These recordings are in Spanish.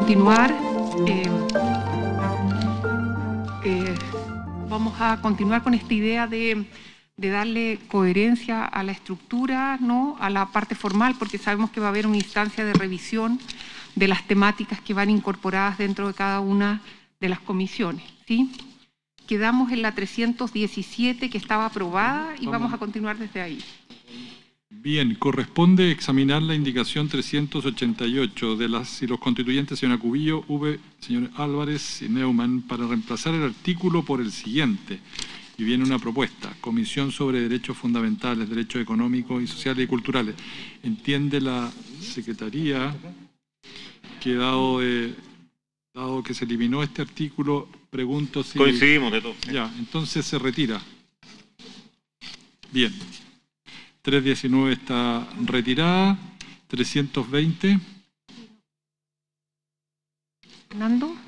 continuar. Vamos a continuar con esta idea de darle coherencia a la estructura, ¿no? A la parte formal, porque sabemos que va a haber una instancia de revisión de las temáticas que van incorporadas dentro de cada una de las comisiones, ¿sí? Quedamos en la 317 que estaba aprobada y vamos a continuar desde ahí. Bien, corresponde examinar la indicación 388 de las y los constituyentes señora Cubillo, señor Álvarez y Neumann para reemplazar el artículo por el siguiente. Y viene una propuesta, Comisión sobre Derechos Fundamentales, Derechos Económicos y Sociales y Culturales. Entiende la Secretaría que dado que se eliminó este artículo, pregunto si... Coincidimos de todo. Ya, entonces se retira. Bien. 319 está retirada. 320. Fernando.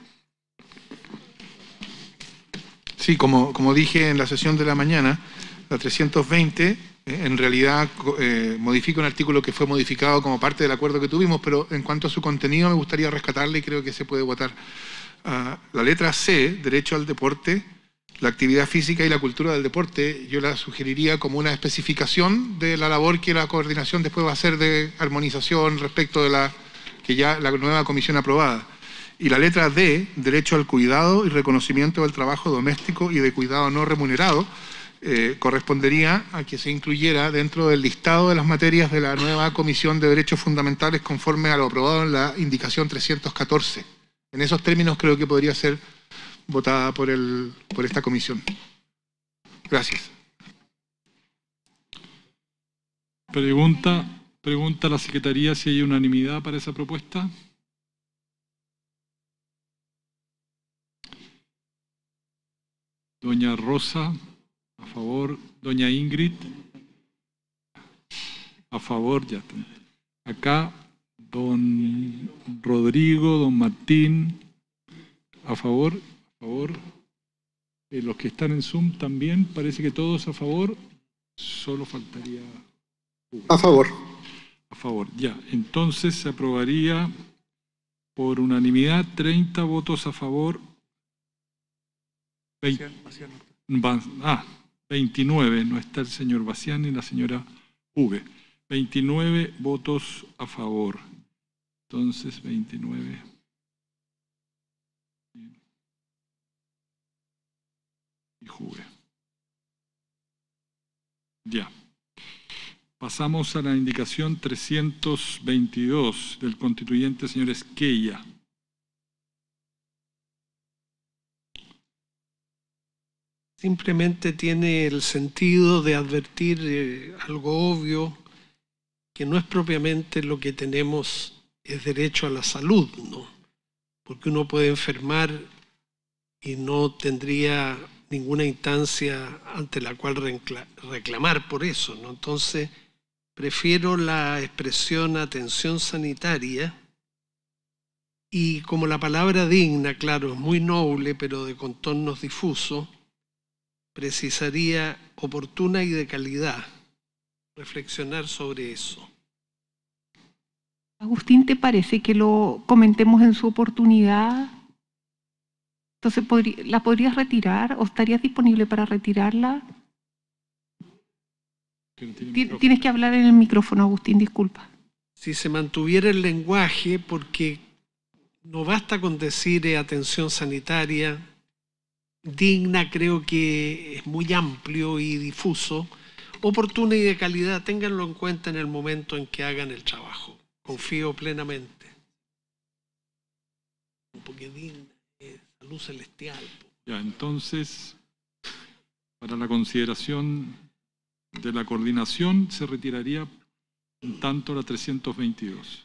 Sí, como dije en la sesión de la mañana, la 320 en realidad modifica un artículo que fue modificado como parte del acuerdo que tuvimos, pero en cuanto a su contenido me gustaría rescatarle y creo que se puede votar. La letra C, derecho al deporte, la actividad física y la cultura del deporte, yo la sugeriría como una especificación de la labor que la coordinación después va a hacer de armonización respecto de la nueva comisión aprobada. Y la letra D, derecho al cuidado y reconocimiento del trabajo doméstico y de cuidado no remunerado, correspondería a que se incluyera dentro del listado de las materias de la nueva Comisión de Derechos Fundamentales conforme a lo aprobado en la indicación 314. En esos términos creo que podría ser votada por esta comisión. Gracias. Pregunta a la Secretaría si hay unanimidad para esa propuesta. Doña Rosa, a favor. Doña Ingrid, a favor. Ya. Acá, don Rodrigo, don Martín, a favor. A favor. Los que están en Zoom también, parece que todos a favor. Solo faltaría... A favor. A favor, ya. Entonces se aprobaría por unanimidad 30 votos a favor. 29, no está el señor Bacián ni la señora Uve. 29 votos a favor. Entonces, 29. Y Juve. Ya. Pasamos a la indicación 322 del constituyente señor Esquella. Simplemente tiene el sentido de advertir algo obvio, que no es propiamente lo que tenemos, es derecho a la salud, ¿no? Porque uno puede enfermar y no tendría ninguna instancia ante la cual reclamar por eso, ¿no? Entonces, prefiero la expresión atención sanitaria y como la palabra digna, claro, es muy noble, pero de contornos difusos, precisaría oportuna y de calidad. Reflexionar sobre eso. Agustín, ¿te parece que lo comentemos en su oportunidad? Entonces, ¿la podrías retirar o estarías disponible para retirarla? Tienes que hablar en el micrófono, Agustín, disculpa. Si se mantuviera el lenguaje, porque no basta con decir atención sanitaria, digna creo que es muy amplio y difuso, oportuna y de calidad, ténganlo en cuenta en el momento en que hagan el trabajo. Confío plenamente. Porque digna es salud celestial. Ya, entonces, para la consideración de la coordinación se retiraría en tanto la 322.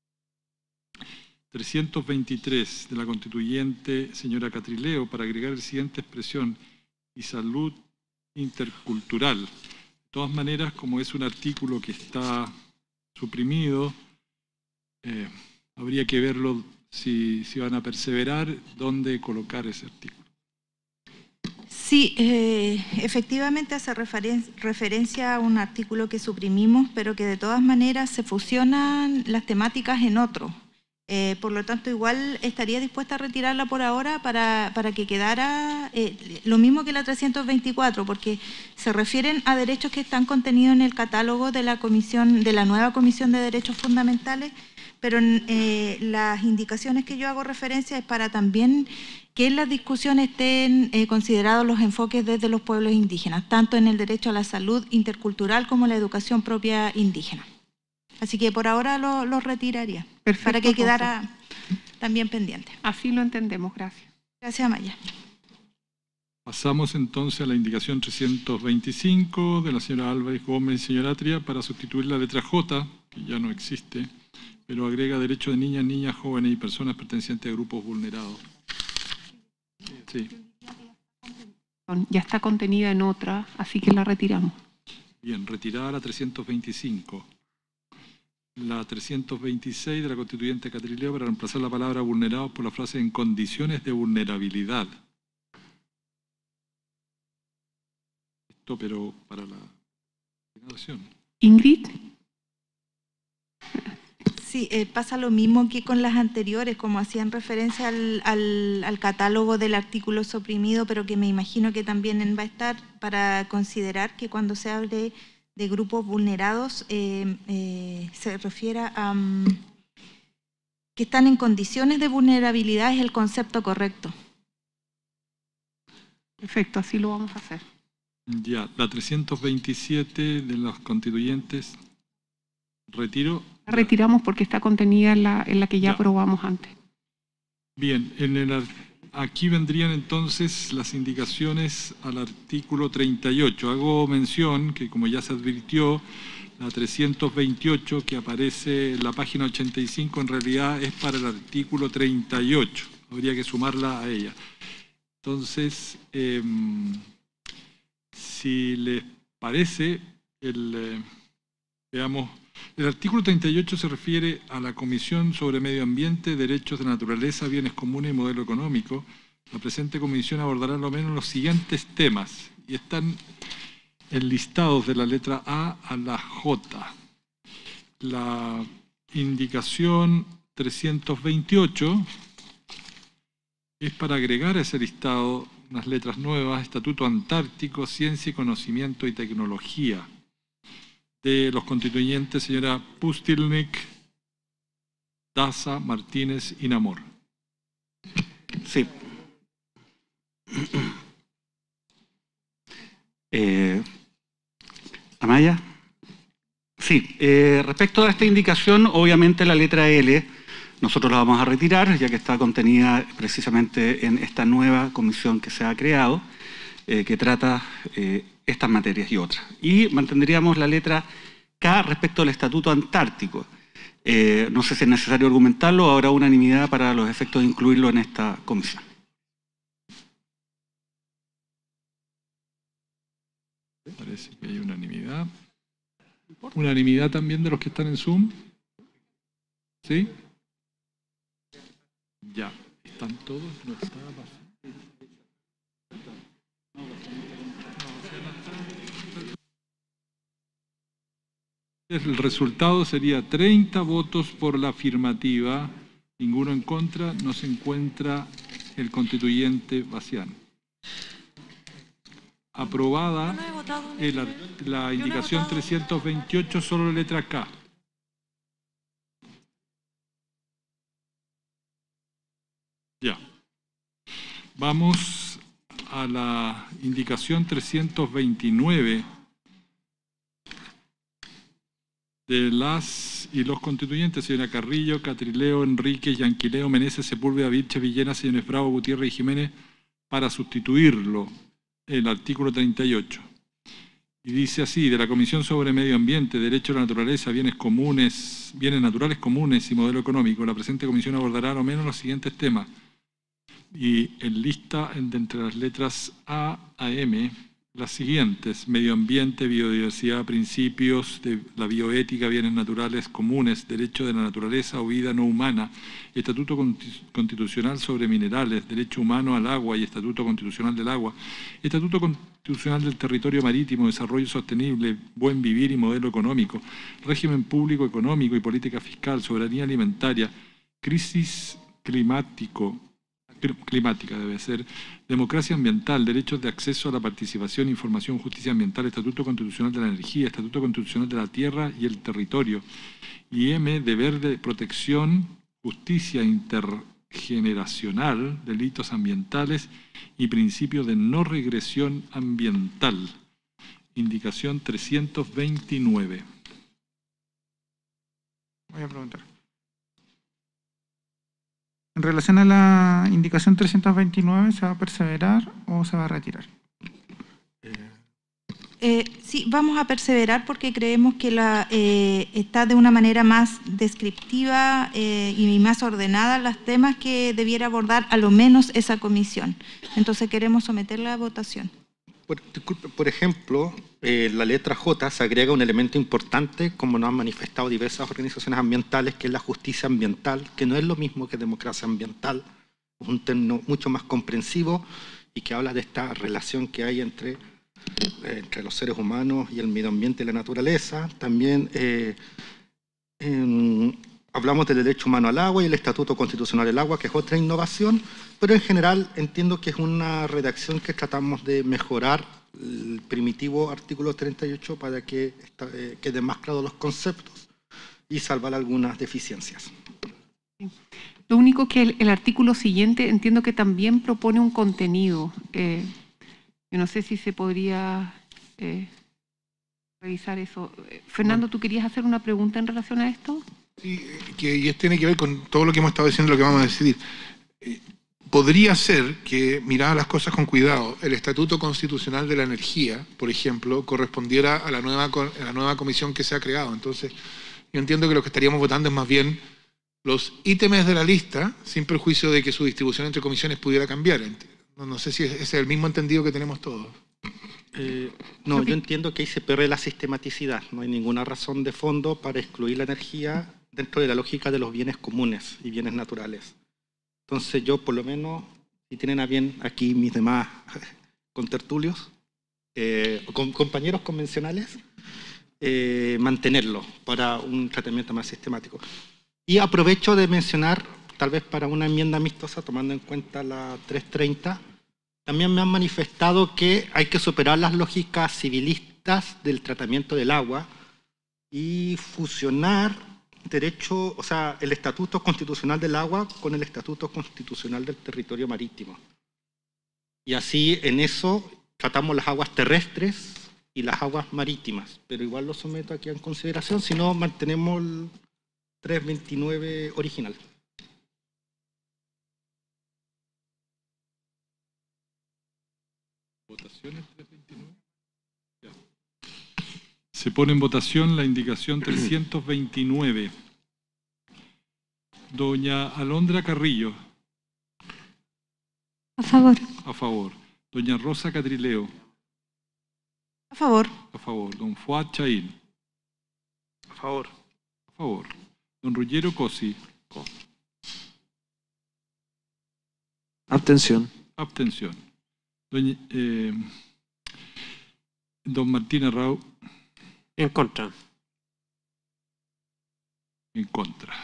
323 de la constituyente señora Catrileo para agregar la siguiente expresión: y salud intercultural. De todas maneras, como es un artículo que está suprimido, habría que verlo si van a perseverar, dónde colocar ese artículo. Sí, efectivamente hace referencia a un artículo que suprimimos, pero que de todas maneras se fusionan las temáticas en otro. Por lo tanto, igual estaría dispuesta a retirarla por ahora para que quedara lo mismo que la 324, porque se refieren a derechos que están contenidos en el catálogo de la nueva Comisión de Derechos Fundamentales, pero las indicaciones que yo hago referencia es para también que en las discusiones estén considerados los enfoques desde los pueblos indígenas, tanto en el derecho a la salud intercultural como la educación propia indígena. Así que por ahora lo retiraría. Perfecto, para que quedara también pendiente. Así lo entendemos, gracias. Gracias, Amaya. Pasamos entonces a la indicación 325 de la señora Álvarez Gómez y señora Atria para sustituir la letra J, que ya no existe, pero agrega derecho de niñas, niñas, jóvenes y personas pertenecientes a grupos vulnerados. Sí. Ya está contenida en otra, así que la retiramos. Bien, retirada la 325. La 326 de la constituyente Catrileo para reemplazar la palabra vulnerados por la frase en condiciones de vulnerabilidad. Esto, pero para la declaración. Ingrid. Sí, pasa lo mismo que con las anteriores, como hacían referencia al catálogo del artículo suprimido, pero que me imagino que también va a estar para considerar que cuando se hable de grupos vulnerados se refiere a que están en condiciones de vulnerabilidad, es el concepto correcto. Perfecto, así lo vamos a hacer. Ya, la 327 de los constituyentes, retiro. La retiramos porque está contenida en la que ya aprobamos antes. Bien, aquí vendrían entonces las indicaciones al artículo 38. Hago mención que, como ya se advirtió, la 328 que aparece en la página 85 en realidad es para el artículo 38. Habría que sumarla a ella. Entonces, si les parece, veamos, el artículo 38 se refiere a la Comisión sobre Medio Ambiente, Derechos de Naturaleza, Bienes Comunes y Modelo Económico. La presente comisión abordará lo menos los siguientes temas y están enlistados de la letra A a la J. La indicación 328 es para agregar a ese listado unas letras nuevas: Estatuto Antártico, Ciencia y Conocimiento y Tecnología, de los constituyentes señora Pustilnik, Daza, Martínez y Namor. Sí. Amaya. Sí, respecto a esta indicación, obviamente la letra L nosotros la vamos a retirar, ya que está contenida precisamente en esta nueva comisión que se ha creado, que trata estas materias y otras. Y mantendríamos la letra K respecto al Estatuto Antártico. No sé si es necesario argumentarlo, habrá unanimidad para los efectos de incluirlo en esta comisión. Parece que hay unanimidad. ¿Unanimidad también de los que están en Zoom? ¿Sí? Ya, ¿están todos? No está el resultado sería 30 votos por la afirmativa, ninguno en contra, no se encuentra el constituyente Bacián. Aprobada la indicación 328, solo letra K. Ya. Vamos a la indicación 329 de las y los constituyentes, señora Carrillo, Catrileo, Enrique, Yanquileo, Meneses, Sepúlveda, Vilche, Villena, señores Bravo, Gutiérrez y Jiménez, para sustituirlo, el artículo 38. Y dice así: de la Comisión sobre Medio Ambiente, Derecho a la Naturaleza, Bienes Naturales Comunes y Modelo Económico, la presente comisión abordará lo menos los siguientes temas. Y en lista entre las letras A a M, las siguientes: medio ambiente, biodiversidad, principios de la bioética, bienes naturales comunes, derecho de la naturaleza o vida no humana, estatuto constitucional sobre minerales, derecho humano al agua y estatuto constitucional del agua, estatuto constitucional del territorio marítimo, desarrollo sostenible, buen vivir y modelo económico, régimen público económico y política fiscal, soberanía alimentaria, crisis climática debe ser, democracia ambiental, derechos de acceso a la participación, información, justicia ambiental, Estatuto Constitucional de la Energía, Estatuto Constitucional de la Tierra y el Territorio, y M, deber de protección, justicia intergeneracional, delitos ambientales y principio de no regresión ambiental. Indicación 329. Voy a preguntar. En relación a la indicación 329, ¿se va a perseverar o se va a retirar? Sí, vamos a perseverar porque creemos que está de una manera más descriptiva y más ordenada los temas que debiera abordar a lo menos esa comisión. Entonces queremos someterla a votación. Por ejemplo, la letra J se agrega un elemento importante, como nos han manifestado diversas organizaciones ambientales, que es la justicia ambiental, que no es lo mismo que democracia ambiental, es un término mucho más comprensivo y que habla de esta relación que hay entre los seres humanos y el medio ambiente y la naturaleza. También hablamos del derecho humano al agua y el Estatuto Constitucional del Agua, que es otra innovación, pero en general entiendo que es una redacción que tratamos de mejorar el primitivo artículo 38 para que queden más claros los conceptos y salvar algunas deficiencias. Lo único que el artículo siguiente entiendo que también propone un contenido. Yo no sé si se podría revisar eso. Fernando, ¿tú querías hacer una pregunta en relación a esto? Sí, y esto tiene que ver con todo lo que hemos estado diciendo, lo que vamos a decidir. Podría ser que, mirada las cosas con cuidado, el Estatuto Constitucional de la Energía, por ejemplo, correspondiera a la nueva comisión que se ha creado. Entonces, yo entiendo que lo que estaríamos votando es más bien los ítems de la lista, sin perjuicio de que su distribución entre comisiones pudiera cambiar. No sé si ese es el mismo entendido que tenemos todos. No, yo entiendo que ahí se pierde la sistematicidad. No hay ninguna razón de fondo para excluir la energía dentro de la lógica de los bienes comunes y bienes naturales. Entonces yo, por lo menos, si tienen a bien aquí mis demás contertulios, compañeros convencionales, mantenerlo para un tratamiento más sistemático. Y aprovecho de mencionar, tal vez para una enmienda amistosa, tomando en cuenta la 330, también me han manifestado que hay que superar las lógicas civilistas del tratamiento del agua y fusionar derecho, o sea, el Estatuto Constitucional del Agua con el Estatuto Constitucional del Territorio Marítimo. Y así en eso tratamos las aguas terrestres y las aguas marítimas, pero igual lo someto aquí en consideración, si no mantenemos el 329 original. ¿Votaciones 329? Ya. Se pone en votación la indicación 329. Doña Alondra Carrillo. A favor. A favor. Doña Rosa Catrileo. A favor. A favor. Don Fuad Chail. A favor. A favor. Don Ruggiero Cosi. Abstención. Abstención. Don Martín Arrau. En contra. En contra.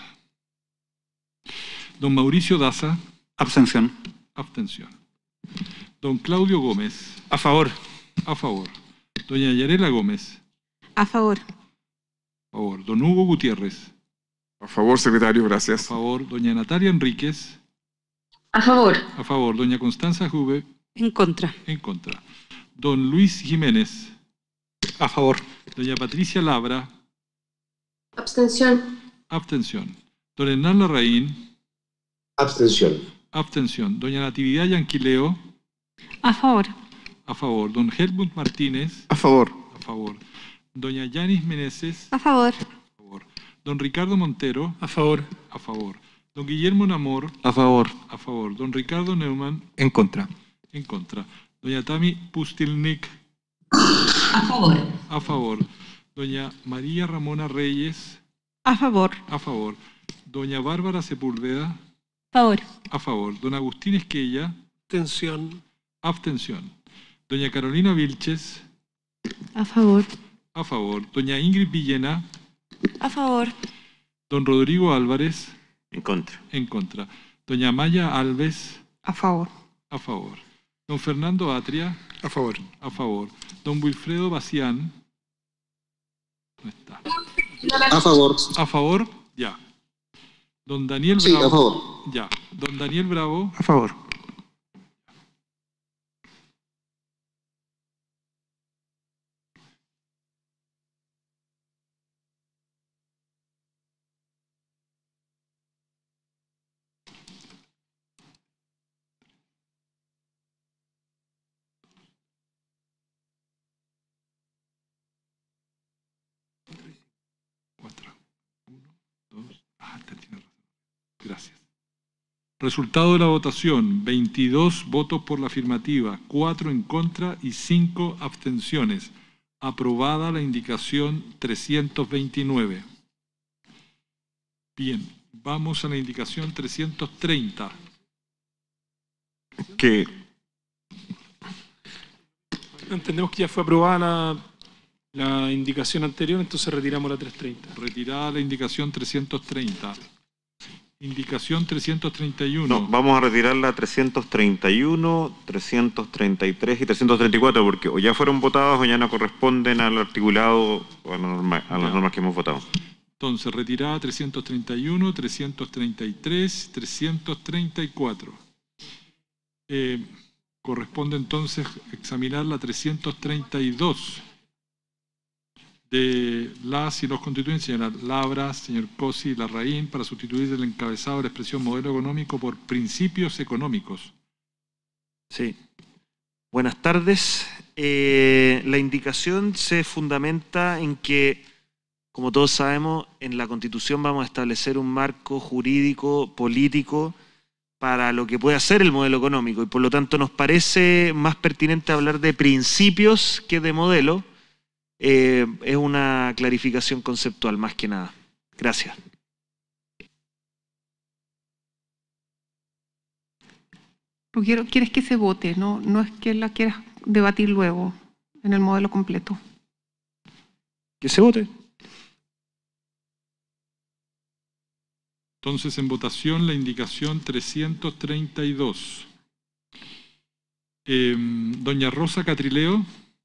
Don Mauricio Daza. Abstención. Abstención. Don Claudio Gómez. A favor. A favor. Doña Yarela Gómez. A favor. A favor. Don Hugo Gutiérrez. A favor, secretario, A gracias. favor. Doña Natalia Enríquez. A favor. A favor. Doña Constanza Jube. En contra. En contra. Don Luis Jiménez. A favor. Doña Patricia Labra. Abstención. Abstención. Don Hernán Larraín. Abstención. Abstención. Doña Natividad Yanquileo. A favor. A favor. Don Helmut Martínez. A favor. A favor. Doña Yanis Meneses. A favor. A favor. Don Ricardo Montero. A favor. A favor. Don Guillermo Namor. A favor. A favor. Don Ricardo Neumann. En contra. En contra. Doña Tami Pustilnik. A favor. A favor. Doña María Ramona Reyes. A favor. A favor. Doña Bárbara Sepúlveda. A favor. A favor. Don Agustín Esquella. Abstención. Abstención. Doña Carolina Vilches. A favor. A favor. Doña Ingrid Villena. A favor. Don Rodrigo Álvarez. En contra. En contra. Doña Maya Alves. A favor. A favor. Don Fernando Atria. A favor. A favor. Don Wilfredo Bacián. No está. A favor. A favor. Ya. Don Daniel Bravo. Sí, a favor. Ya. Don Daniel Bravo. A favor. Gracias. Resultado de la votación: 22 votos por la afirmativa, 4 en contra y 5 abstenciones. Aprobada la indicación 329. Bien, vamos a la indicación 330. ¿Qué? Entendemos que ya fue aprobada la indicación anterior, entonces retiramos la 330. Retirada la indicación 330. Indicación 331. No, vamos a retirar la 331, 333 y 334 porque o ya fueron votadas o ya no corresponden al articulado o a las normas que hemos votado. Entonces, retirada 331, 333, 334. Corresponde entonces examinar la 332 de las y los constituyentes, señora Labra, señor Cosi y Larraín, para sustituir el encabezado de la expresión modelo económico por principios económicos. Sí. Buenas tardes. La indicación se fundamenta en que, como todos sabemos, en la Constitución vamos a establecer un marco jurídico, político, para lo que puede ser el modelo económico, y por lo tanto nos parece más pertinente hablar de principios que de modelo. Es una clarificación conceptual más que nada. Gracias. Quieres que se vote, no es que la quieras debatir luego en el modelo completo. Que se vote. Entonces, en votación, la indicación 332. Doña Rosa Catrileo.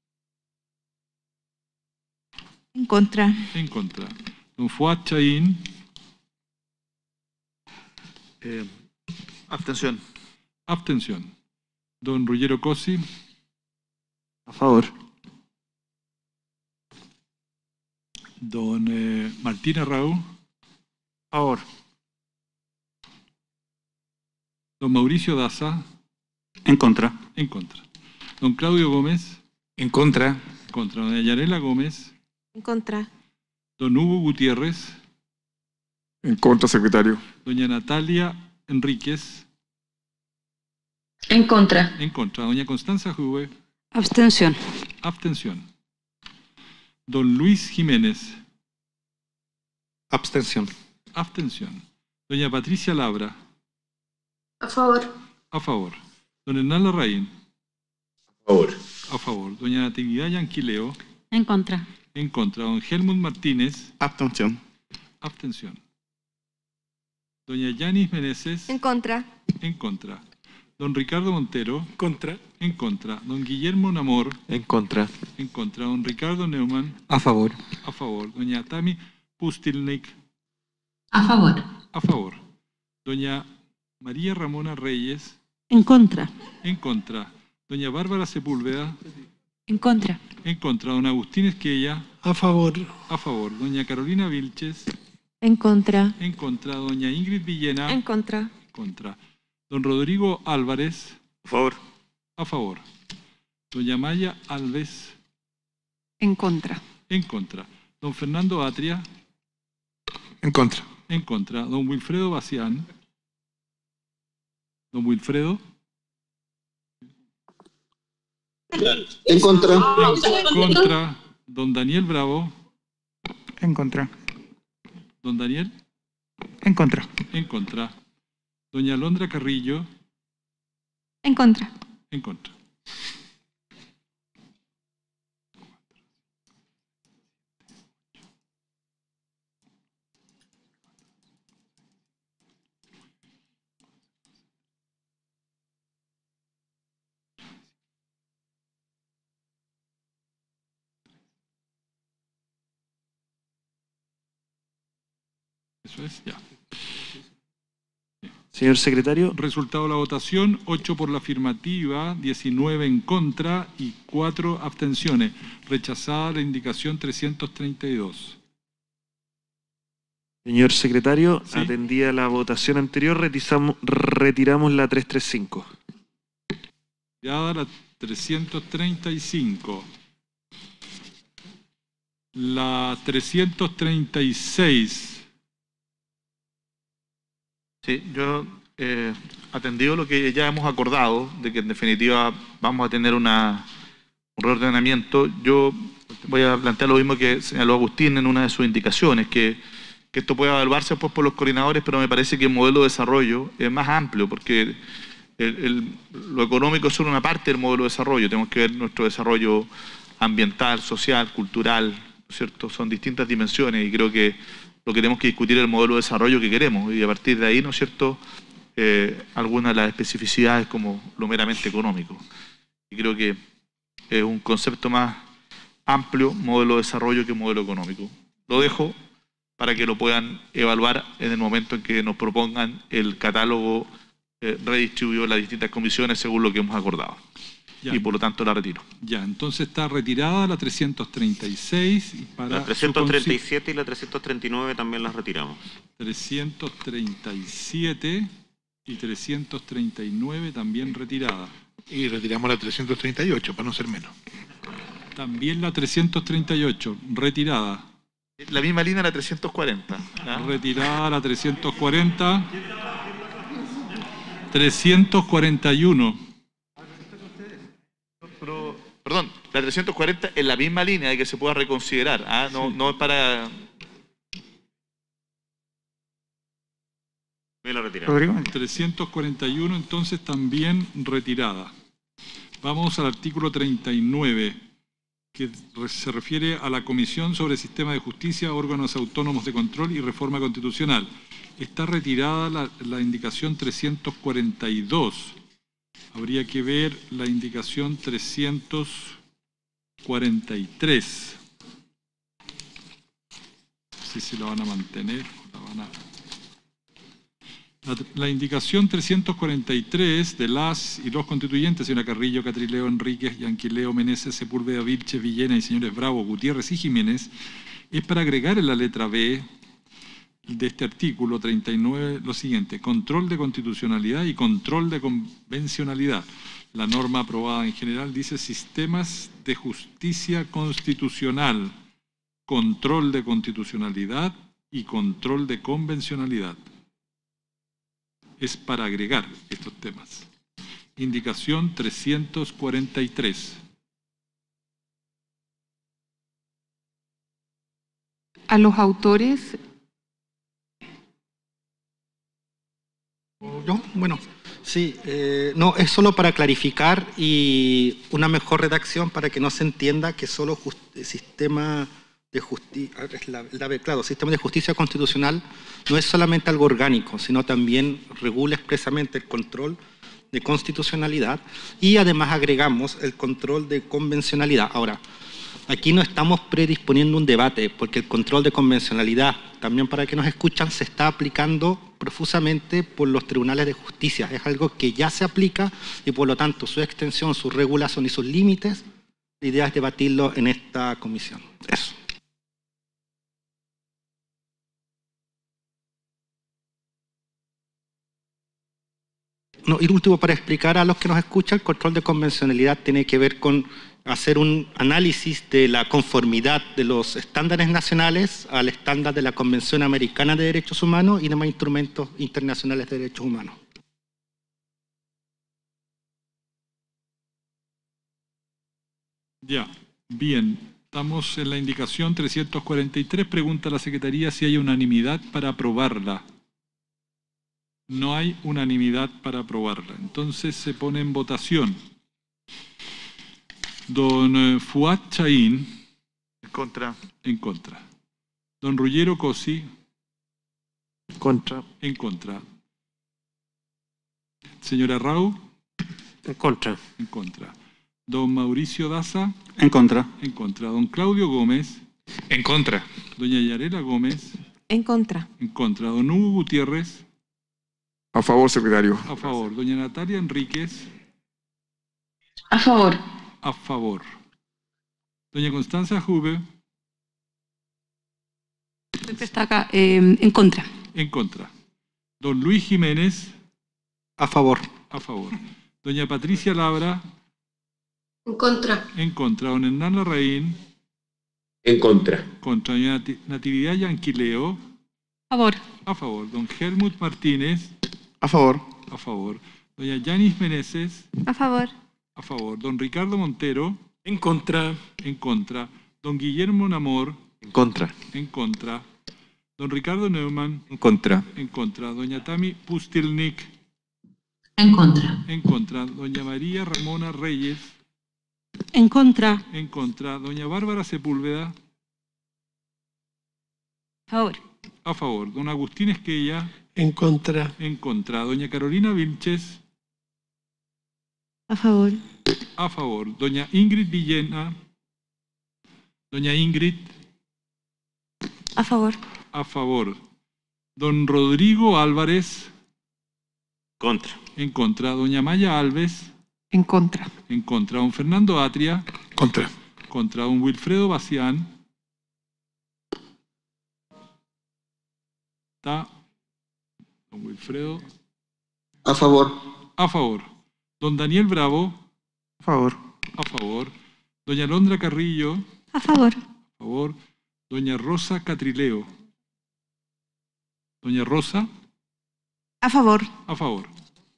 En contra. En contra. Don Fuad Chaín. Abstención. Abstención. Don Ruggiero Cosi. A favor. Don Martín Arrau. A favor. Don Mauricio Daza. En contra. En contra. Don Claudio Gómez. En contra. Contra. Doña Yarela Gómez. En contra. Don Hugo Gutiérrez. En contra, secretario. Doña Natalia Enríquez. En contra. En contra. Doña Constanza Juve. Abstención. Abstención. Don Luis Jiménez. Abstención. Abstención. Doña Patricia Labra. A favor. A favor. Don Hernán Larraín. A favor. A favor. Doña Natividad Yanquileo. En contra. En contra. Don Helmut Martínez. Abstención. Abstención. Doña Yanis Meneses. En contra. En contra. Don Ricardo Montero. Contra. En contra. Don Guillermo Namor. En contra. En contra. Don Ricardo Neumann. A favor. A favor. Doña Tami Pustilnik. A favor. A favor. Doña María Ramona Reyes. En contra. En contra. Doña Bárbara Sepúlveda. En contra. En contra. Don Agustín Esquella. A favor. A favor. Doña Carolina Vilches. En contra. En contra. Doña Ingrid Villena. En contra. Contra. Don Rodrigo Álvarez. A favor. A favor. Doña Maya Alves. En contra. En contra. Don Fernando Atria. En contra. En contra. Don Wilfredo Bacián. Don Wilfredo. En contra. En contra. Don Daniel Bravo. En contra. Don Daniel. En contra. En contra. Doña Alondra Carrillo. En contra. En contra. Eso es, ya. Señor secretario. Resultado de la votación, 8 por la afirmativa, 19 en contra y 4 abstenciones. Rechazada la indicación 332. Señor secretario, Sí. atendida la votación anterior, retiramos la 335. Retirada la 335. La 336. Sí, yo, atendido lo que ya hemos acordado, de que en definitiva vamos a tener un reordenamiento, yo voy a plantear lo mismo que señaló Agustín en una de sus indicaciones, que esto puede evaluarse pues, por los coordinadores, pero me parece que el modelo de desarrollo es más amplio, porque lo económico es solo una parte del modelo de desarrollo. Tenemos que ver nuestro desarrollo ambiental, social, cultural, ¿no es cierto? Son distintas dimensiones y creo que lo que tenemos que discutir es el modelo de desarrollo que queremos y a partir de ahí, ¿no es cierto?, algunas de las especificidades como lo meramente económico. Y creo que es un concepto más amplio, modelo de desarrollo, que modelo económico. Lo dejo para que lo puedan evaluar en el momento en que nos propongan el catálogo redistribuido en las distintas comisiones según lo que hemos acordado. Ya. Y por lo tanto la retiro. Ya, entonces está retirada la 336. Y para la 337 y la 339 también las retiramos. 337 y 339 también retirada. Y retiramos la 338, para no ser menos. También la 338, retirada. La misma línea la 340. ¿Ah? Retirada la 340. 341. Pero, perdón, la 340 es la misma línea de que se pueda reconsiderar. ¿Ah? No, no es para... Me la retiramos. 341 entonces también retirada. Vamos al artículo 39, que se refiere a la Comisión sobre Sistema de Justicia, órganos autónomos de control y reforma constitucional. Está retirada la indicación 342. Habría que ver la indicación 343. No sé si la van a mantener o la van a... La indicación 343 de las y los constituyentes, señora Carrillo, Catrileo, Enríquez, Yanquileo, Meneses, Sepúlveda, Vilches, Villena y señores Bravo, Gutiérrez y Jiménez, es para agregar en la letra B de este artículo 39 lo siguiente: control de constitucionalidad y control de convencionalidad. La norma aprobada en general dice sistemas de justicia constitucional, control de constitucionalidad y control de convencionalidad. Es para agregar estos temas. Indicación 343. A los autores. ¿Yo? Bueno, sí, no, es solo para clarificar y una mejor redacción para que no se entienda que solo sistema de justicia, claro, sistema de justicia constitucional no es solamente algo orgánico, sino también regula expresamente el control de constitucionalidad y además agregamos el control de convencionalidad. Ahora, aquí no estamos predisponiendo un debate, porque el control de convencionalidad, también para que nos escuchan, se está aplicando profusamente por los tribunales de justicia. Es algo que ya se aplica y por lo tanto su extensión, su regulación y sus límites, la idea es debatirlo en esta comisión. Eso. No, y último, para explicar a los que nos escuchan, el control de convencionalidad tiene que ver con hacer un análisis de la conformidad de los estándares nacionales al estándar de la Convención Americana de Derechos Humanos y demás instrumentos internacionales de derechos humanos. Ya, bien. Estamos en la indicación 343. Pregunta a la Secretaría si hay unanimidad para aprobarla. No hay unanimidad para aprobarla. Entonces se pone en votación. Don Fuad Chaín. En contra. En contra. Don Ruggiero Cosi. Contra. En contra. Señora Rau. En contra. En contra. Don Mauricio Daza. En contra. En contra. Don Claudio Gómez. En contra. Doña Yarela Gómez. En contra. En contra. Don Hugo Gutiérrez. A favor, secretario. A favor. Doña Natalia Enríquez. A favor. A favor. Doña Constanza Hube. Destaca en contra. En contra. Don Luis Jiménez. A favor. A favor. Doña Patricia Labra. En contra. En contra. Don Hernán Larraín. En contra. Contra. Doña Natividad Yanquileo. A favor. A favor. Don Helmut Martínez. A favor. A favor. Doña Yanis Meneses. A favor. A favor. Don Ricardo Montero. En contra. En contra. Don Guillermo Namor. En contra. En contra. Don Ricardo Neumann. En contra. En contra. Doña Tami Pustilnik. En contra. En contra. Doña María Ramona Reyes. En contra. En contra. Doña Bárbara Sepúlveda. A favor. A favor. Don Agustín Esquella. En contra. En contra. Doña Carolina Vilches. A favor. A favor. Doña Ingrid Villena. Doña Ingrid. A favor. A favor. Don Rodrigo Álvarez. Contra. En contra. Doña Maya Alves. En contra. En contra. Don Fernando Atria. Contra. Contra. Don Wilfredo Bacián. Está. Don Wilfredo. A favor. A favor. Don Daniel Bravo. A favor. A favor. Doña Londra Carrillo. A favor. A favor. Doña Rosa Catrileo. Doña Rosa. A favor. A favor.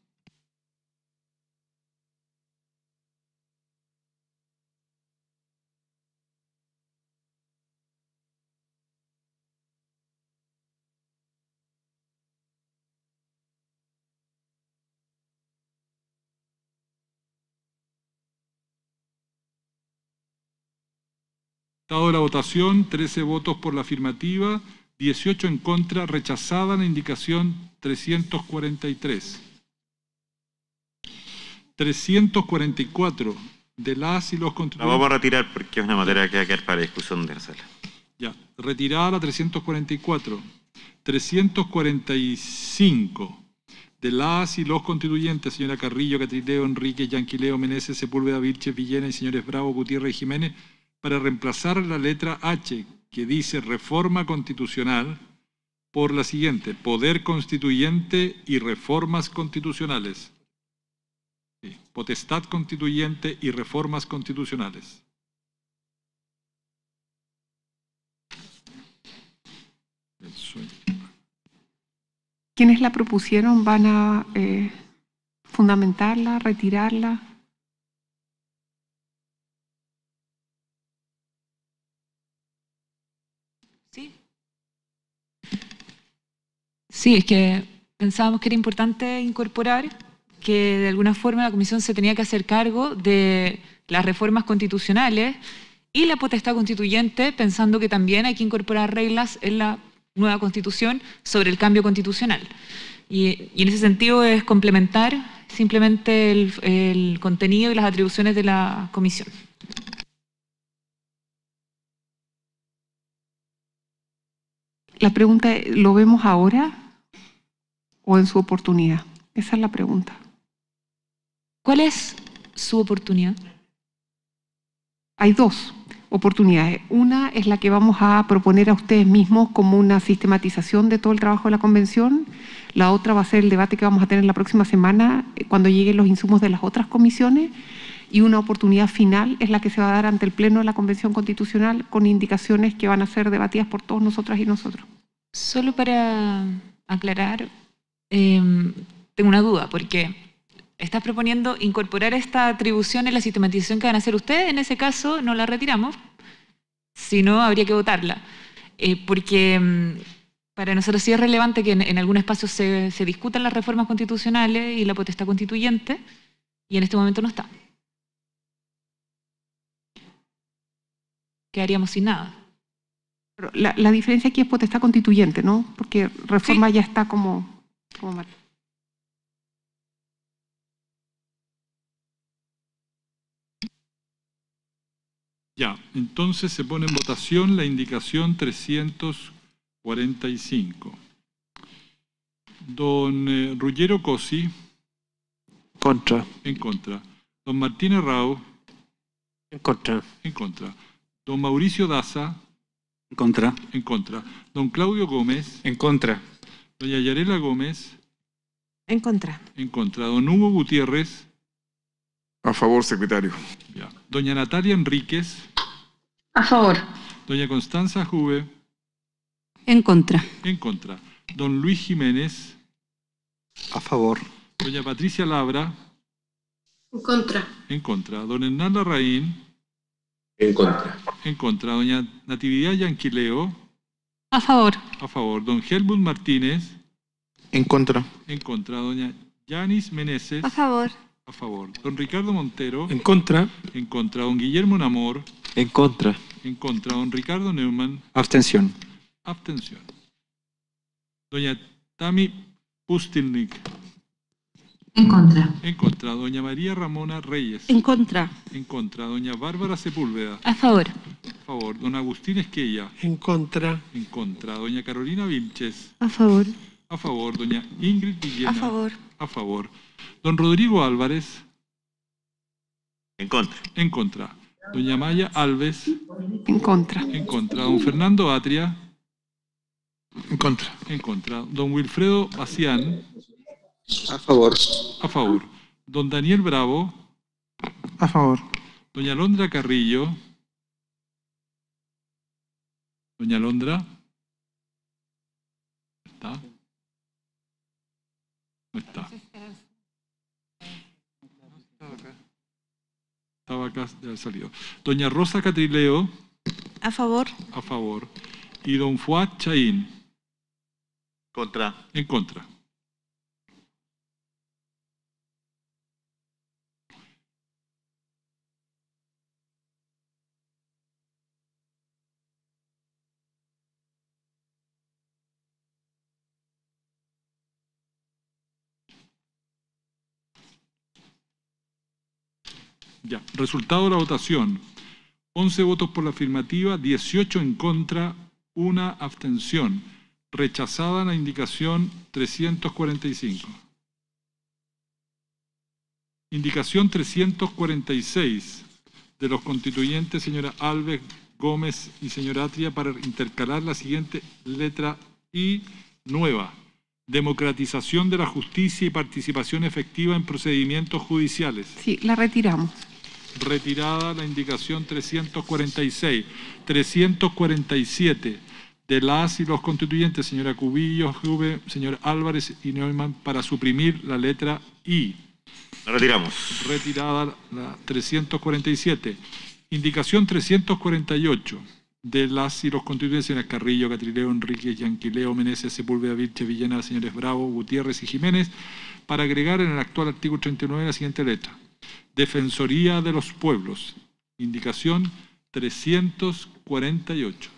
Dado la votación, 13 votos por la afirmativa, 18 en contra, rechazada la indicación 343. 344 de las y los La constituyentes. vamos a retirar porque es una materia que va a quedar para discusión de la sala. Ya, retirada la 344. 345 de las y los constituyentes, señora Carrillo, Catrileo, Enrique, Yanquileo, Meneses, Sepúlveda, Vilches, Villena y señores Bravo, Gutiérrez y Jiménez, para reemplazar la letra H, que dice reforma constitucional, por la siguiente: poder constituyente y reformas constitucionales. Sí, potestad constituyente y reformas constitucionales. ¿Quiénes la propusieron van a fundamentarla, retirarla? Sí, es que pensábamos que era importante incorporar que de alguna forma la Comisión se tenía que hacer cargo de las reformas constitucionales y la potestad constituyente, pensando que también hay que incorporar reglas en la nueva Constitución sobre el cambio constitucional. Y en ese sentido es complementar simplemente el contenido y las atribuciones de la Comisión. La pregunta es, ¿lo vemos ahora o en su oportunidad? Esa es la pregunta. ¿Cuál es su oportunidad? Hay dos oportunidades. Una es la que vamos a proponer a ustedes mismos como una sistematización de todo el trabajo de la Convención. La otra va a ser el debate que vamos a tener la próxima semana cuando lleguen los insumos de las otras comisiones. Y una oportunidad final es la que se va a dar ante el Pleno de la Convención Constitucional con indicaciones que van a ser debatidas por todos nosotras y nosotros. Solo para aclarar, tengo una duda, porque estás proponiendo incorporar esta atribución en la sistematización que van a hacer ustedes. En ese caso no la retiramos, si no habría que votarla. Porque para nosotros sí es relevante que en algún espacio se discutan las reformas constitucionales y la potestad constituyente, y en este momento no está. Quedaríamos sin nada. La diferencia aquí es potestad constituyente, ¿no? Porque reforma sí. Ya está como Ya, entonces se pone en votación la indicación 344. 45. Don Ruggiero Cosi. Contra. En contra. Don Martínez Rao. En contra. En contra. Don Mauricio Daza. En contra. En contra. Don Claudio Gómez. En contra. Doña Yarela Gómez. En contra. En contra. Don Hugo Gutiérrez. A favor, secretario. Ya. Doña Natalia Enríquez. A favor. Doña Constanza Juve. En contra. En contra. Don Luis Jiménez. A favor. Doña Patricia Labra. En contra. En contra. Don Hernán Larraín. En contra. En contra. Doña Natividad Yanquileo. A favor. A favor. Don Helmut Martínez. En contra. En contra. Doña Yanis Meneses. A favor. A favor. Don Ricardo Montero. En contra. En contra. Don Guillermo Namor. En contra. En contra. Don Ricardo Neumann. Abstención. Abstención. Doña Tami Pustilnik. En contra. En contra. Doña María Ramona Reyes. En contra. En contra. Doña Bárbara Sepúlveda. A favor. A favor. Don Agustín Esquella. En contra. En contra. Doña Carolina Vilches. A favor. A favor. Doña Ingrid Villena. A favor. A favor. Don Rodrigo Álvarez. En contra. En contra. Doña Maya Alves. En contra. En contra. Don Fernando Atria. En contra. En contra. Don Wilfredo Bacián. A favor. A favor. Don Daniel Bravo. A favor. Doña Londra Carrillo. Doña Londra. ¿Está? No está. Estaba acá de haber salido. Doña Rosa Catrileo. A favor. A favor. Y don Fuad Chaín. Contra. En contra. Ya, resultado de la votación. 11 votos por la afirmativa, 18 en contra, 1 abstención. Rechazada la indicación 345. Indicación 346 de los constituyentes señora Alves, Gómez y señora Atria para intercalar la siguiente letra I nueva. Democratización de la justicia y participación efectiva en procedimientos judiciales. Sí, la retiramos. Retirada la indicación 346. 347 de las y los constituyentes, señora Cubillo, Juve, señor Álvarez y Neumann, para suprimir la letra I. La retiramos. Retirada la 347. Indicación 348 de las y los constituyentes, señoras Carrillo, Catrileo, Enríquez, Yanquileo, Meneses, Sepúlveda, Vilches, Villena, señores Bravo, Gutiérrez y Jiménez, para agregar en el actual artículo 39 la siguiente letra. Defensoría de los Pueblos. Indicación 348.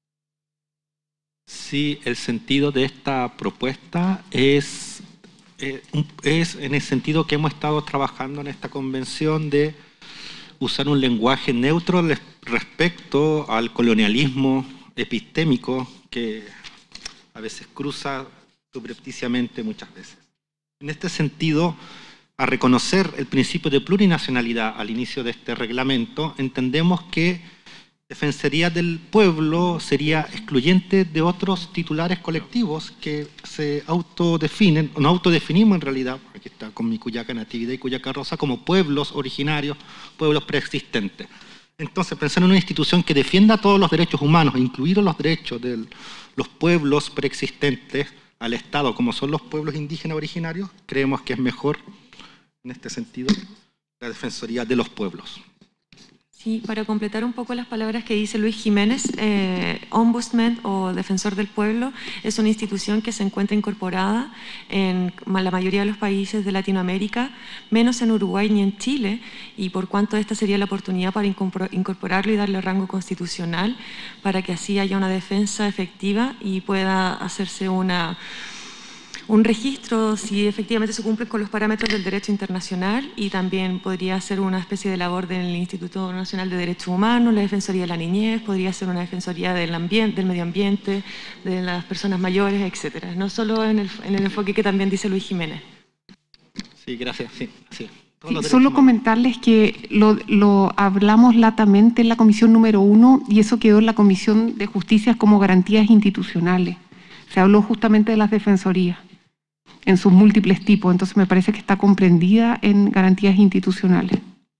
Sí, el sentido de esta propuesta es en el sentido que hemos estado trabajando en esta convención de usar un lenguaje neutro respecto al colonialismo epistémico que a veces cruza subrepticiamente muchas veces. En este sentido, a reconocer el principio de plurinacionalidad al inicio de este reglamento, entendemos que Defensoría del Pueblo sería excluyente de otros titulares colectivos que se autodefinen, o no autodefinimos en realidad, aquí está con mi Cuyaca Natividad y Cuyaca Rosa, como pueblos originarios, pueblos preexistentes. Entonces, pensar en una institución que defienda todos los derechos humanos, incluidos los derechos de los pueblos preexistentes al Estado, como son los pueblos indígenas originarios, creemos que es mejor, en este sentido, la Defensoría de los Pueblos. Sí, para completar un poco las palabras que dice Luis Jiménez, Ombudsman o Defensor del Pueblo es una institución que se encuentra incorporada en la mayoría de los países de Latinoamérica, menos en Uruguay ni en Chile, y por cuanto esta sería la oportunidad para incorporarlo y darle rango constitucional para que así haya una defensa efectiva y pueda hacerse una un registro si efectivamente se cumplen con los parámetros del derecho internacional, y también podría ser una especie de labor del Instituto Nacional de Derechos Humanos, la Defensoría de la Niñez, podría ser una Defensoría del medio ambiente, de las personas mayores, etcétera. No solo en el enfoque que también dice Luis Jiménez. Sí, gracias. Sí. Sí, solo comentarles que lo hablamos latamente en la comisión número 1 y eso quedó en la Comisión de Justicia como garantías institucionales. Se habló justamente de las defensorías en sus múltiples tipos, entonces me parece que está comprendida en garantías institucionales.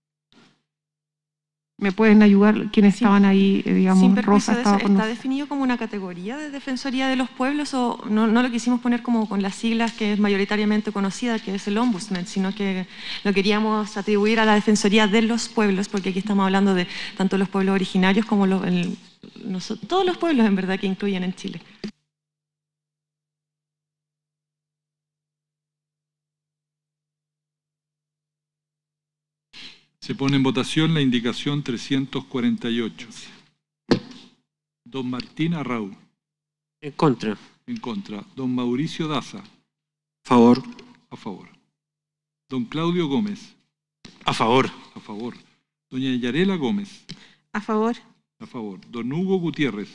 ¿Me pueden ayudar quienes estaban ahí? Digamos, Sin perjuicio Rosa de estaba eso, con ¿está definido como una categoría de Defensoría de los Pueblos o no lo quisimos poner como con las siglas que es mayoritariamente conocida, que es el Ombudsman, sino que lo queríamos atribuir a la Defensoría de los Pueblos, porque aquí estamos hablando de tanto los pueblos originarios como todos los pueblos en verdad que incluyen en Chile. Se pone en votación la indicación 348. Don Martín Arrau. En contra. En contra. Don Mauricio Daza. A favor. A favor. Don Claudio Gómez. A favor. A favor. Doña Yarela Gómez. A favor. A favor. Don Hugo Gutiérrez.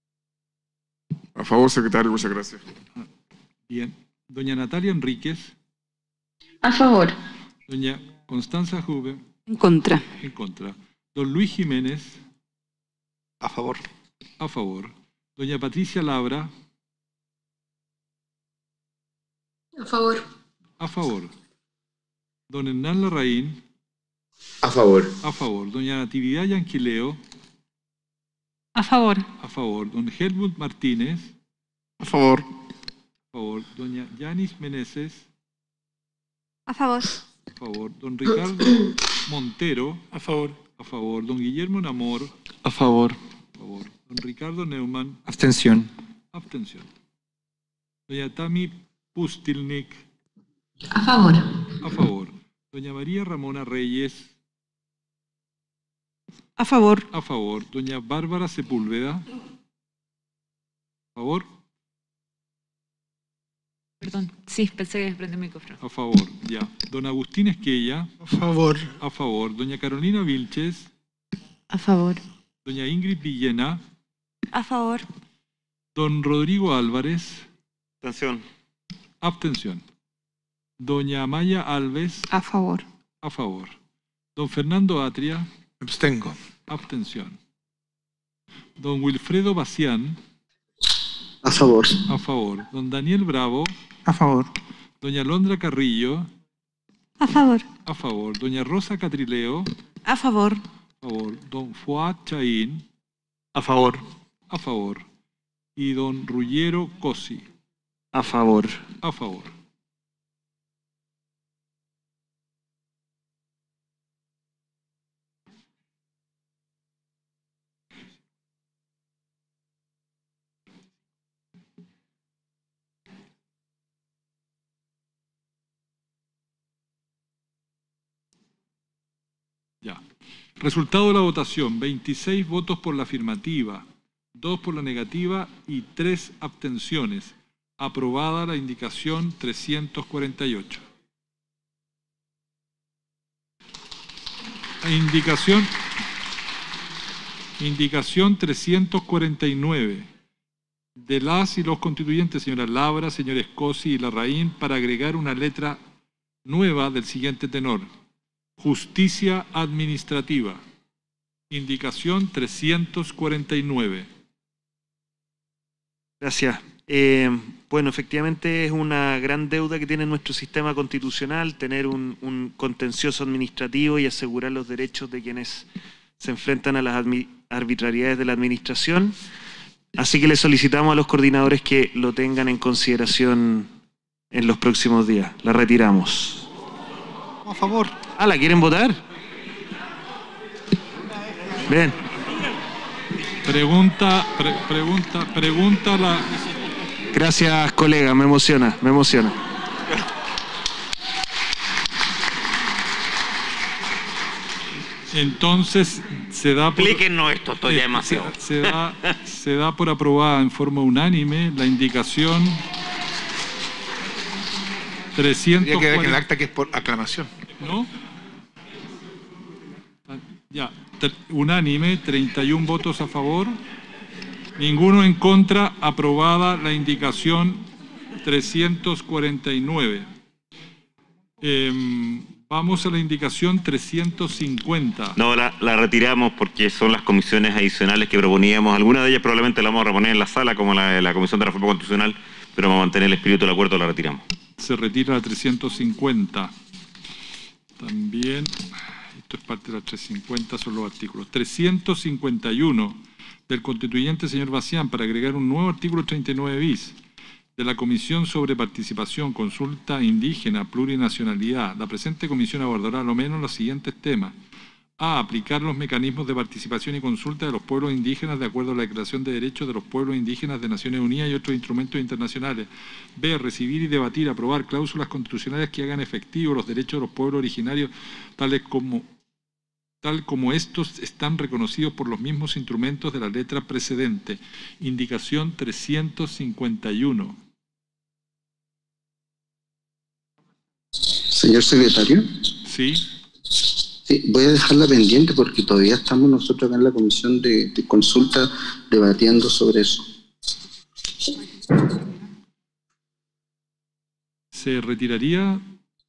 A favor, secretario, muchas gracias. Bien. Doña Natalia Enríquez. A favor. Doña Constanza Jube. En contra. En contra. Don Luis Jiménez. A favor. A favor. Doña Patricia Labra. A favor. A favor. Don Hernán Larraín. A favor. A favor. Doña Natividad Yanquileo. A favor. A favor. Don Helmut Martínez. A favor. A favor. Doña Yanis Meneses. A favor. A favor. Don Ricardo Montero. A favor. A favor. Don Guillermo Namor. A favor. A favor. Don Ricardo Neumann. Abstención. Abstención. Doña Tami Pustilnik. A favor. A favor. Doña María Ramona Reyes. A favor. A favor. Doña Bárbara Sepúlveda. A favor. Perdón, sí, pensé que prendí el micrófono. A favor, ya. Don Agustín Esquella. A favor. A favor. Doña Carolina Vilches. A favor. Doña Ingrid Villena. A favor. Don Rodrigo Álvarez. Abstención. Abstención. Doña Amaya Alves. A favor. A favor. Don Fernando Atria. Abstengo. Abstención. Don Wilfredo Bacián. A favor. A favor. Don Daniel Bravo. A favor. Doña Londra Carrillo. A favor. A favor. Doña Rosa Catrileo. A favor. A favor. Don Fuad Chaín. A favor. A favor. Y don Ruggiero Cosi. A favor. A favor. Ya. Resultado de la votación: 26 votos por la afirmativa, 2 por la negativa y 3 abstenciones. Aprobada la indicación 348. Indicación 349. De las y los constituyentes, señora Labra, señores Cosi y Larraín, para agregar una letra nueva del siguiente tenor: Justicia administrativa. Indicación 349. Gracias. Bueno, efectivamente es una gran deuda que tiene nuestro sistema constitucional, tener un contencioso administrativo y asegurar los derechos de quienes se enfrentan a las arbitrariedades de la administración. Así que le solicitamos a los coordinadores que lo tengan en consideración en los próximos días. La retiramos. A favor. Ah, ¿la quieren votar? Bien. Pregunta la... Gracias, colega, me emociona, me emociona. Entonces se da por... Explíquenos esto, estoy ya demasiado. Se da por aprobada en forma unánime la indicación 340. Tendría que ver en el acta que es por aclamación. ¿No? Ya, unánime, 31 votos a favor, ninguno en contra, aprobada la indicación 349. Vamos a la indicación 350. No, la retiramos porque son las comisiones adicionales que proponíamos. Algunas de ellas probablemente las vamos a reponer en la sala, como la Comisión de Reforma Constitucional, pero vamos a mantener el espíritu del acuerdo, la retiramos. Se retira la 350. También, esto es parte de la 350, son los artículos. 351 del constituyente señor Bacián para agregar un nuevo artículo 39 bis de la Comisión sobre Participación, Consulta Indígena, Plurinacionalidad. La presente comisión abordará lo menos los siguientes temas. A. Aplicar los mecanismos de participación y consulta de los pueblos indígenas de acuerdo a la Declaración de Derechos de los Pueblos Indígenas de Naciones Unidas y otros instrumentos internacionales. B. Recibir y debatir, aprobar cláusulas constitucionales que hagan efectivos los derechos de los pueblos originarios, tal como estos están reconocidos por los mismos instrumentos de la letra precedente. Indicación 351. Señor secretario. Sí. Sí, voy a dejarla pendiente porque todavía estamos nosotros acá en la comisión de consulta debatiendo sobre eso. ¿Se retiraría?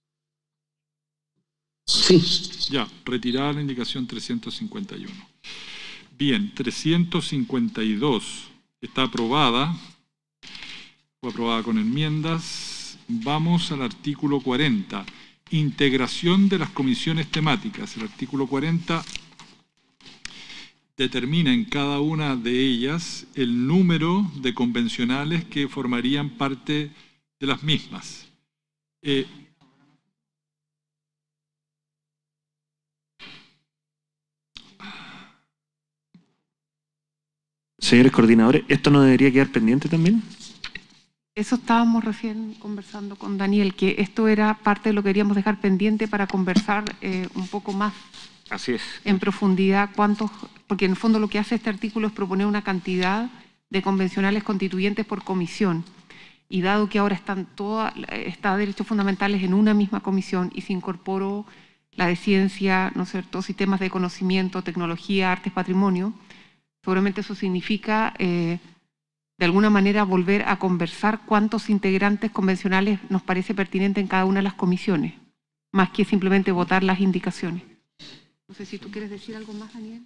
Sí. Ya, retirada la indicación 351. Bien, 352 está aprobada. Fue aprobada con enmiendas. Vamos al artículo 40. Integración de las comisiones temáticas. El artículo 40 determina en cada una de ellas el número de convencionales que formarían parte de las mismas. Señores coordinadores, ¿esto no debería quedar pendiente también? Eso estábamos recién conversando con Daniel, que esto era parte de lo que queríamos dejar pendiente para conversar un poco más. Así es. En profundidad cuántos, porque en el fondo lo que hace este artículo es proponer una cantidad de convencionales constituyentes por comisión. Y dado que ahora están está derechos fundamentales en una misma comisión y se incorporó la de ciencia, ¿no es cierto?, sistemas de conocimiento, tecnología, artes, patrimonio, seguramente eso significa de alguna manera volver a conversar cuántos integrantes convencionales nos parece pertinente en cada una de las comisiones, más que simplemente votar las indicaciones. No sé si tú quieres decir algo más, Daniel.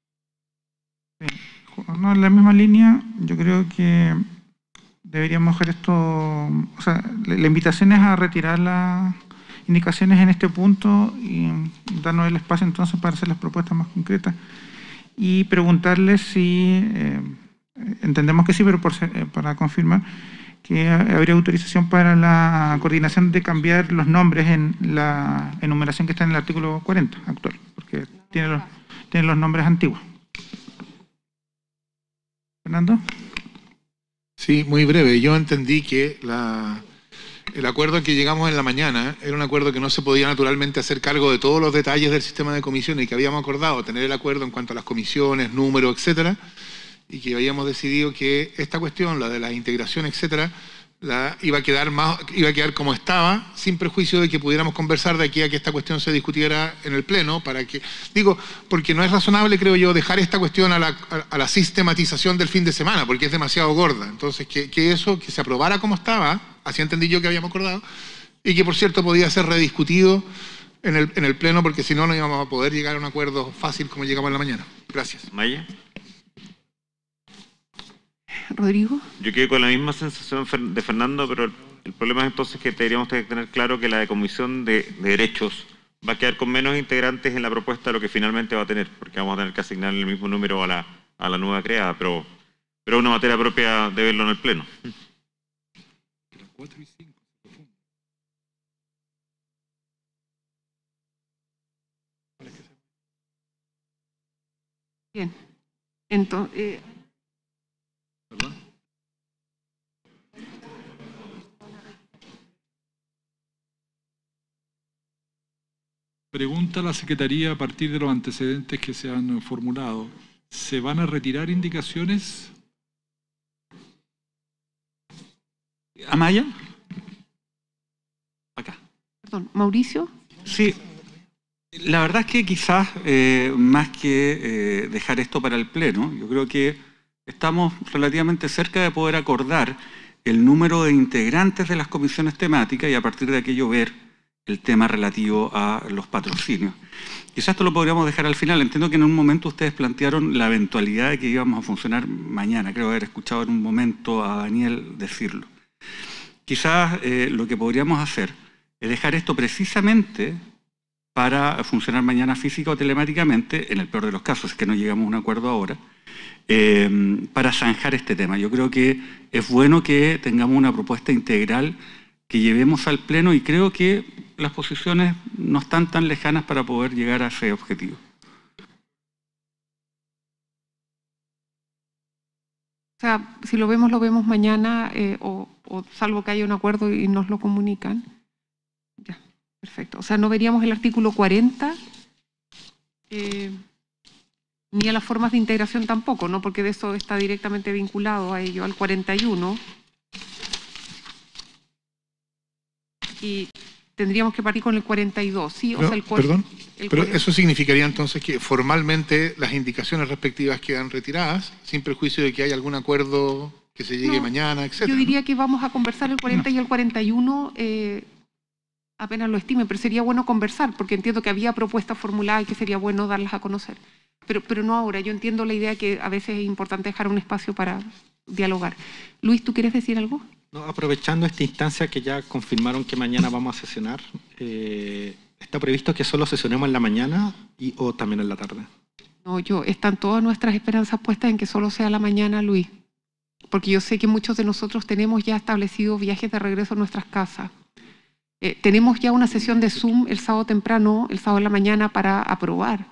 No, en la misma línea, yo creo que deberíamos hacer esto, o sea, la invitación es a retirar las indicaciones en este punto y darnos el espacio entonces para hacer las propuestas más concretas y preguntarles si, entendemos que sí, pero para confirmar, que habría autorización para la coordinación de cambiar los nombres en la enumeración que está en el artículo 40 actual, porque tiene los nombres antiguos. Fernando. Sí, muy breve. Yo entendí que el acuerdo al que llegamos en la mañana era un acuerdo que no se podía naturalmente hacer cargo de todos los detalles del sistema de comisiones y que habíamos acordado tener el acuerdo en cuanto a las comisiones, números, etcétera, y que habíamos decidido que esta cuestión, la de la integración, etcétera, iba a quedar como estaba, sin perjuicio de que pudiéramos conversar de aquí a que esta cuestión se discutiera en el Pleno, porque no es razonable, creo yo, dejar esta cuestión a la sistematización del fin de semana, porque es demasiado gorda. Entonces, que se aprobara como estaba, así entendí yo que habíamos acordado, y que, por cierto, podía ser rediscutido en el Pleno, porque si no, no íbamos a poder llegar a un acuerdo fácil como llegamos en la mañana. Gracias. Maya. Rodrigo. Yo quedé con la misma sensación de Fernando, pero el problema es entonces que deberíamos tener claro que la Comisión de Derechos va a quedar con menos integrantes en la propuesta de lo que finalmente va a tener, porque vamos a tener que asignar el mismo número a la nueva creada, pero es una materia propia de verlo en el Pleno. Bien. Entonces... Pregunta a la Secretaría a partir de los antecedentes que se han formulado. ¿Se van a retirar indicaciones? Amaya. Perdón, Mauricio. Sí, la verdad es que quizás más que dejar esto para el Pleno, yo creo que estamos relativamente cerca de poder acordar el número de integrantes de las comisiones temáticas y a partir de aquello ver el tema relativo a los patrocinios. Quizás esto lo podríamos dejar al final. Entiendo que en un momento ustedes plantearon la eventualidad de que íbamos a funcionar mañana. Creo haber escuchado en un momento a Daniel decirlo. Quizás lo que podríamos hacer es dejar esto precisamente para funcionar mañana física o telemáticamente, en el peor de los casos, es que no llegamos a un acuerdo ahora, para zanjar este tema. Yo creo que es bueno que tengamos una propuesta integral que llevemos al Pleno y creo que las posiciones no están tan lejanas para poder llegar a ese objetivo. O sea, si lo vemos mañana o salvo que haya un acuerdo y nos lo comunican. Ya, perfecto. O sea, no veríamos el artículo 40 ni a las formas de integración tampoco, ¿no? Porque de eso está directamente vinculado a ello, al 41. Y tendríamos que partir con el 42, ¿sí? O No, sea, perdón, pero eso significaría entonces que formalmente las indicaciones respectivas quedan retiradas, sin perjuicio de que haya algún acuerdo que se llegue mañana, etc. Yo diría que vamos a conversar el 40 y el 41 apenas lo estimen, pero sería bueno conversar, porque entiendo que había propuestas formuladas y que sería bueno darlas a conocer. Pero no ahora, yo entiendo la idea que a veces es importante dejar un espacio para dialogar. Luis, ¿tú quieres decir algo? No, aprovechando esta instancia que ya confirmaron que mañana vamos a sesionar, ¿está previsto que solo sesionemos en la mañana o también en la tarde? No, están todas nuestras esperanzas puestas en que solo sea la mañana, Luis. Porque yo sé que muchos de nosotros tenemos ya establecidos viajes de regreso a nuestras casas. Tenemos ya una sesión de Zoom el sábado temprano, el sábado en la mañana para aprobar.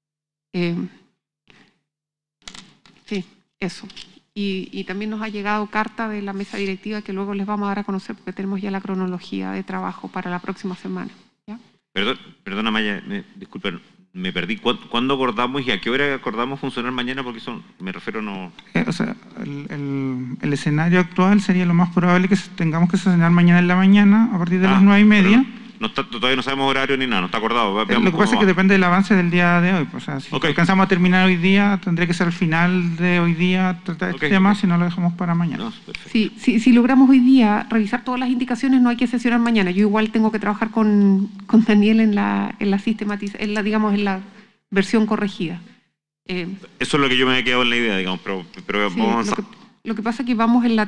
Sí, eso. Y también nos ha llegado carta de la mesa directiva que luego les vamos a dar a conocer porque tenemos ya la cronología de trabajo para la próxima semana. ¿Ya? Perdona, Maya, disculpen, me perdí. ¿Cuándo acordamos y a qué hora acordamos funcionar mañana? Porque me refiero no... O sea, el escenario actual sería lo más probable que tengamos que sesionar mañana en la mañana a partir de las 9:30. Todavía no sabemos horario ni nada, no está acordado. Lo que pasa es que depende del avance del día de hoy. O sea, si alcanzamos a terminar hoy día, tendría que ser al final de hoy día tratar este tema, si no lo dejamos para mañana. Si logramos hoy día revisar todas las indicaciones, no hay que sesionar mañana. Yo igual tengo que trabajar con Daniel en la sistematización, digamos, en la versión corregida. Eso es lo que yo me he quedado en la idea, digamos, pero Sí, vamos a avanzar. lo que pasa es que vamos en la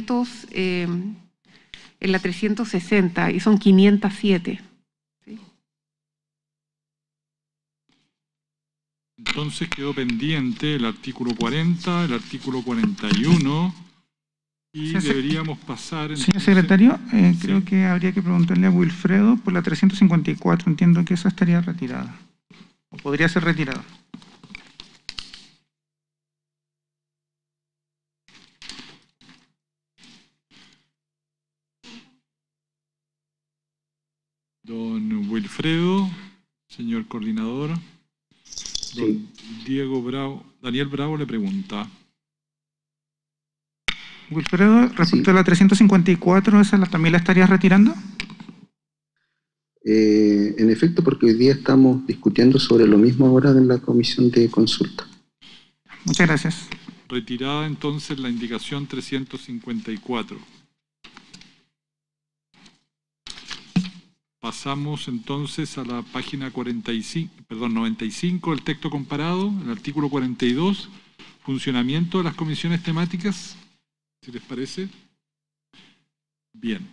360 y son 507. ¿Sí? Entonces quedó pendiente el artículo 40, el artículo 41 y deberíamos pasar... Señor secretario, creo que habría que preguntarle a Wilfredo por la 354. Entiendo que esa estaría retirada. O podría ser retirada. Don Wilfredo, señor coordinador. Don Daniel Bravo le pregunta. Wilfredo, respecto a la 354, ¿esa también la estarías retirando? En efecto, porque hoy día estamos discutiendo sobre lo mismo ahora en la comisión de consulta. Muchas gracias. Retirada entonces la indicación 354. Pasamos entonces a la página 95, el texto comparado, el artículo 42, funcionamiento de las comisiones temáticas, si les parece. Bien.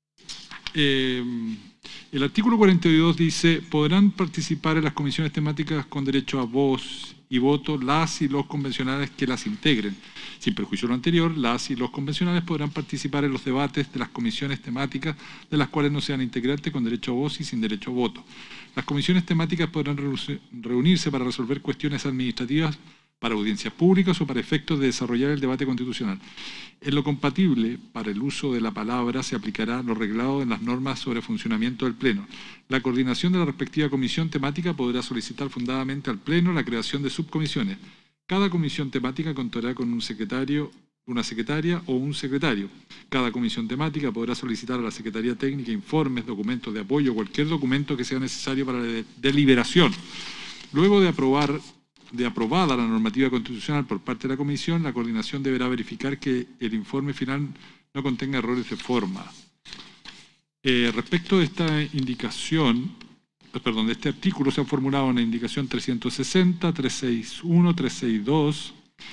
El artículo 42 dice, podrán participar en las comisiones temáticas con derecho a voz y voto las y los convencionales que las integren. Sin perjuicio de lo anterior, las y los convencionales podrán participar en los debates de las comisiones temáticas de las cuales no sean integrantes con derecho a voz y sin derecho a voto. Las comisiones temáticas podrán reunirse para resolver cuestiones administrativas para audiencias públicas o para efectos de desarrollar el debate constitucional. En lo compatible, para el uso de la palabra, se aplicará lo reglado en las normas sobre funcionamiento del Pleno. La coordinación de la respectiva comisión temática podrá solicitar fundadamente al Pleno la creación de subcomisiones. Cada comisión temática contará con un secretario una secretaria o un secretario. Cada comisión temática podrá solicitar a la Secretaría Técnica informes, documentos de apoyo, cualquier documento que sea necesario para la deliberación. Luego de aprobada la normativa constitucional por parte de la comisión, la coordinación deberá verificar que el informe final no contenga errores de forma. Respecto de esta indicación, de este artículo, se ha formulado una indicación 360, 361, 362,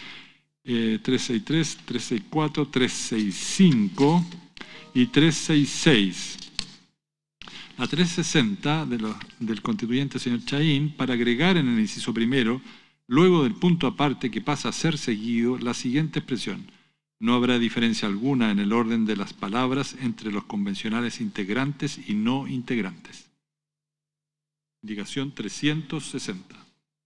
363, 364, 365 y 366. La 360 del constituyente señor Chaín, para agregar en el inciso primero, luego del punto aparte que pasa a ser seguido, la siguiente expresión: no habrá diferencia alguna en el orden de las palabras entre los convencionales integrantes y no integrantes. Indicación 360.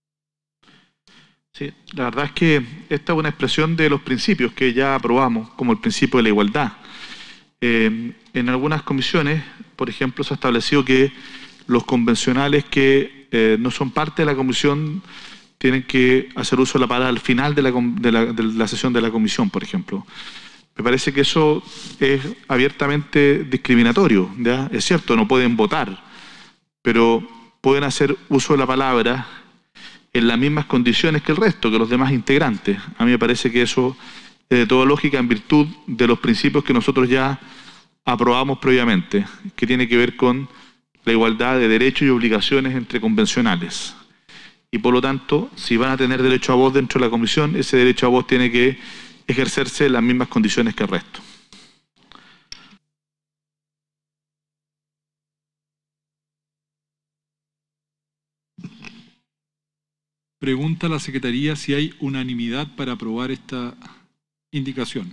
Sí, la verdad es que esta es una expresión de los principios que ya aprobamos, como el principio de la igualdad. En algunas comisiones, por ejemplo, se ha establecido que los convencionales que no son parte de la comisión tienen que hacer uso de la palabra al final de la sesión de la comisión, por ejemplo. Me parece que eso es abiertamente discriminatorio, ¿ya? Es cierto, no pueden votar, pero pueden hacer uso de la palabra en las mismas condiciones que el resto, que los demás integrantes. A mí me parece que eso es de toda lógica en virtud de los principios que nosotros ya aprobamos previamente, que tiene que ver con la igualdad de derechos y obligaciones entre convencionales. Y por lo tanto, si van a tener derecho a voz dentro de la comisión, ese derecho a voz tiene que ejercerse en las mismas condiciones que el resto. Pregunta a la Secretaría si hay unanimidad para aprobar esta indicación.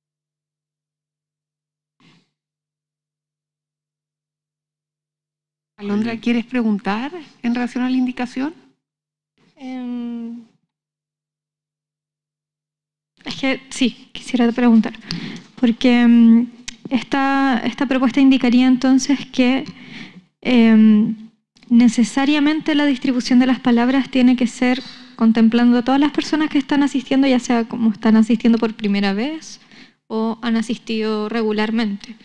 Alondra, ¿quieres preguntar en relación a la indicación? Es que sí, quisiera preguntar, porque esta propuesta indicaría entonces que necesariamente la distribución de las palabras tiene que ser contemplando a todas las personas que están asistiendo, ya sea como están asistiendo por primera vez o han asistido regularmente.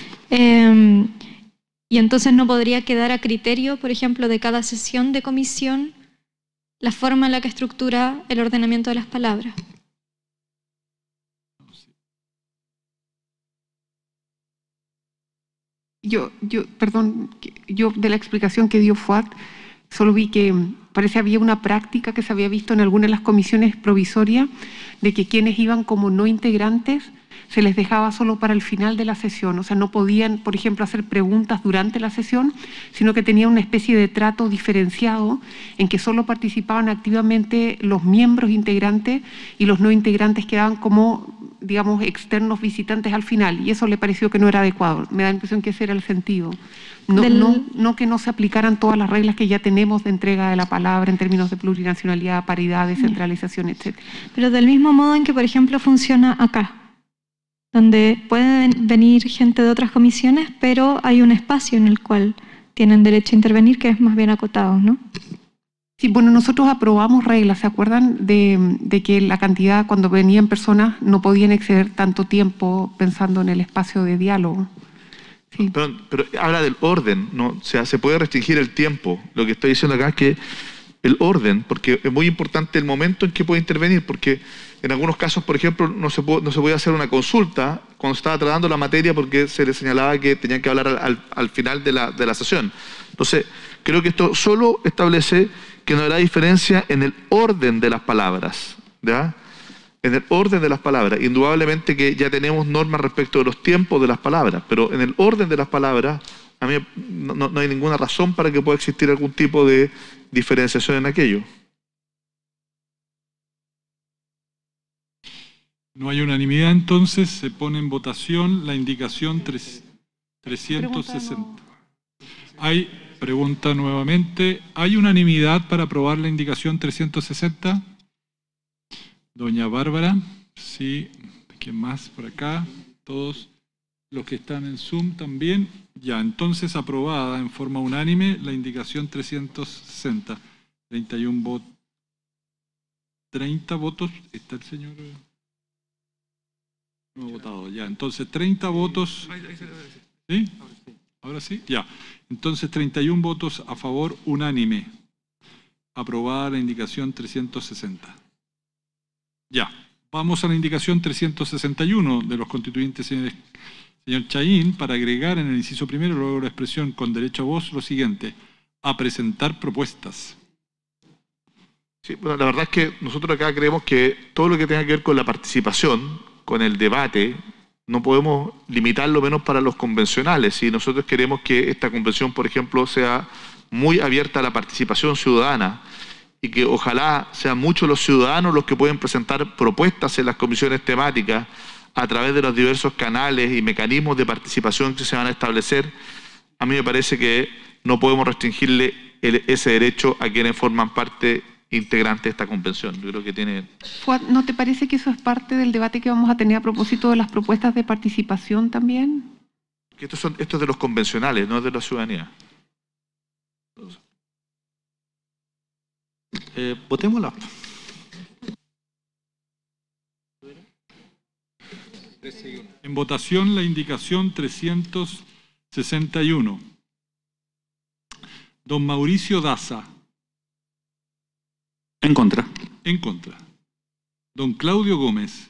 Y entonces no podría quedar a criterio, por ejemplo, de cada sesión de comisión la forma en la que estructura el ordenamiento de las palabras. Perdón, yo de la explicación que dio Fuad, solo vi que parece había una práctica que se había visto en algunas de las comisiones provisorias de que quienes iban como no integrantes se les dejaba solo para el final de la sesión, o sea, no podían, por ejemplo, hacer preguntas durante la sesión, sino que tenían una especie de trato diferenciado en que solo participaban activamente los miembros integrantes y los no integrantes quedaban como, digamos, externos visitantes al final, y eso le pareció que no era adecuado. Me da la impresión que ese era el sentido. No que no se aplicaran todas las reglas que ya tenemos de entrega de la palabra en términos de plurinacionalidad, paridad, descentralización, etc. Pero del mismo modo en que, por ejemplo, funciona acá, donde pueden venir gente de otras comisiones, pero hay un espacio en el cual tienen derecho a intervenir que es más bien acotado, ¿no? Sí, bueno, nosotros aprobamos reglas, ¿se acuerdan? De que la cantidad, cuando venían personas, no podían exceder tanto tiempo pensando en el espacio de diálogo. Sí. Pero habla del orden, ¿no? O sea, se puede restringir el tiempo. Lo que estoy diciendo acá es que el orden, porque es muy importante el momento en que puede intervenir, porque en algunos casos, por ejemplo, no se podía hacer una consulta cuando estaba tratando la materia porque se le señalaba que tenían que hablar al final de la sesión. Entonces, creo que esto solo establece que no habrá diferencia en el orden de las palabras, ¿ya? En el orden de las palabras. Indudablemente que ya tenemos normas respecto de los tiempos de las palabras, pero en el orden de las palabras, a mí no hay ninguna razón para que pueda existir algún tipo de diferenciación en aquello. No hay unanimidad, entonces se pone en votación la indicación 360. Hay pregunta nuevamente. ¿Hay unanimidad para aprobar la indicación 360? Doña Bárbara. Sí. ¿Quién más por acá? Todos los que están en Zoom también. Ya, entonces aprobada en forma unánime la indicación 360. 31 votos. 30 votos. ¿Está el señor? No he votado, ya. Entonces, 30 votos. ¿Sí? Ahora sí, ya. Entonces, 31 votos a favor, unánime. Aprobada la indicación 360. Ya. Vamos a la indicación 361 de los constituyentes, señor Chayín, para agregar en el inciso primero, luego la expresión con derecho a voz, lo siguiente: a presentar propuestas. Sí, bueno, la verdad es que nosotros acá creemos que todo lo que tenga que ver con la participación, con el debate, no podemos limitarlo menos para los convencionales. Y nosotros queremos que esta convención, por ejemplo, sea muy abierta a la participación ciudadana y que ojalá sean muchos los ciudadanos los que pueden presentar propuestas en las comisiones temáticas a través de los diversos canales y mecanismos de participación que se van a establecer. A mí me parece que no podemos restringirle ese derecho a quienes forman parte integrante de esta convención. Yo creo que tiene... Fuad, ¿no te parece que eso es parte del debate que vamos a tener a propósito de las propuestas de participación también? Que esto es de los convencionales, no es de la ciudadanía. Votémosla. En votación la indicación 361. Don Mauricio Daza. En contra. En contra. Don Claudio Gómez.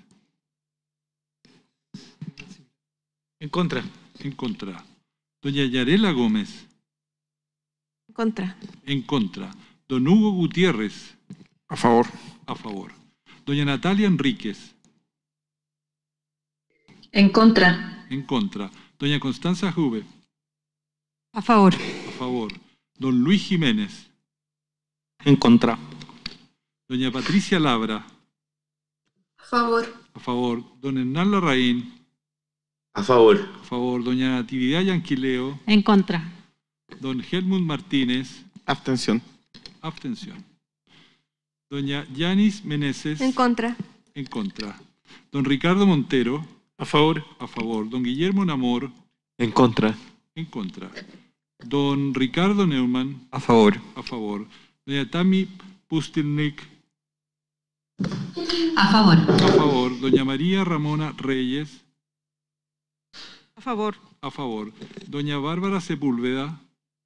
En contra. En contra. Doña Yarela Gómez. En contra. En contra. Don Hugo Gutiérrez. A favor. A favor. Doña Natalia Enríquez. En contra. En contra. Doña Constanza Jube. A favor. A favor. Don Luis Jiménez. En contra. Doña Patricia Labra. A favor. A favor. Don Hernán Larraín. A favor. A favor. Doña Natividad Yanquileo. En contra. Don Helmut Martínez. Abstención. Abstención. Doña Yanis Meneses. En contra. En contra. Don Ricardo Montero. A favor. A favor. Don Guillermo Namor. En contra. En contra. Don Ricardo Neumann. A favor. A favor. Doña Tami Pustilnik. A favor. A favor. Doña María Ramona Reyes. A favor. A favor. Doña Bárbara Sepúlveda.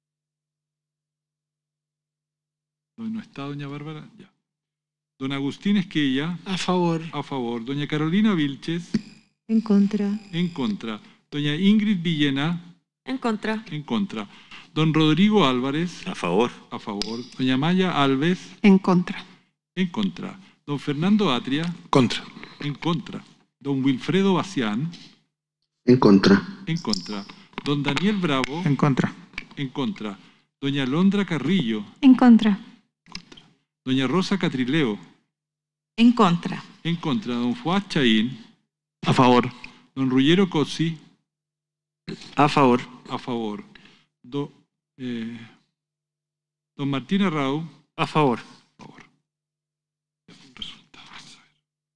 ¿No está doña Bárbara? Ya. Don Agustín Esquella. A favor. A favor. Doña Carolina Vilches. En contra. En contra. Doña Ingrid Villena. En contra. En contra. Don Rodrigo Álvarez. A favor. A favor. Doña Maya Alves. En contra. En contra. Don Fernando Atria. Contra. En contra. Don Wilfredo Bacián. En contra. En contra. Don Daniel Bravo. En contra. En contra. Doña Londra Carrillo. En contra. Doña Rosa Catrileo. En contra. En contra. Don Fuad Chaín. A favor. Don Ruggiero Cozzi. A favor. A favor. Don Martín Arrau. A favor. A favor. Resultados, a ver.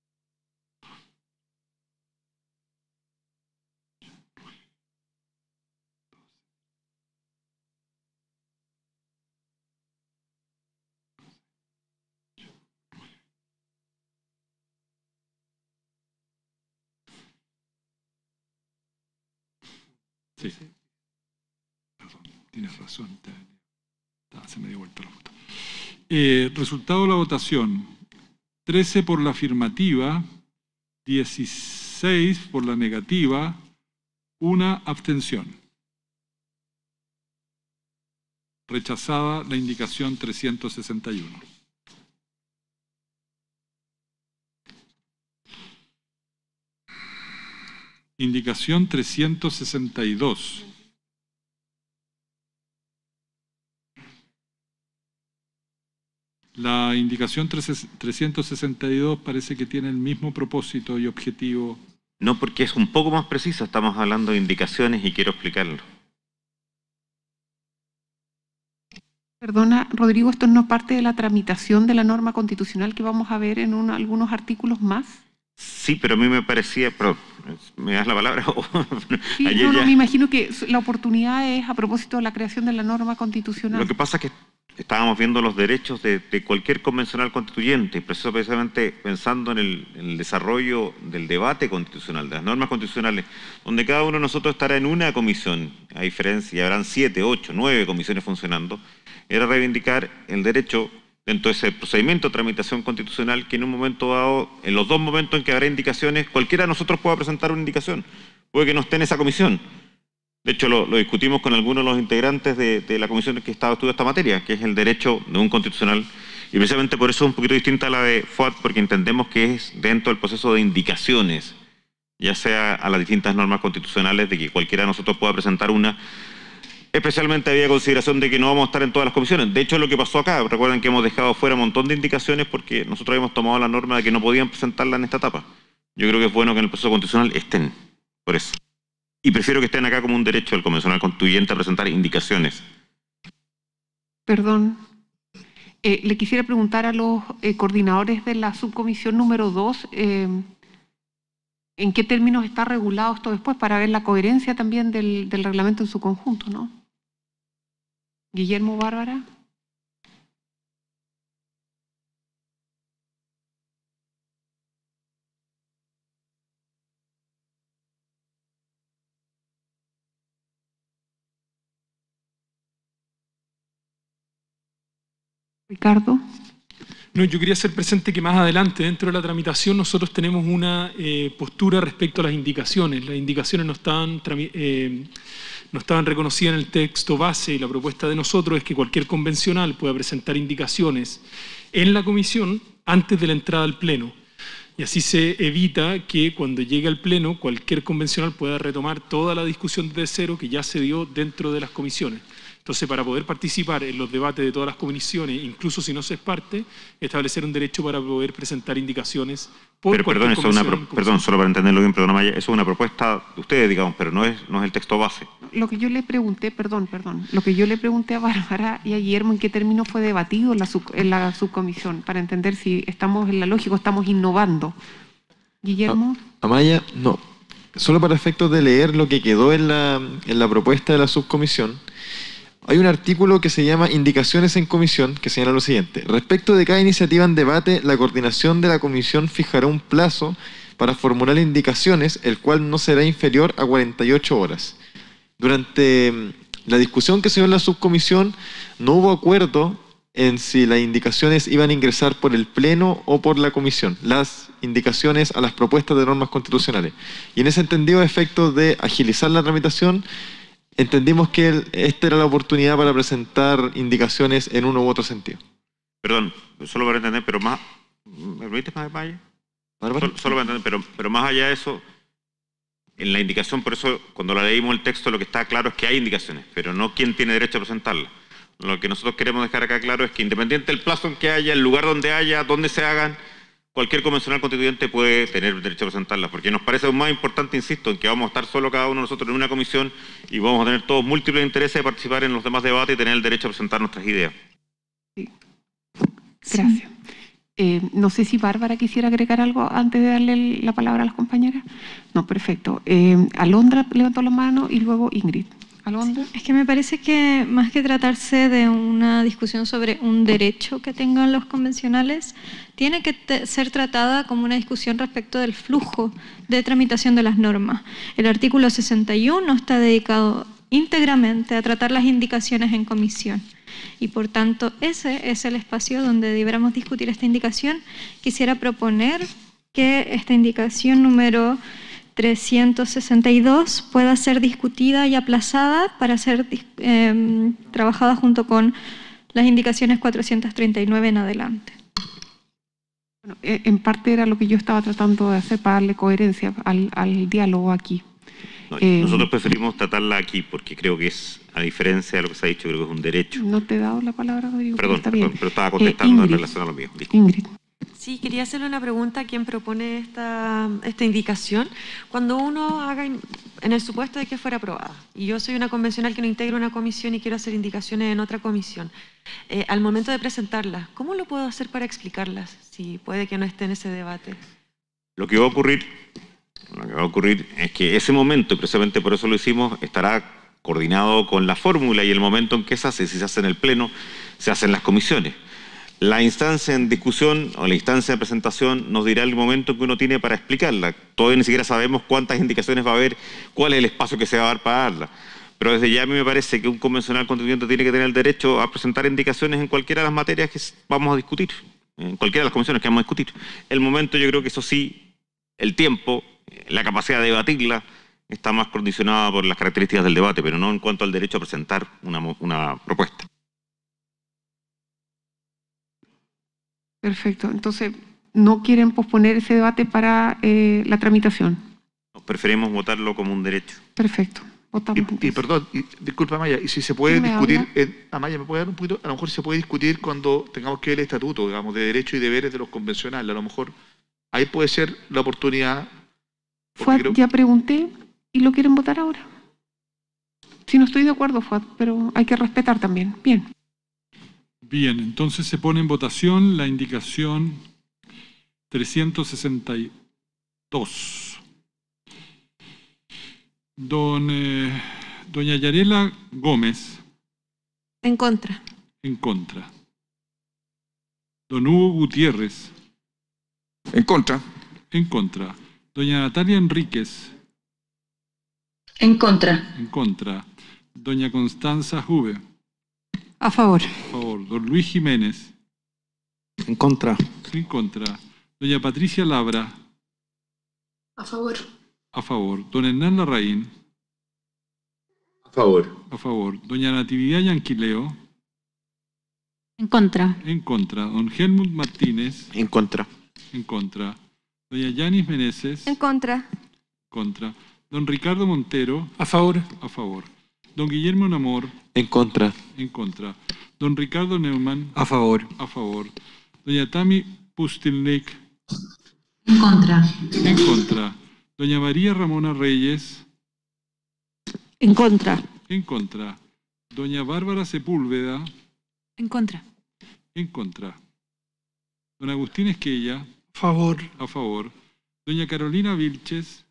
Sí. Perdón, tienes razón. Se me dio vuelta la foto. Resultado de la votación. 13 por la afirmativa, 16 por la negativa, 1 abstención. Rechazada la indicación 361. Indicación 362. La indicación 362 parece que tiene el mismo propósito y objetivo. No, porque es un poco más preciso. Estamos hablando de indicaciones y quiero explicarlo. Perdona, Rodrigo, ¿esto no es parte de la tramitación de la norma constitucional que vamos a ver en algunos artículos más? Sí, pero a mí me parecía... Pero, ¿me das la palabra? Sí, Ayer no, ya... me imagino que la oportunidad es a propósito de la creación de la norma constitucional. Lo que pasa es que estábamos viendo los derechos de cualquier convencional constituyente, precisamente pensando en el desarrollo del debate constitucional, de las normas constitucionales, donde cada uno de nosotros estará en una comisión, a diferencia, y habrán 7, 8, 9 comisiones funcionando, era reivindicar el derecho dentro de ese procedimiento de tramitación constitucional que en un momento dado, en los dos momentos en que habrá indicaciones, cualquiera de nosotros pueda presentar una indicación, puede que no esté en esa comisión. De hecho, lo discutimos con algunos de los integrantes de la comisión que estaba estudiando esta materia, que es el derecho de un constitucional, y precisamente por eso es un poquito distinta a la de FOAT, porque entendemos que es dentro del proceso de indicaciones, ya sea a las distintas normas constitucionales, de que cualquiera de nosotros pueda presentar una. Especialmente había consideración de que no vamos a estar en todas las comisiones. De hecho, es lo que pasó acá. Recuerden que hemos dejado fuera un montón de indicaciones porque nosotros habíamos tomado la norma de que no podían presentarla en esta etapa. Yo creo que es bueno que en el proceso constitucional estén, por eso. Y prefiero que estén acá como un derecho del convencional constituyente a presentar indicaciones. Perdón. Le quisiera preguntar a los coordinadores de la subcomisión número 2, ¿en qué términos está regulado esto después para ver la coherencia también del reglamento en su conjunto, ¿no? Guillermo, Bárbara. Ricardo. No, yo quería hacer presente que más adelante, dentro de la tramitación, nosotros tenemos una postura respecto a las indicaciones. Las indicaciones no estaban reconocidas en el texto base y la propuesta de nosotros es que cualquier convencional pueda presentar indicaciones en la comisión antes de la entrada al pleno. Y así se evita que cuando llegue al pleno cualquier convencional pueda retomar toda la discusión desde cero que ya se dio dentro de las comisiones. Entonces, para poder participar en los debates de todas las comisiones, incluso si no se es parte, establecer un derecho para poder presentar indicaciones por cualquier comisión. Perdón, solo para entenderlo bien, perdón, Maya, eso es una propuesta de ustedes, digamos, pero no es el texto base. Lo que yo le pregunté, lo que yo le pregunté a Bárbara y a Guillermo, ¿en qué término fue debatido en la subcomisión? Para entender si estamos en la lógica, estamos innovando. Guillermo. Amaya, no. Solo para efectos de leer lo que quedó en la propuesta de la subcomisión, hay un artículo que se llama Indicaciones en comisión, que señala lo siguiente. Respecto de cada iniciativa en debate, la coordinación de la comisión fijará un plazo para formular indicaciones, el cual no será inferior a 48 horas. Durante la discusión que se dio en la subcomisión, no hubo acuerdo en si las indicaciones iban a ingresar por el pleno o por la comisión, las indicaciones a las propuestas de normas constitucionales. Y en ese entendido, a efectos de agilizar la tramitación, entendimos que esta era la oportunidad para presentar indicaciones en uno u otro sentido. Perdón, solo para entender, pero más... ¿Me permites más detalle? Solo para entender, pero más allá de eso, en la indicación, por eso cuando la leímos el texto, lo que está claro es que hay indicaciones, pero no quién tiene derecho a presentarlas. Lo que nosotros queremos dejar acá claro es que independiente del plazo en que haya, el lugar donde haya, donde se hagan, cualquier convencional constituyente puede tener derecho a presentarlas, porque nos parece aún más importante, insisto, en que vamos a estar solo cada uno de nosotros en una comisión y vamos a tener todos múltiples intereses de participar en los demás debates y tener el derecho a presentar nuestras ideas. Sí. Gracias. No sé si Bárbara quisiera agregar algo antes de darle la palabra a las compañeras. No, perfecto. Alondra levantó la mano y luego Ingrid. Alondra. Es que me parece que más que tratarse de una discusión sobre un derecho que tengan los convencionales, tiene que ser tratada como una discusión respecto del flujo de tramitación de las normas. El artículo 61 está dedicado íntegramente a tratar las indicaciones en comisión y por tanto ese es el espacio donde deberíamos discutir esta indicación. Quisiera proponer que esta indicación número 362 pueda ser discutida y aplazada para ser trabajada junto con las indicaciones 439 en adelante. Bueno, en parte era lo que yo estaba tratando de hacer para darle coherencia al diálogo aquí. No, nosotros preferimos tratarla aquí porque creo que es, a diferencia de lo que se ha dicho, creo que es un derecho. No te he dado la palabra, Rodrigo. Perdón, pero estaba contestando en relación a lo mío. Ingrid. Sí, quería hacerle una pregunta a quien propone esta indicación. Cuando uno haga, en el supuesto de que fuera aprobada, y yo soy una convencional que no integra una comisión y quiero hacer indicaciones en otra comisión, al momento de presentarlas, ¿cómo lo puedo hacer para explicarlas? Si puede que no esté en ese debate. Lo que va a ocurrir es que ese momento, y precisamente por eso lo hicimos, estará coordinado con la fórmula y el momento en que se hace, si se hace en el Pleno, se hace en las comisiones. La instancia en discusión o la instancia de presentación nos dirá el momento que uno tiene para explicarla. Todavía ni siquiera sabemos cuántas indicaciones va a haber, cuál es el espacio que se va a dar para darla. Pero desde ya a mí me parece que un convencional constituyente tiene que tener el derecho a presentar indicaciones en cualquiera de las materias que vamos a discutir, en cualquiera de las comisiones que vamos a discutir. El momento, yo creo que eso sí, el tiempo, la capacidad de debatirla, está más condicionada por las características del debate, pero no en cuanto al derecho a presentar una propuesta. Perfecto. Entonces, ¿no quieren posponer ese debate para la tramitación? Preferimos votarlo como un derecho. Perfecto. Votamos. Y perdón, disculpa Amaya, y si se puede discutir, Amaya, ¿me puede dar un poquito? A lo mejor se puede discutir cuando tengamos que ver el estatuto, digamos, de derechos y deberes de los convencionales. A lo mejor ahí puede ser la oportunidad. Fuad, ya pregunté y lo quieren votar ahora. Si no estoy de acuerdo, Fuad, pero hay que respetar también. Bien. Bien, entonces se pone en votación la indicación 362. Doña Yarela Gómez. En contra. En contra. Don Hugo Gutiérrez. En contra. En contra. Doña Natalia Enríquez. En contra. En contra. Doña Constanza Juve. A favor. A favor. Don Luis Jiménez. En contra. En contra. Doña Patricia Labra. A favor. A favor. Don Hernán Larraín. A favor. A favor. Doña Natividad Yanquileo. En contra. En contra. Don Helmut Martínez. En contra. En contra. Doña Yanis Meneses. En contra. Contra. Don Ricardo Montero. A favor. A favor. Don Guillermo Namor. En contra. En contra. Don Ricardo Neumann. A favor. A favor. Doña Tami Pustilnik. En contra. En contra. Doña María Ramona Reyes. En contra. En contra. Doña Bárbara Sepúlveda. En contra. En contra. Don Agustín Esquella. A favor. A favor. Doña Carolina Vilches.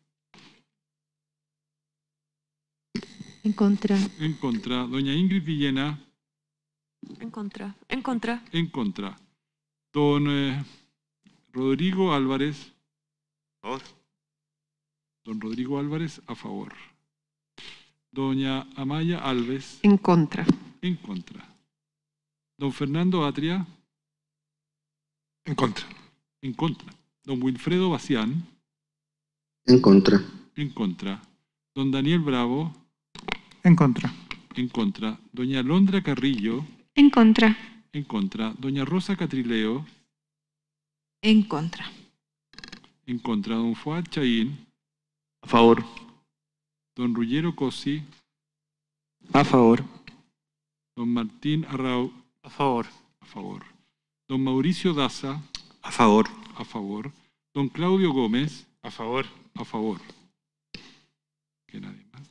En contra. En contra. Doña Ingrid Villena. En contra. En contra. En contra. Don Rodrigo Álvarez. A favor. Don Rodrigo Álvarez, a favor. Doña Amaya Alves. En contra. En contra. Don Fernando Atria. En contra. En contra. Don Wilfredo Bacián. En contra. En contra. Don Daniel Bravo. En contra. En contra. Doña Alondra Carrillo. En contra. En contra. Doña Rosa Catrileo. En contra. En contra. Don Fuad Chaín. A favor. Don Ruggiero Cosi. A favor. Don Martín Arrau. A favor. A favor. Don Mauricio Daza. A favor. A favor. Don Claudio Gómez. A favor. A favor. Que nadie más.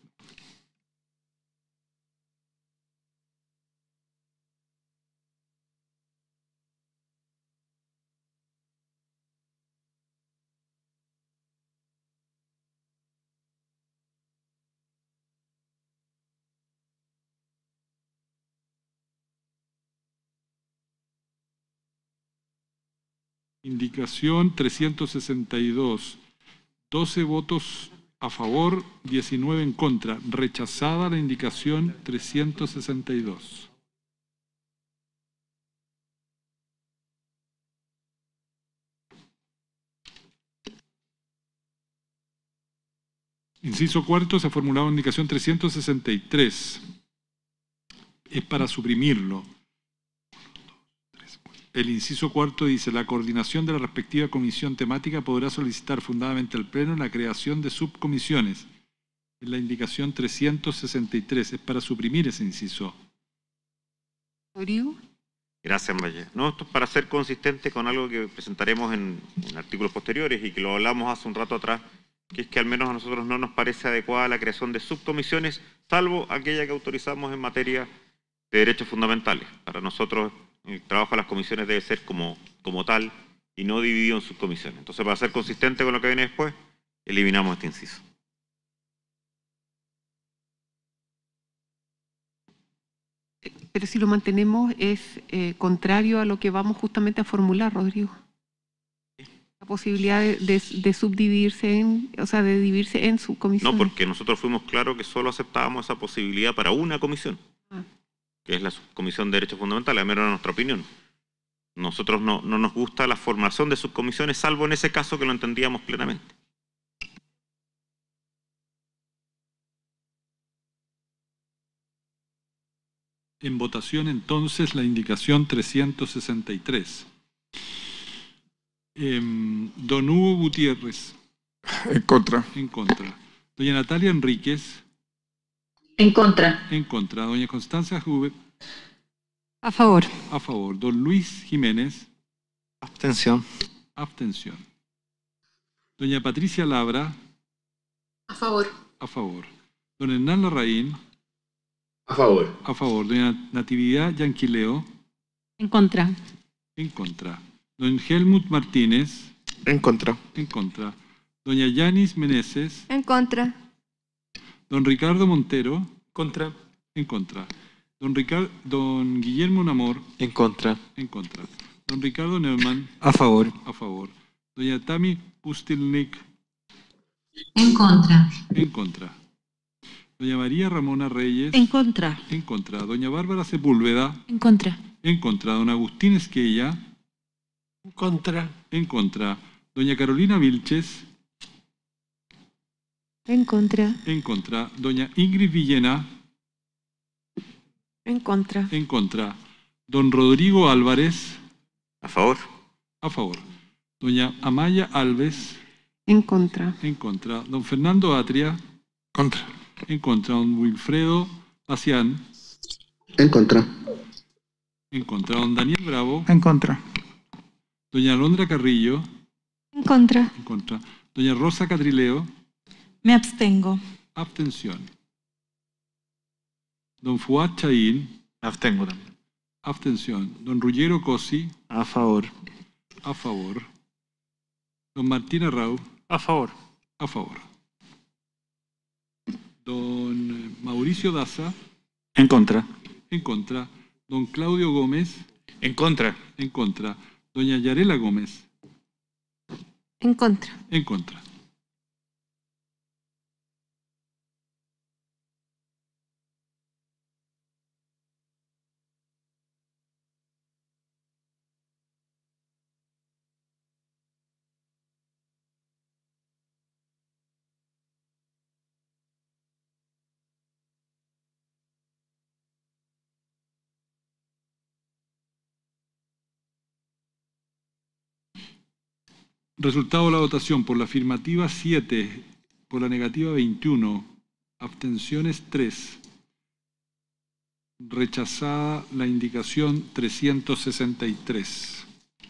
Indicación 362. 12 votos a favor, 19 en contra. Rechazada la indicación 362. Inciso cuarto, se ha formulado indicación 363. Es para suprimirlo. El inciso cuarto dice: la coordinación de la respectiva comisión temática podrá solicitar fundadamente al Pleno la creación de subcomisiones. Es la indicación 363. Es para suprimir ese inciso. Rodrigo. Gracias, Valle. No, esto es para ser consistente con algo que presentaremos en artículos posteriores y que lo hablamos hace un rato atrás, que es que al menos a nosotros no nos parece adecuada la creación de subcomisiones, salvo aquella que autorizamos en materia de derechos fundamentales. Para nosotros el trabajo de las comisiones debe ser como tal y no dividido en subcomisiones. Entonces, para ser consistente con lo que viene después, eliminamos este inciso. Pero si lo mantenemos es contrario a lo que vamos justamente a formular, Rodrigo. La posibilidad de subdividirse de dividirse en subcomisiones. No, porque nosotros fuimos claros que solo aceptábamos esa posibilidad para una comisión, que es la Subcomisión de Derechos Fundamentales, al menos en nuestra opinión. Nosotros no nos gusta la formación de subcomisiones, salvo en ese caso que lo entendíamos plenamente. En votación, entonces, la indicación 363. Don Hugo Gutiérrez. En contra. En contra. Doña Natalia Enríquez. En contra. En contra. Doña Constanza Hubert. A favor. A favor. Don Luis Jiménez. Abstención. Abstención. Doña Patricia Labra. A favor. A favor. Don Hernán Larraín. A favor. A favor. Doña Natividad Yanquileo. En contra. En contra. Don Helmut Martínez. En contra. En contra. Doña Yanis Meneses. En contra. Don Ricardo Montero. Contra. En contra. Don Guillermo Namor. En contra. En contra. Don Ricardo Neumann. A favor. A favor. Doña Tami Pustilnik. En contra. En contra. Doña María Ramona Reyes. En contra. En contra. Doña Bárbara Sepúlveda. En contra. En contra. Don Agustín Esquella. En contra. En contra. Doña Carolina Vilches. En contra. En contra. Doña Ingrid Villena. En contra. En contra. Don Rodrigo Álvarez. A favor. A favor. Doña Amaya Alves. En contra. En contra. Don Fernando Atria. Contra. En contra. Don Wilfredo Acián. En contra. En contra. Don Daniel Bravo. En contra. Doña Alondra Carrillo. En contra. En contra. Doña Rosa Catrileo. Me abstengo. Abstención. Don Fuad Chaín. Abstengo también. Abstención. Don Ruggiero Cosi. A favor. A favor. Don Martín Arrau. A favor. A favor. Don Mauricio Daza. En contra. En contra. Don Claudio Gómez. En contra. En contra. Doña Yarela Gómez. En contra. En contra. Resultado de la votación: por la afirmativa 7, por la negativa 21, abstenciones 3. Rechazada la indicación 363.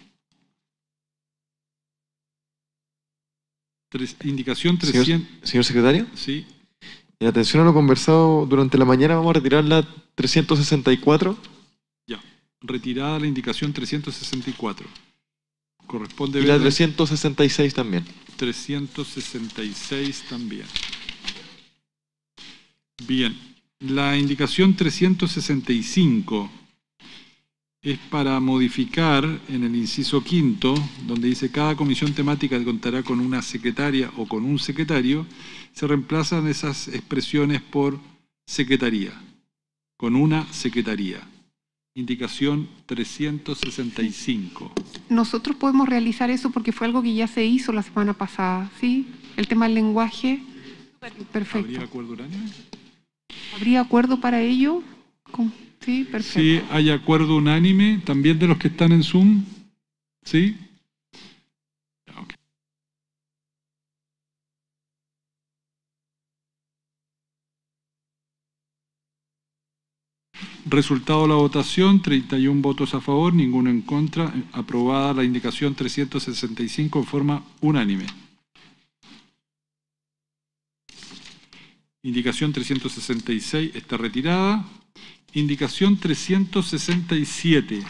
Indicación 300. Señor secretario. Sí. En atención a lo conversado durante la mañana, vamos a retirar la 364. Ya. Retirada la indicación 364. Corresponde y la 366 también. 366 también. Bien. La indicación 365 es para modificar en el inciso quinto, donde dice cada comisión temática contará con una secretaria o con un secretario, se reemplazan esas expresiones por secretaría, con una secretaría. Indicación 365. Nosotros podemos realizar eso porque fue algo que ya se hizo la semana pasada, ¿sí? El tema del lenguaje. Perfecto. ¿Habría acuerdo unánime? ¿Habría acuerdo para ello? Sí, perfecto. Sí, hay acuerdo unánime, también de los que están en Zoom. ¿Sí? Okay. Resultado de la votación: 31 votos a favor, ninguno en contra. Aprobada la indicación 365 en forma unánime. Indicación 366 está retirada. Indicación 367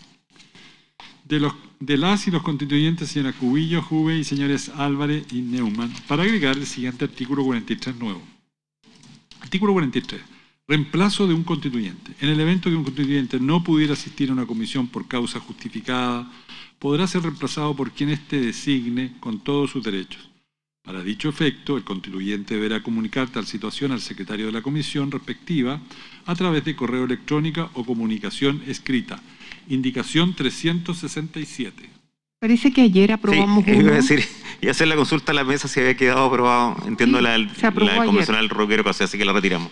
de las y los constituyentes señora Cubillo, Juve y señores Álvarez y Neumann, para agregar el siguiente artículo 43 nuevo. Artículo 43. Reemplazo de un constituyente. En el evento que un constituyente no pudiera asistir a una comisión por causa justificada, podrá ser reemplazado por quien éste designe con todos sus derechos. Para dicho efecto, el constituyente deberá comunicar tal situación al secretario de la comisión respectiva a través de correo electrónico o comunicación escrita. Indicación 367. Parece que ayer aprobamos Sí, iba uno. a decir, y hacer la consulta a la mesa si había quedado aprobado. Entiendo Sí, la se aprobó ayer. convencional Roquero, así que la retiramos.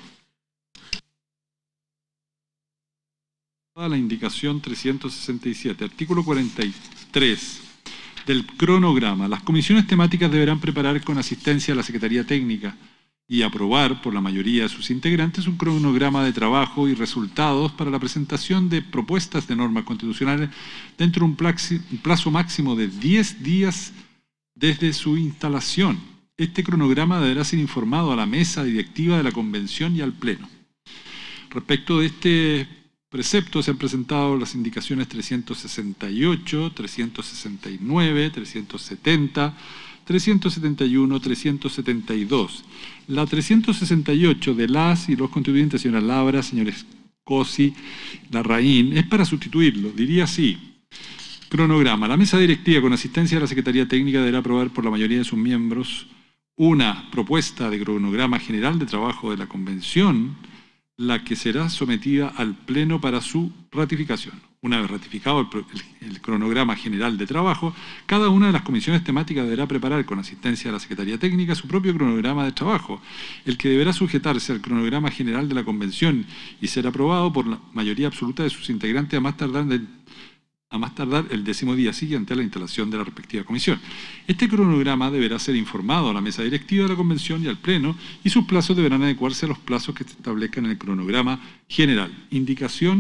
La indicación 367, artículo 43 del cronograma. Las comisiones temáticas deberán preparar con asistencia a la Secretaría Técnica y aprobar por la mayoría de sus integrantes un cronograma de trabajo y resultados para la presentación de propuestas de normas constitucionales dentro de un plazo máximo de 10 días desde su instalación. Este cronograma deberá ser informado a la mesa directiva de la Convención y al Pleno. Respecto de este precepto se han presentado las indicaciones 368, 369, 370, 371, 372. La 368 de las y los constituyentes, señora Labra, señores Cosi, Larraín, es para sustituirlo. Diría así: cronograma. La mesa directiva con asistencia de la Secretaría Técnica deberá aprobar por la mayoría de sus miembros una propuesta de cronograma general de trabajo de la Convención, la que será sometida al Pleno para su ratificación. Una vez ratificado el cronograma general de trabajo, cada una de las comisiones temáticas deberá preparar con asistencia de la Secretaría Técnica su propio cronograma de trabajo, el que deberá sujetarse al cronograma general de la Convención y ser aprobado por la mayoría absoluta de sus integrantes a más tardar el 10º día siguiente a la instalación de la respectiva comisión. Este cronograma deberá ser informado a la mesa directiva de la Convención y al Pleno, y sus plazos deberán adecuarse a los plazos que se establezcan en el cronograma general. Indicación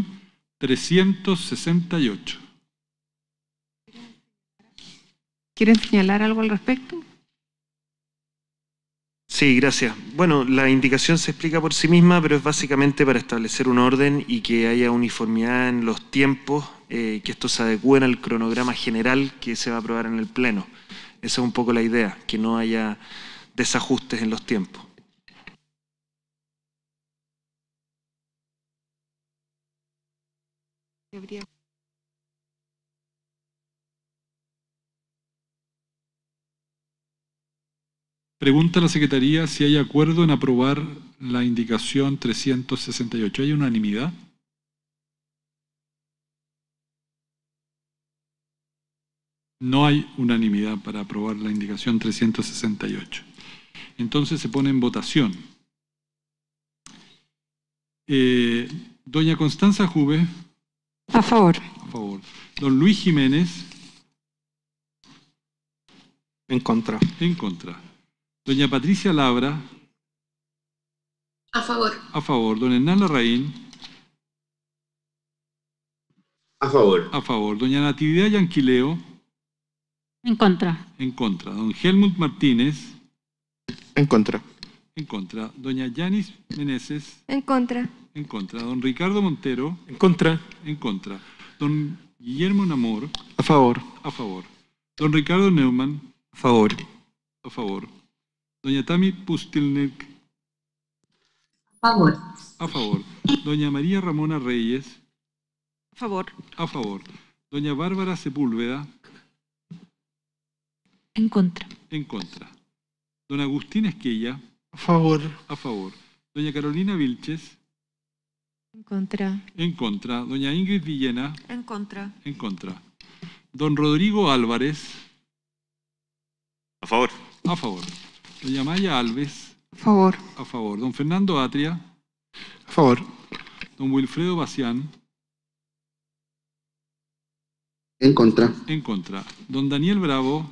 368. ¿Quieren señalar algo al respecto? Sí, gracias. Bueno, la indicación se explica por sí misma, pero es básicamente para establecer un orden y que haya uniformidad en los tiempos, que esto se adecúe al cronograma general que se va a aprobar en el Pleno. Esa es un poco la idea, que no haya desajustes en los tiempos. Pregunta a la Secretaría si hay acuerdo en aprobar la indicación 368. ¿Hay unanimidad? No hay unanimidad para aprobar la indicación 368. Entonces se pone en votación. Doña Constanza Jube. A favor. A favor. Don Luis Jiménez. En contra. En contra. Doña Patricia Labra. A favor. A favor. Don Hernán Larraín. A favor. A favor. Doña Natividad Yanquileo. En contra. En contra. Don Helmut Martínez. En contra. En contra. Doña Yanis Meneses. En contra. En contra. Don Ricardo Montero. En contra. En contra. Don Guillermo Namor. A favor. A favor. Don Ricardo Neumann. A favor. A favor. Doña Tami Pustilnik. A favor. A favor. Doña María Ramona Reyes. A favor. A favor. Doña Bárbara Sepúlveda. En contra. En contra. Don Agustín Esquella. A favor. A favor. Doña Carolina Vilches. En contra. En contra. Doña Ingrid Villena. En contra. En contra. Don Rodrigo Álvarez. A favor. A favor. Doña Maya Alves. A favor. A favor. Don Fernando Atria. A favor. Don Wilfredo Bacián. En contra. En contra. Don Daniel Bravo.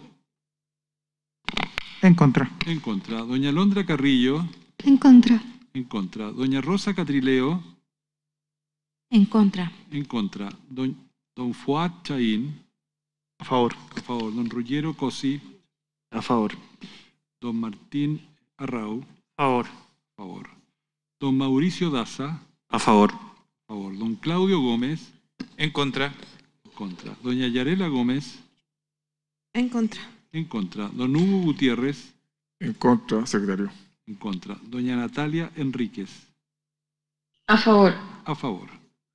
En contra. En contra. Doña Londra Carrillo. En contra. En contra. Doña Rosa Catrileo. En contra. En contra. Don Fuad Chaín. A favor. A favor. Don Ruggiero Cosi. A favor. Don Martín Arrau. A favor. A favor. Don Mauricio Daza. A favor. A favor. Don Claudio Gómez. En contra. En contra. Doña Yarela Gómez. En contra. En contra. Don Hugo Gutiérrez. En contra, secretario. En contra. Doña Natalia Enríquez. A favor. A favor.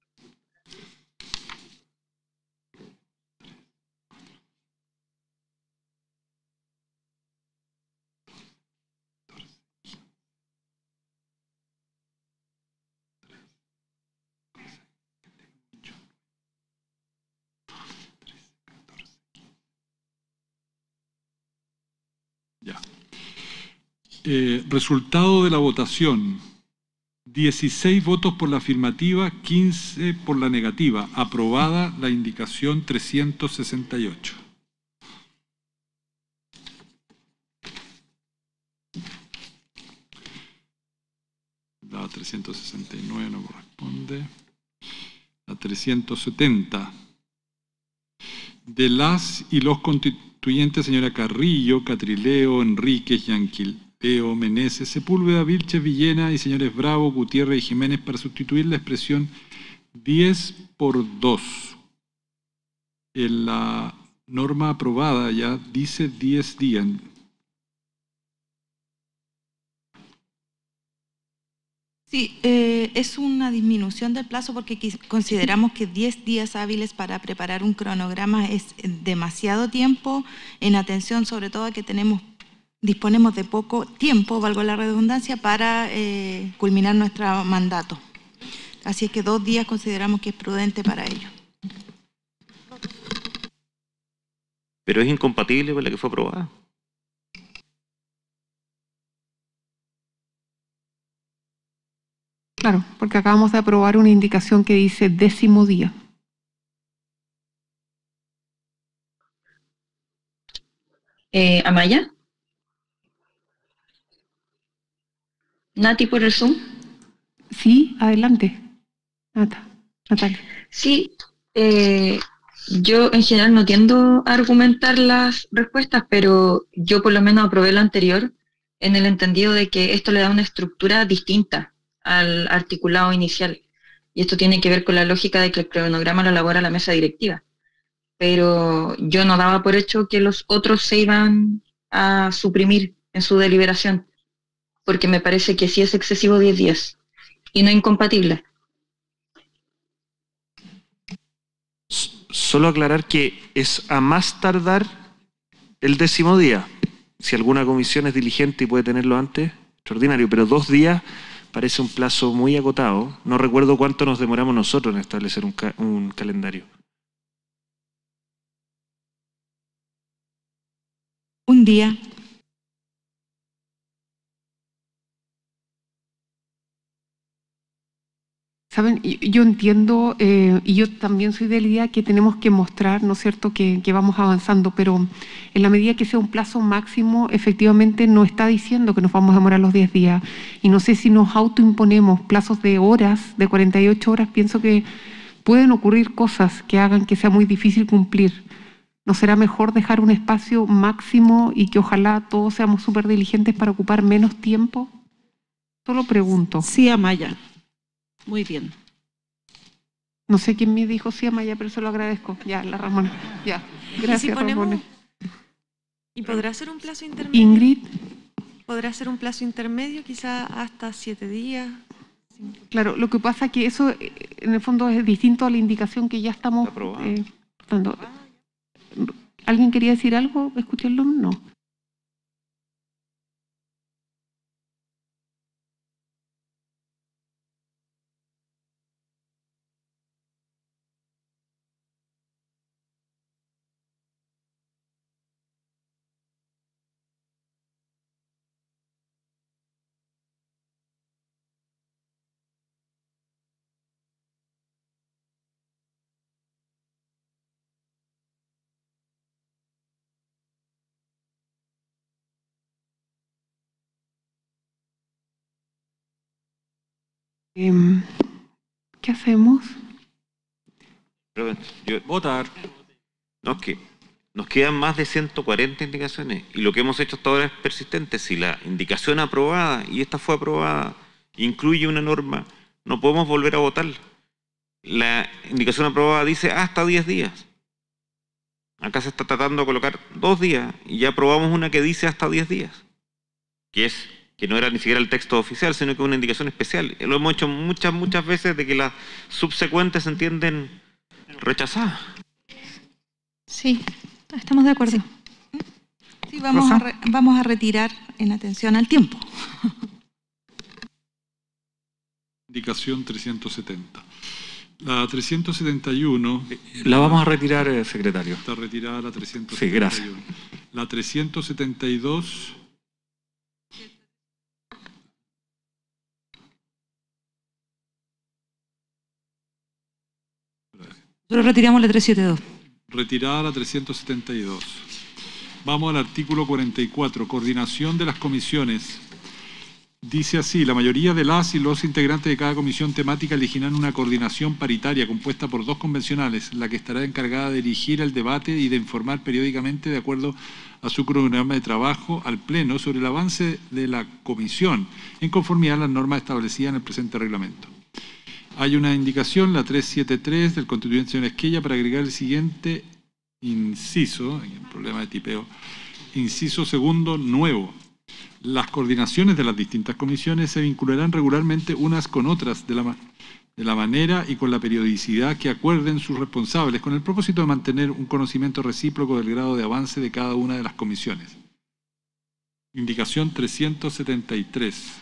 Ya. Resultado de la votación. 16 votos por la afirmativa, 15 por la negativa. Aprobada la indicación 368. La 369 no corresponde. La 370. De las y los constituyentes, señora Carrillo, Catrileo, Enríquez, Yanquileo, Meneses, Sepúlveda, Vilches, Villena y señores Bravo, Gutiérrez y Jiménez para sustituir la expresión 10 por 2. En la norma aprobada ya dice 10 días. Sí, es una disminución del plazo porque consideramos que 10 días hábiles para preparar un cronograma es demasiado tiempo, en atención sobre todo a que disponemos de poco tiempo, valgo la redundancia, para culminar nuestro mandato. Así es que 2 días consideramos que es prudente para ello. Pero es incompatible con la que fue aprobada. Claro, porque acabamos de aprobar una indicación que dice 10º día. Amaya. Nati por el Zoom. Sí, adelante. Natalia. Sí, yo en general no tiendo a argumentar las respuestas, pero yo por lo menos aprobé lo anterior en el entendido de que esto le da una estructura distinta al articulado inicial. Y esto tiene que ver con la lógica de que el cronograma lo elabora la mesa directiva. Pero yo no daba por hecho que los otros se iban a suprimir en su deliberación, porque me parece que sí es excesivo 10 días y no incompatible. Solo aclarar que es a más tardar el 10º día. Si alguna comisión es diligente y puede tenerlo antes, extraordinario, pero 2 días parece un plazo muy acotado. No recuerdo cuánto nos demoramos nosotros en establecer un calendario. Un día. Saben, yo entiendo y yo también soy de la idea que tenemos que mostrar, ¿no es cierto?, que vamos avanzando, pero en la medida que sea un plazo máximo, efectivamente no está diciendo que nos vamos a demorar los 10 días. Y no sé si nos autoimponemos plazos de horas, de 48 horas, pienso que pueden ocurrir cosas que hagan que sea muy difícil cumplir. ¿No será mejor dejar un espacio máximo y que ojalá todos seamos súper diligentes para ocupar menos tiempo? Solo pregunto. Sí, Amaya. Muy bien. No sé quién me dijo sí, Amaya, pero se lo agradezco. Ya, la Ramona. Ya. Gracias, ¿Y si ponemos, Ramona. ¿Y podrá ser un plazo intermedio? Ingrid. ¿Podrá ser un plazo intermedio, quizá hasta 7 días? Claro, lo que pasa es que eso en el fondo es distinto a la indicación que ya estamos dando. ¿Alguien quería decir algo? ¿Escucharlo? No. ¿Qué hacemos? Votar. No, es que nos quedan más de 140 indicaciones y lo que hemos hecho hasta ahora es persistente. Si la indicación aprobada, y esta fue aprobada, incluye una norma, no podemos volver a votarla. La indicación aprobada dice hasta 10 días. Acá se está tratando de colocar 2 días y ya aprobamos una que dice hasta 10 días, que es que no era ni siquiera el texto oficial, sino que una indicación especial. Lo hemos hecho muchas veces de que las subsecuentes se entienden rechazadas. Sí, estamos de acuerdo. Sí, vamos a retirar en atención al tiempo. Indicación 370. La 371... La vamos a retirar, secretario. Está retirada la 371. Sí, gracias. La 372... Nosotros retiramos la 372. Retirada la 372. Vamos al artículo 44, coordinación de las comisiones. Dice así: la mayoría de las y los integrantes de cada comisión temática elegirán una coordinación paritaria compuesta por 2 convencionales, la que estará encargada de dirigir el debate y de informar periódicamente, de acuerdo a su cronograma de trabajo, al Pleno sobre el avance de la comisión, en conformidad a las normas establecidas en el presente reglamento. Hay una indicación, la 373 del constituyente señor Esquella, para agregar el siguiente inciso, hay un problema de tipeo, inciso segundo nuevo. Las coordinaciones de las distintas comisiones se vincularán regularmente unas con otras de la manera y con la periodicidad que acuerden sus responsables, con el propósito de mantener un conocimiento recíproco del grado de avance de cada una de las comisiones. Indicación 373.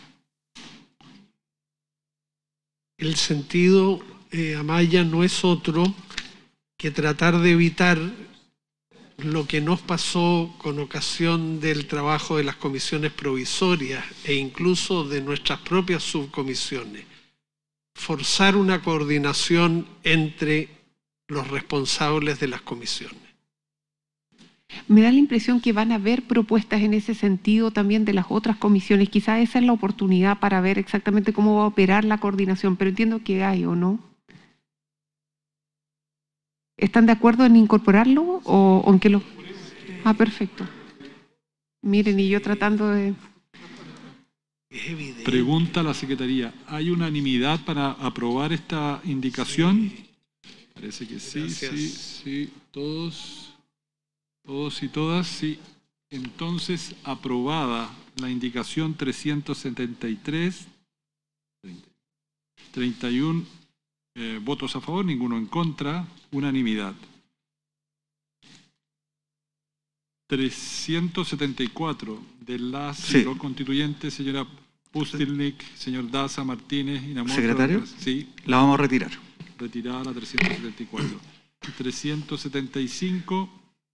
El sentido, Amaya, no es otro que tratar de evitar lo que nos pasó con ocasión del trabajo de las comisiones provisorias e incluso de nuestras propias subcomisiones. Forzar una coordinación entre los responsables de las comisiones. Me da la impresión que van a haber propuestas en ese sentido también de las otras comisiones. Quizás esa es la oportunidad para ver exactamente cómo va a operar la coordinación, pero entiendo que hay, ¿o no? ¿Están de acuerdo en incorporarlo o en que lo...? Ah, perfecto. Miren, y yo tratando de... Pregunta a la Secretaría, ¿hay unanimidad para aprobar esta indicación? Parece que sí, gracias. Sí, todos y todas, sí. Entonces, aprobada la indicación 373, 31 votos a favor, ninguno en contra, unanimidad. 374 de las y los constituyentes, señora Pustilnik, señor Daza, Martínez, Inamor. ¿Secretario? Sí. La vamos a retirar. Retirada la 374. 375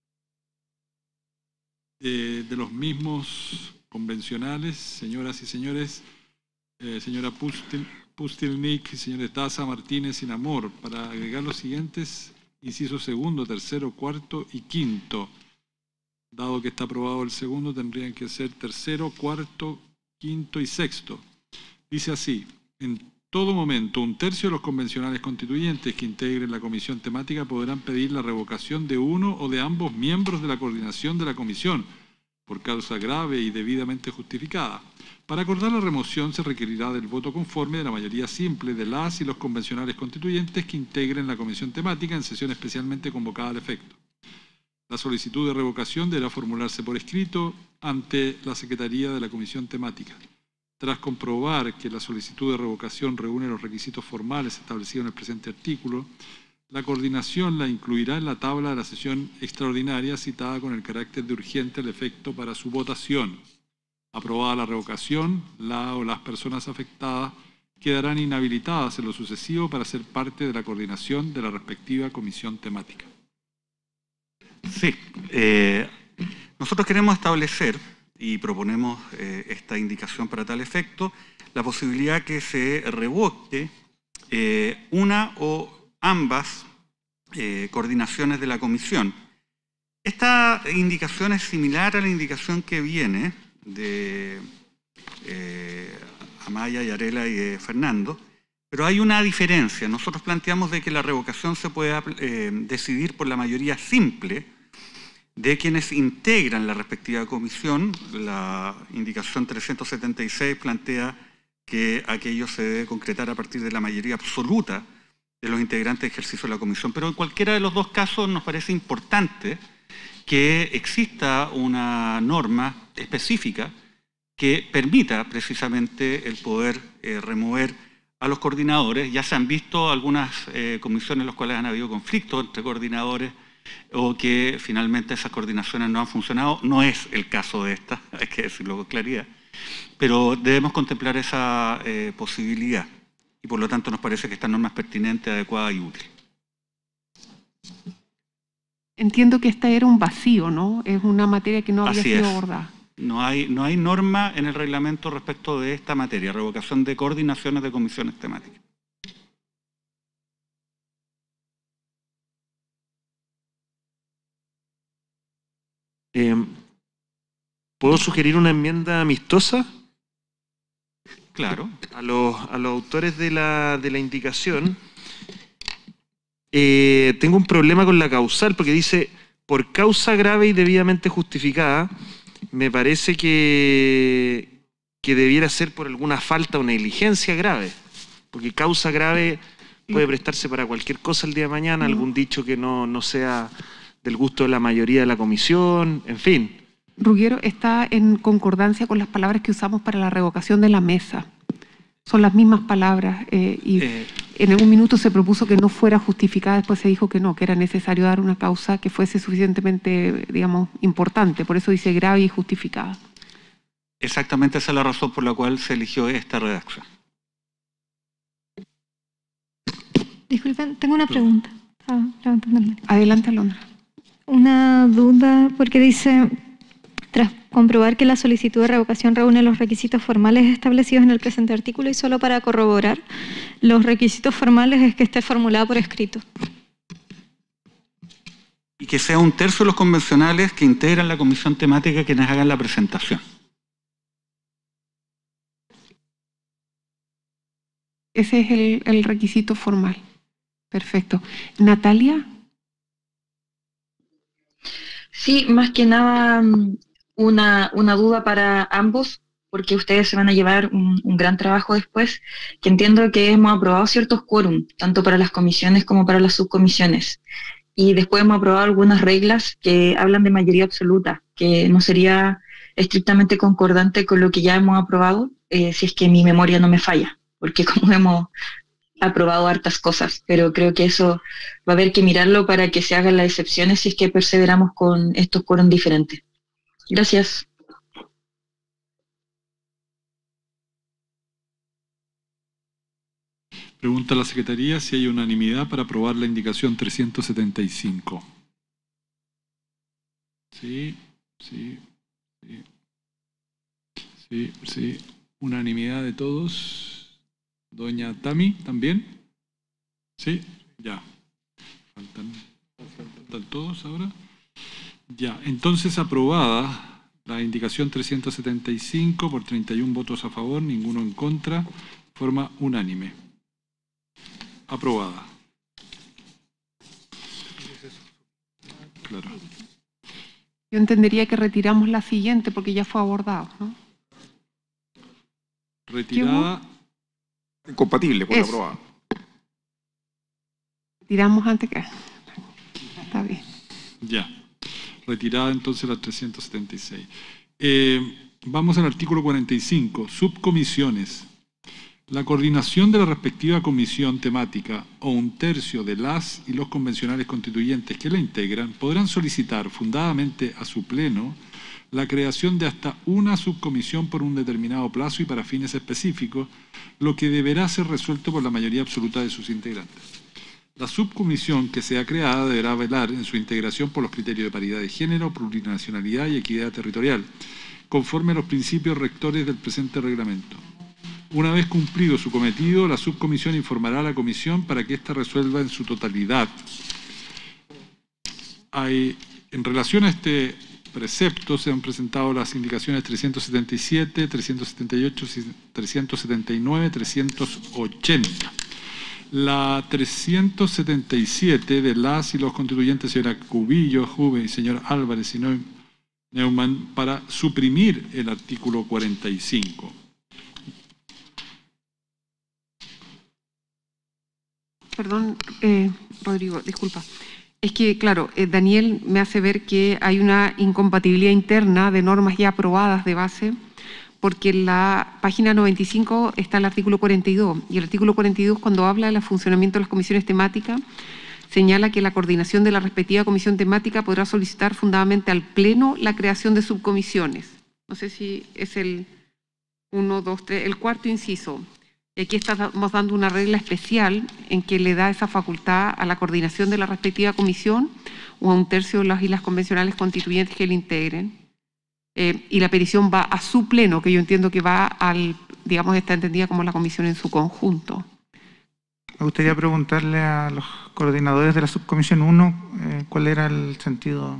de los mismos convencionales, señoras y señores, señora Pustilnik, señores Daza, Martínez, Inamor, para agregar los siguientes incisos segundo, tercero, cuarto y quinto. Dado que está aprobado el segundo, tendrían que ser tercero, cuarto, quinto y sexto. Dice así: en todo momento, 1/3 de los convencionales constituyentes que integren la comisión temática podrán pedir la revocación de uno o de ambos miembros de la coordinación de la comisión, por causa grave y debidamente justificada. Para acordar la remoción se requerirá del voto conforme de la mayoría simple de las y los convencionales constituyentes que integren la comisión temática en sesión especialmente convocada al efecto. La solicitud de revocación deberá formularse por escrito ante la Secretaría de la Comisión Temática. Tras comprobar que la solicitud de revocación reúne los requisitos formales establecidos en el presente artículo, la coordinación la incluirá en la tabla de la sesión extraordinaria citada con el carácter de urgente al efecto para su votación. Aprobada la revocación, la o las personas afectadas quedarán inhabilitadas en lo sucesivo para ser parte de la coordinación de la respectiva comisión temática. Sí, nosotros queremos establecer y proponemos esta indicación para tal efecto, la posibilidad que se revoque una o ambas coordinaciones de la comisión. Esta indicación es similar a la indicación que viene de Amaya, Yarela y de Fernando, pero hay una diferencia. Nosotros planteamos de que la revocación se pueda decidir por la mayoría simple de quienes integran la respectiva comisión. La indicación 376 plantea que aquello se debe concretar a partir de la mayoría absoluta de los integrantes de ejercicio de la comisión. Pero en cualquiera de los dos casos nos parece importante que exista una norma específica que permita precisamente el poder remover a los coordinadores. Ya se han visto algunas comisiones en las cuales han habido conflictos entre coordinadores o que finalmente esas coordinaciones no han funcionado. No es el caso de esta, hay que decirlo con claridad, pero debemos contemplar esa posibilidad y por lo tanto nos parece que esta norma es pertinente, adecuada y útil. Entiendo que esta era un vacío, ¿no? Es una materia que no había Así sido es. abordada. No hay norma en el reglamento respecto de esta materia, revocación de coordinaciones de comisiones temáticas. ¿Puedo sugerir una enmienda amistosa? Claro. A los autores de la indicación. Tengo un problema con la causal porque dice por causa grave y debidamente justificada. Me parece que debiera ser por alguna falta o negligencia grave, porque causa grave puede prestarse para cualquier cosa el día de mañana, algún dicho que no sea del gusto de la mayoría de la comisión, en fin. Ruggiero, está en concordancia con las palabras que usamos para la revocación de la mesa. Son las mismas palabras y en algún minuto se propuso que no fuera justificada, después se dijo que no, que era necesario dar una causa que fuese suficientemente, digamos, importante. Por eso dice grave y justificada. Exactamente esa es la razón por la cual se eligió esta redacción. Disculpen, tengo una pregunta. Adelante, Alondra. Una duda, porque dice, tras comprobar que la solicitud de revocación reúne los requisitos formales establecidos en el presente artículo y solo para corroborar, los requisitos formales es que esté formulada por escrito. Y que sea 1/3 de los convencionales que integran la comisión temática quienes hagan la presentación. Ese es el requisito formal. Perfecto. Natalia. Sí, más que nada una duda para ambos, porque ustedes se van a llevar un gran trabajo después, que entiendo que hemos aprobado ciertos quórum, tanto para las comisiones como para las subcomisiones. Y después hemos aprobado algunas reglas que hablan de mayoría absoluta, que no sería estrictamente concordante con lo que ya hemos aprobado, si es que mi memoria no me falla, porque como hemos aprobado hartas cosas, pero creo que eso va a haber que mirarlo para que se hagan las excepciones si es que perseveramos con estos quórum diferentes. Gracias. Pregunta a la Secretaría si hay unanimidad para aprobar la indicación 375. Sí. Unanimidad de todos. Doña Tami, ¿también? Sí, ya. Faltan todos ahora. Ya, entonces aprobada la indicación 375 por 31 votos a favor, ninguno en contra, forma unánime. Aprobada. Claro. Yo entendería que retiramos la siguiente porque ya fue abordado, ¿no? Retirada. Incompatible con la aprobada. Tiramos antes que... Está bien. Ya. Retirada entonces la 376. Vamos al artículo 45. Subcomisiones. La coordinación de la respectiva comisión temática o 1/3 de las y los convencionales constituyentes que la integran podrán solicitar fundadamente a su pleno la creación de hasta una subcomisión por un determinado plazo y para fines específicos, lo que deberá ser resuelto por la mayoría absoluta de sus integrantes. La subcomisión que sea creada deberá velar en su integración por los criterios de paridad de género, plurinacionalidad y equidad territorial, conforme a los principios rectores del presente reglamento. Una vez cumplido su cometido, la subcomisión informará a la comisión para que ésta resuelva en su totalidad. En relación a este precepto se han presentado las indicaciones 377, 378, 379, 380. La 377 de las y los constituyentes, señora Cubillo, Juve y señor Álvarez y Neumann, para suprimir el artículo 45. Perdón, Rodrigo, disculpa. Es que, claro, Daniel me hace ver que hay una incompatibilidad interna de normas ya aprobadas de base, porque en la página 95 está el artículo 42, y el artículo 42, cuando habla del funcionamiento de las comisiones temáticas, señala que la coordinación de la respectiva comisión temática podrá solicitar fundadamente al Pleno la creación de subcomisiones. No sé si es el 1, 2, 3, el cuarto inciso. Y aquí estamos dando una regla especial en que le da esa facultad a la coordinación de la respectiva comisión o a un tercio de las islas convencionales constituyentes que le integren. Y la petición va a su pleno, que yo entiendo que va al, digamos, está entendida como la comisión en su conjunto. Me gustaría preguntarle a los coordinadores de la subcomisión 1 cuál era el sentido.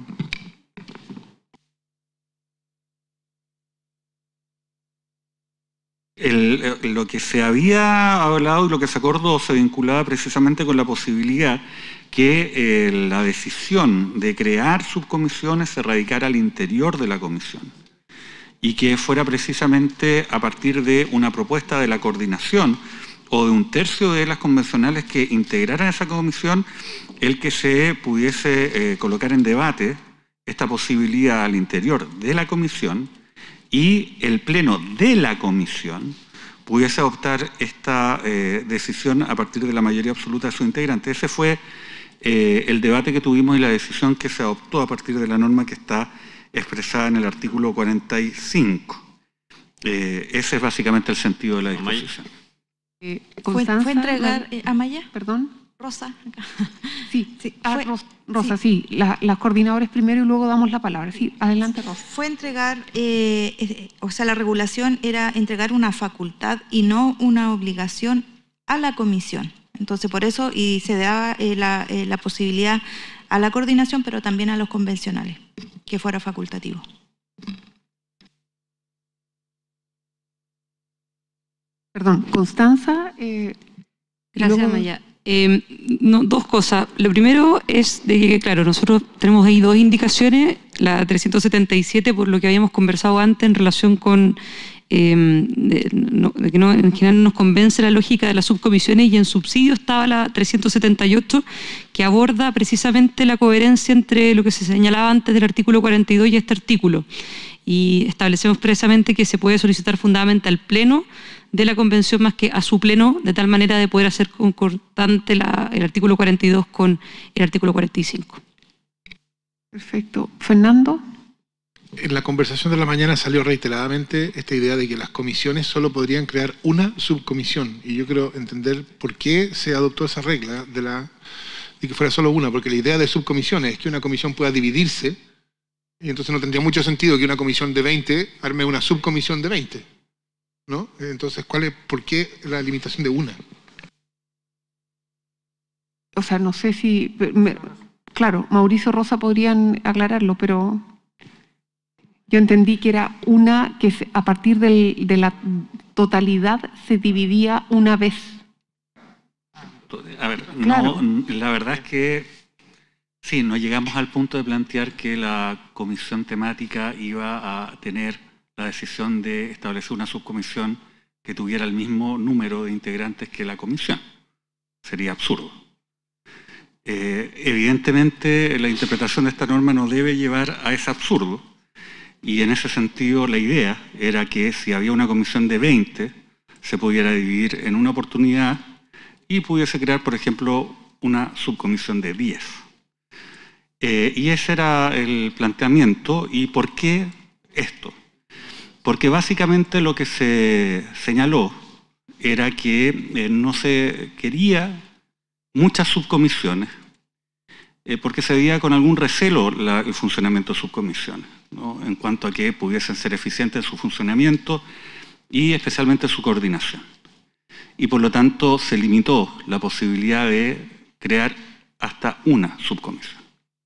Lo que se había hablado y lo que se acordó se vinculaba precisamente con la posibilidad que la decisión de crear subcomisiones se radicara al interior de la comisión y que fuera precisamente a partir de una propuesta de la coordinación o de un tercio de las convencionales que integraran esa comisión el que se pudiese colocar en debate esta posibilidad al interior de la comisión y el pleno de la comisión pudiese adoptar esta decisión a partir de la mayoría absoluta de sus integrantes. Ese fue el debate que tuvimos y la decisión que se adoptó a partir de la norma que está expresada en el artículo 45. Ese es básicamente el sentido de la disposición. ¿Fue entregar Amaya? Perdón. Rosa. Sí, sí. Rosa, sí. Las coordinadores primero y luego damos la palabra. Sí, adelante, Rosa. Fue entregar, o sea, la regulación era entregar una facultad y no una obligación a la comisión. Entonces, por eso, y se daba la posibilidad a la coordinación, pero también a los convencionales, que fuera facultativo. Perdón, Constanza. Gracias, Amaya. No, dos cosas. Lo primero es de que, claro, nosotros tenemos ahí dos indicaciones, la 377 por lo que habíamos conversado antes en relación con de que no, en general no nos convence la lógica de las subcomisiones, y en subsidio estaba la 378 que aborda precisamente la coherencia entre lo que se señalaba antes del artículo 42 y este artículo, y establecemos precisamente que se puede solicitar fundamentalmente al Pleno de la Convención más que a su Pleno, de tal manera de poder hacer concordante el artículo 42 con el artículo 45. Perfecto. Fernando. En la conversación de la mañana salió reiteradamente esta idea de que las comisiones solo podrían crear una subcomisión, y yo quiero entender por qué se adoptó esa regla de que fuera solo una, porque la idea de subcomisiones es que una comisión pueda dividirse, y entonces no tendría mucho sentido que una comisión de 20 arme una subcomisión de 20, ¿no? Entonces, ¿por qué la limitación de una? O sea, no sé si... claro, Mauricio, Rosa podrían aclararlo, pero... Yo entendí que era una que a partir de la totalidad se dividía una vez. A ver, claro. No, la verdad es que sí, no llegamos al punto de plantear que la comisión temática iba a tener la decisión de establecer una subcomisión que tuviera el mismo número de integrantes que la comisión. Sería absurdo. Evidentemente, la interpretación de esta norma no debe llevar a ese absurdo. Y en ese sentido la idea era que si había una comisión de 20, se pudiera dividir en una oportunidad y pudiese crear, por ejemplo, una subcomisión de 10. Y ese era el planteamiento. ¿Y por qué esto? Porque básicamente lo que se señaló era que no se quería muchas subcomisiones, porque se veía con algún recelo el funcionamiento de subcomisiones, ¿no? En cuanto a que pudiesen ser eficientes en su funcionamiento y especialmente su coordinación. Y por lo tanto se limitó la posibilidad de crear hasta una subcomisión.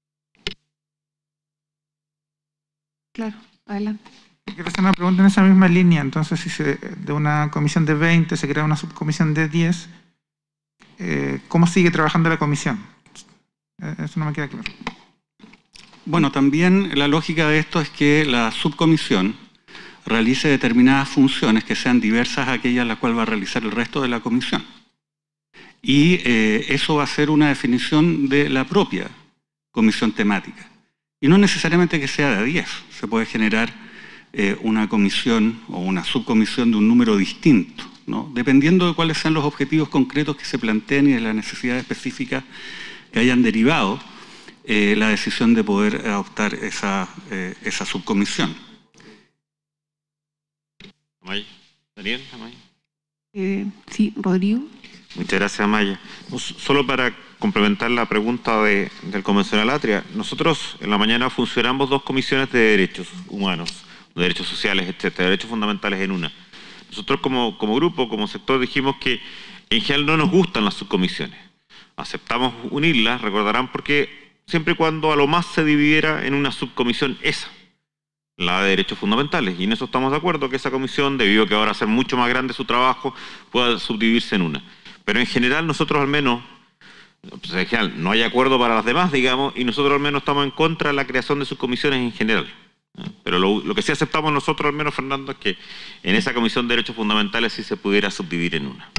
Claro, adelante. Quiero hacer una pregunta en esa misma línea. Entonces, si de una comisión de 20 se crea una subcomisión de 10, ¿cómo sigue trabajando la comisión? Eso no me queda claro. Bueno, también la lógica de esto es que la subcomisión realice determinadas funciones que sean diversas a aquellas las cuales va a realizar el resto de la comisión. Y eso va a ser una definición de la propia comisión temática. Y no necesariamente que sea de 10, se puede generar una comisión o una subcomisión de un número distinto, ¿no? Dependiendo de cuáles sean los objetivos concretos que se planteen y de las necesidades específicas que hayan derivado la decisión de poder adoptar esa subcomisión. Amaya. ¿Daniel? Amaya. Sí, Rodrigo. Muchas gracias, Amaya. Solo para complementar la pregunta del convencional Atria, nosotros en la mañana funcionamos 2 comisiones de derechos humanos, de derechos sociales, etcétera, derechos fundamentales en una. Nosotros como grupo, como sector, dijimos que en general no nos gustan las subcomisiones. Aceptamos unirlas, recordarán, porque siempre y cuando a lo más se dividiera en una subcomisión esa, la de derechos fundamentales. Y en eso estamos de acuerdo, que esa comisión, debido a que ahora va a ser mucho más grande su trabajo, pueda subdividirse en una. Pero en general nosotros al menos, pues en general no hay acuerdo para las demás, digamos, y nosotros al menos estamos en contra de la creación de subcomisiones en general. Pero lo que sí aceptamos nosotros al menos, Fernando, es que en esa comisión de derechos fundamentales sí se pudiera subdividir en una.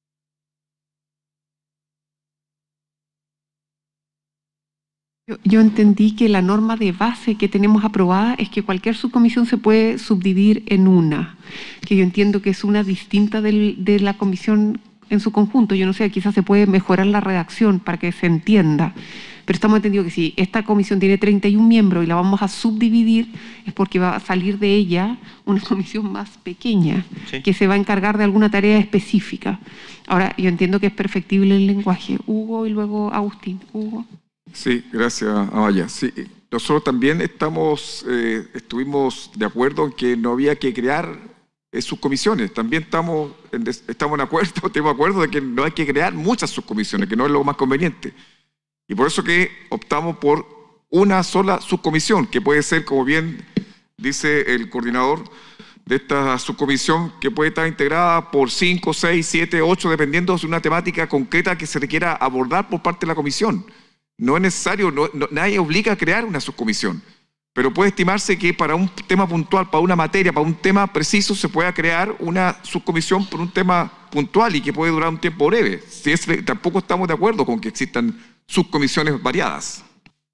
Yo entendí que la norma de base que tenemos aprobada es que cualquier subcomisión se puede subdividir en una, que yo entiendo que es una distinta de la comisión en su conjunto. Yo no sé, quizás se puede mejorar la redacción para que se entienda, pero estamos entendidos que si esta comisión tiene 31 miembros y la vamos a subdividir, es porque va a salir de ella una comisión más pequeña, sí, que se va a encargar de alguna tarea específica. Ahora, yo entiendo que es perfectible el lenguaje. Hugo y luego Agustín. Hugo. Sí, gracias, Amaya. Sí, nosotros también estuvimos de acuerdo en que no había que crear subcomisiones. También estamos de acuerdo, tenemos acuerdo de que no hay que crear muchas subcomisiones, que no es lo más conveniente. Y por eso que optamos por una sola subcomisión, que puede ser, como bien dice el coordinador de esta subcomisión, que puede estar integrada por 5, 6, 7, 8, dependiendo de una temática concreta que se requiera abordar por parte de la comisión. No es necesario, nadie obliga a crear una subcomisión, pero puede estimarse que para un tema puntual, para una materia, para un tema preciso, se pueda crear una subcomisión por un tema puntual y que puede durar un tiempo breve. Tampoco estamos de acuerdo con que existan subcomisiones variadas.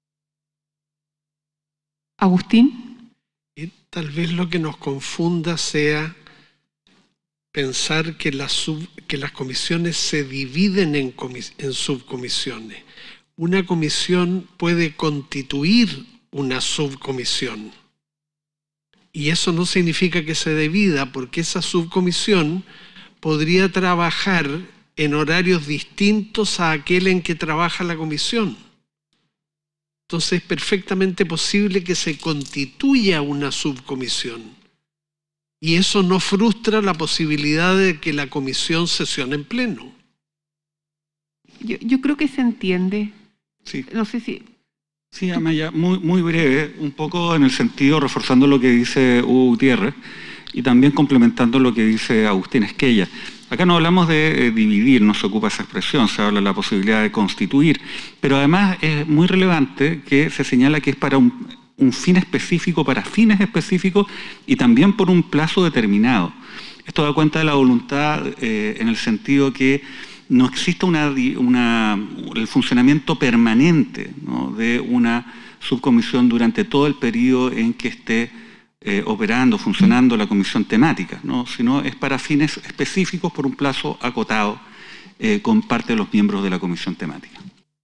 Agustín. Tal vez lo que nos confunda sea pensar que las comisiones se dividen en subcomisiones. Una comisión puede constituir una subcomisión. Y eso no significa que se divida, porque esa subcomisión podría trabajar en horarios distintos a aquel en que trabaja la comisión. Entonces es perfectamente posible que se constituya una subcomisión. Y eso no frustra la posibilidad de que la comisión sesione en pleno. Yo creo que se entiende. Sí. No sé si... Sí, Amaya, muy breve, un poco en el sentido, reforzando lo que dice Hugo Gutiérrez y también complementando lo que dice Agustín Esquella. Acá no hablamos de dividir, no se ocupa esa expresión, se habla de la posibilidad de constituir, pero además es muy relevante que se señala que es para un fin específico, para fines específicos y también por un plazo determinado. Esto da cuenta de la voluntad en el sentido que no existe el funcionamiento permanente, ¿no?, de una subcomisión durante todo el periodo en que esté operando, funcionando la comisión temática, ¿no?, sino es para fines específicos por un plazo acotado con parte de los miembros de la comisión temática.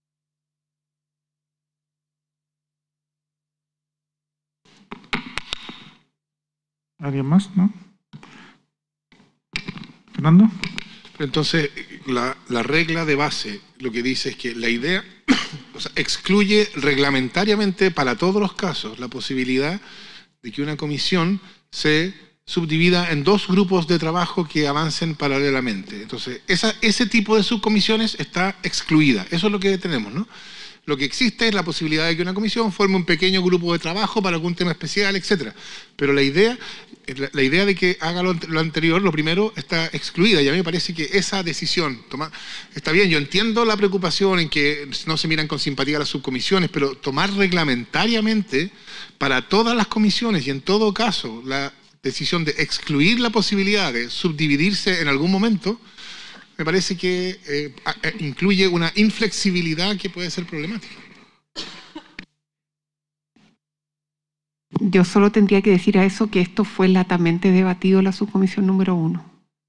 ¿Alguien más? ¿No? ¿Fernando? Entonces, la regla de base lo que dice es que la idea excluye reglamentariamente para todos los casos la posibilidad de que una comisión se subdivida en 2 grupos de trabajo que avancen paralelamente. Entonces, ese tipo de subcomisiones está excluida. Eso es lo que tenemos, ¿no? Lo que existe es la posibilidad de que una comisión forme un pequeño grupo de trabajo para algún tema especial, etc. Pero la idea de que haga lo anterior, lo primero, está excluida. Y a mí me parece que esa decisión, está bien, yo entiendo la preocupación en que no se miran con simpatía las subcomisiones, pero tomar reglamentariamente para todas las comisiones y en todo caso la decisión de excluir la posibilidad de subdividirse en algún momento, me parece que incluye una inflexibilidad que puede ser problemática. Yo solo tendría que decir a eso que esto fue latamente debatido en la subcomisión número 1.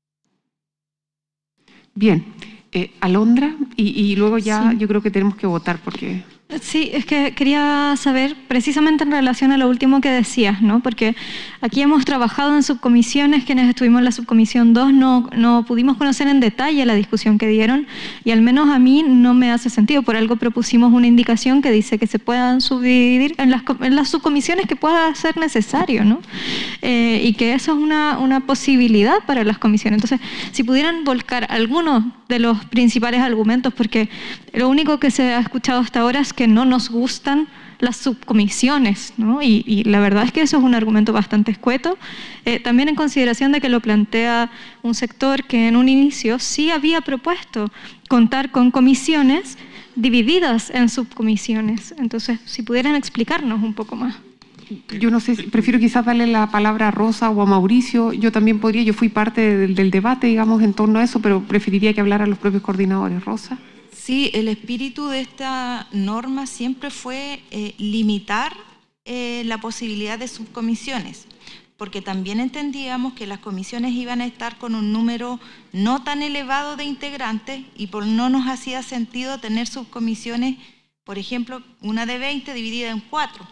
Bien, Alondra, y luego ya yo creo que tenemos que votar porque... Sí, es que quería saber precisamente en relación a lo último que decías, ¿no? Porque aquí hemos trabajado en subcomisiones, quienes estuvimos en la subcomisión 2 no pudimos conocer en detalle la discusión que dieron y al menos a mí no me hace sentido. Por algo propusimos una indicación que dice que se puedan subdividir en las subcomisiones que pueda ser necesario, ¿no? Y que eso es una posibilidad para las comisiones. Entonces, si pudieran volcar algunos de los principales argumentos, porque lo único que se ha escuchado hasta ahora es que no nos gustan las subcomisiones, ¿no? Y la verdad es que eso es un argumento bastante escueto, también en consideración de que lo plantea un sector que en un inicio sí había propuesto contar con comisiones divididas en subcomisiones. Entonces, si pudieran explicarnos un poco más. Yo no sé, prefiero quizás darle la palabra a Rosa o a Mauricio. Yo también podría, yo fui parte del debate, digamos, en torno a eso, pero preferiría que hablaran los propios coordinadores. Rosa. Sí, el espíritu de esta norma siempre fue limitar la posibilidad de subcomisiones, porque también entendíamos que las comisiones iban a estar con un número no tan elevado de integrantes y no nos hacía sentido tener subcomisiones, por ejemplo, una de 20 dividida en 4.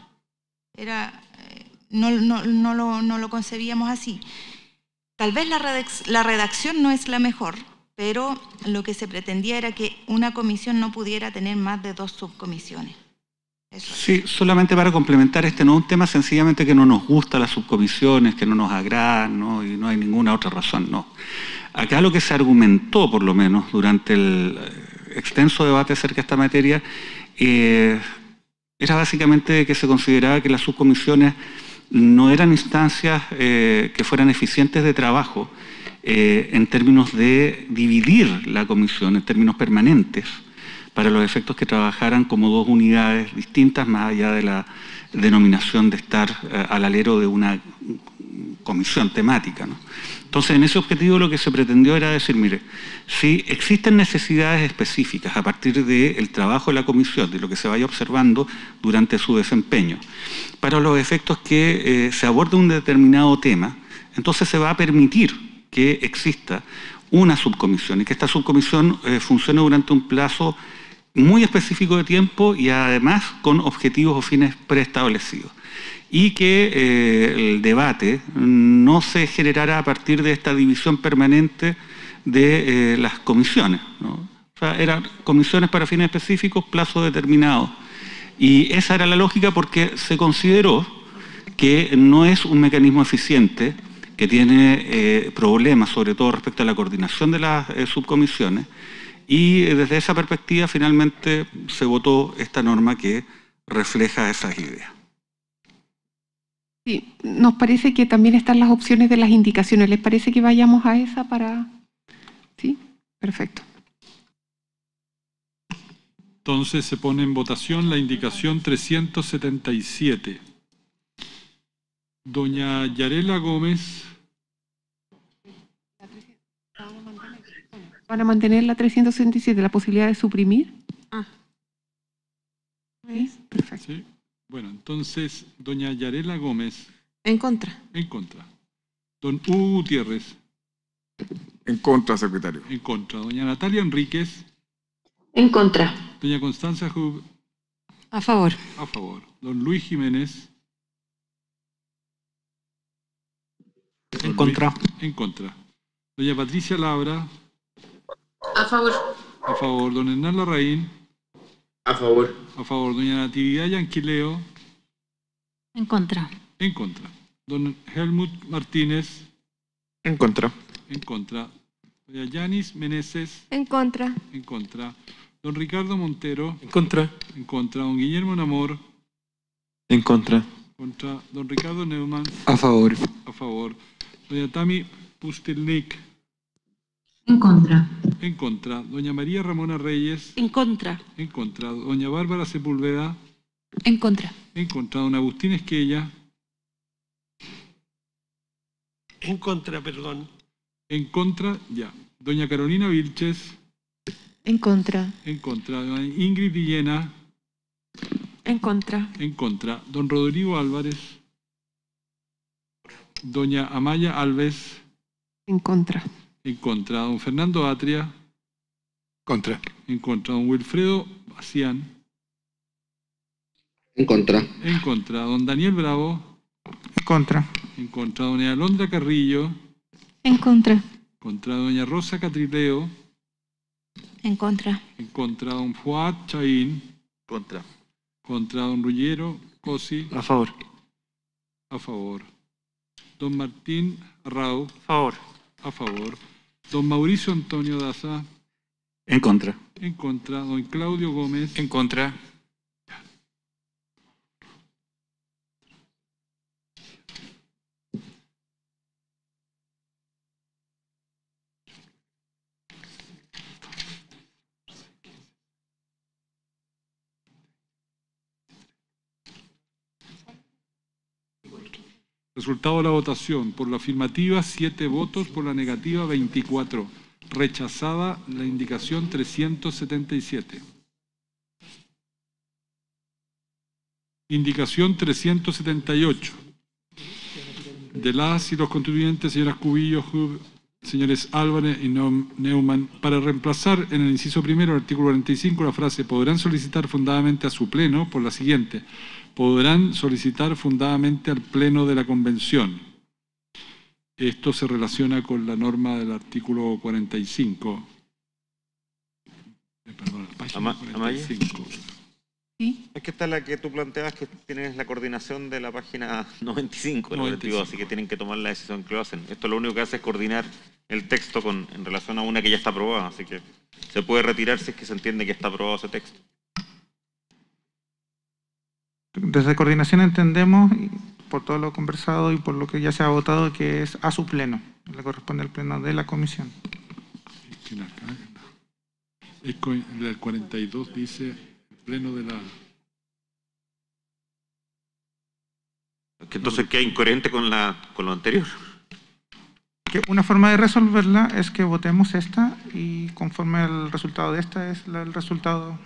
No lo concebíamos así. Tal vez la redacción no es la mejor, pero lo que se pretendía era que una comisión no pudiera tener más de 2 subcomisiones. Eso. Sí, solamente para complementar, no es un tema sencillamente que no nos gustan las subcomisiones, que no nos agradan, ¿no? Y no hay ninguna otra razón, no. Acá lo que se argumentó, por lo menos, durante el extenso debate acerca de esta materia, era básicamente que se consideraba que las subcomisiones no eran instancias que fueran eficientes de trabajo en términos de dividir la comisión en términos permanentes para los efectos que trabajaran como 2 unidades distintas más allá de la denominación de estar al alero de una comisión temática, ¿no? Entonces, en ese objetivo lo que se pretendió era decir, mire, si existen necesidades específicas a partir del trabajo de la comisión, de lo que se vaya observando durante su desempeño, para los efectos que se aborde un determinado tema, entonces se va a permitir que exista una subcomisión y que esta subcomisión funcione durante un plazo muy específico de tiempo y además con objetivos o fines preestablecidos. Y que el debate no se generara a partir de esta división permanente de las comisiones, ¿no? O sea, eran comisiones para fines específicos, plazo determinado. Y esa era la lógica porque se consideró que no es un mecanismo eficiente, que tiene problemas, sobre todo respecto a la coordinación de las subcomisiones, y desde esa perspectiva finalmente se votó esta norma que refleja esas ideas. Sí, nos parece que también están las opciones de las indicaciones. ¿Les parece que vayamos a esa para...? ¿Sí? Perfecto. Entonces se pone en votación la indicación 377. Doña Yarela Gómez. ¿Van a mantener la 377, la posibilidad de suprimir? ¿Sí? Perfecto. Sí. Bueno, entonces, doña Yarela Gómez. En contra. En contra. Don Hugo Gutiérrez. En contra, secretario. En contra. Doña Natalia Enríquez. En contra. Doña Constanza Hub. A favor. A favor. Don Luis Jiménez. En contra. En contra. Doña Patricia Labra. A favor. A favor. Don Hernán Larraín. A favor. A favor. Doña Natividad Yanquileo. En contra. En contra. Don Helmut Martínez. En contra. En contra. Doña Yanis Meneses. En contra. En contra. Don Ricardo Montero. En contra. En contra. Don Guillermo Namor. En contra. Contra. Don Ricardo Neumann. A favor. A favor. Doña Tami Pustelnik. En contra. En contra. Doña María Ramona Reyes. En contra. En contra. Doña Bárbara Sepúlveda. En contra. En contra. Don Agustín Esquella. En contra, perdón. En contra, ya. Doña Carolina Vilches. En contra. En contra. Doña Ingrid Villena. En contra. En contra. Don Rodrigo Álvarez. Doña Amaya Alves. En contra. En contra. Don Fernando Atria. Contra. En contra. Don Wilfredo Bacián. En contra. En contra. Don Daniel Bravo. En contra. En contra. Doña Alondra Carrillo. En contra. Contra. Doña Rosa Catrileo. En contra. En contra. Don Fuad Chaín. Contra. Contra. Don Ruggiero Cosi. A favor. A favor. Don Martín Rau. A favor. A favor. Don Mauricio Antonio Daza. En contra. En contra. Don Claudio Gómez. En contra. Resultado de la votación. Por la afirmativa, 7 votos. Por la negativa, 24. Rechazada la indicación 377. Indicación 378. De las y los constituyentes, señoras Cubillo, Hub, señores Álvarez y Neumann, para reemplazar en el inciso primero del artículo 45 la frase podrán solicitar fundadamente a su pleno por la siguiente: podrán solicitar fundadamente al pleno de la convención. Esto se relaciona con la norma del artículo 45. Perdón, la página 45. ¿Sí? Es que esta es la que tú planteabas, que tienes la coordinación de la página 95, 95. Así que tienen que tomar la decisión que lo hacen. Esto lo único que hace es coordinar el texto en relación a una que ya está aprobada, así que se puede retirar si es que se entiende que está aprobado ese texto. Desde coordinación entendemos, por todo lo conversado y por lo que ya se ha votado, que es a su pleno. Le corresponde al pleno de la comisión. El 42 dice el pleno de la... Que entonces queda incoherente con lo anterior. Que una forma de resolverla es que votemos esta y conforme al resultado de esta es el resultado...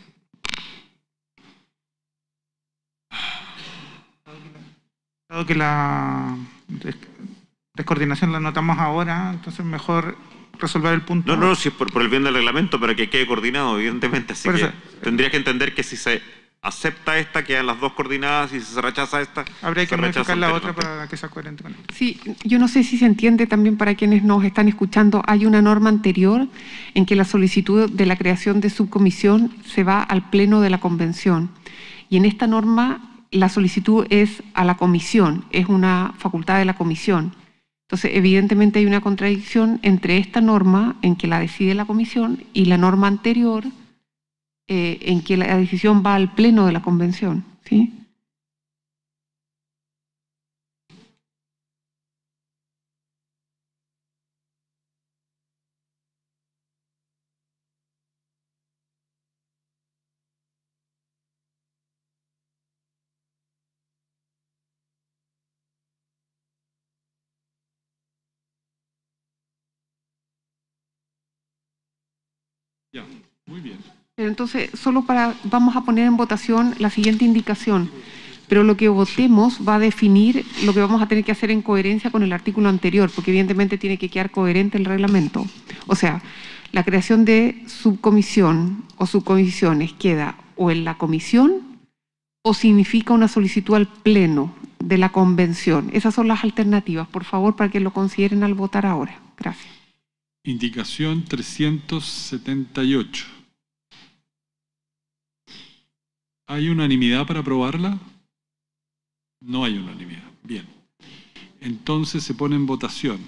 Dado que la descoordinación la notamos ahora, entonces mejor resolver el punto. No, si es por el bien del reglamento, pero que quede coordinado, evidentemente. Así que tendrías que entender que si se acepta esta, quedan las dos coordinadas, y si se rechaza esta, habría que modificar la otra anteriormente para que sea coherente con esto. Sí, yo no sé si se entiende también para quienes nos están escuchando. Hay una norma anterior en que la solicitud de la creación de subcomisión se va al pleno de la convención. Y en esta norma la solicitud es a la comisión, es una facultad de la comisión. Entonces, evidentemente hay una contradicción entre esta norma en que la decide la comisión y la norma anterior en que la decisión va al pleno de la convención, ¿sí? Ya, muy bien. Pero entonces, vamos a poner en votación la siguiente indicación, pero lo que votemos va a definir lo que vamos a tener que hacer en coherencia con el artículo anterior, porque evidentemente tiene que quedar coherente el reglamento. O sea, la creación de subcomisión o subcomisiones queda o en la comisión o significa una solicitud al pleno de la convención. Esas son las alternativas, por favor, para que lo consideren al votar ahora. Gracias. Indicación 378. ¿Hay unanimidad para aprobarla? No hay unanimidad. Bien. Entonces se pone en votación.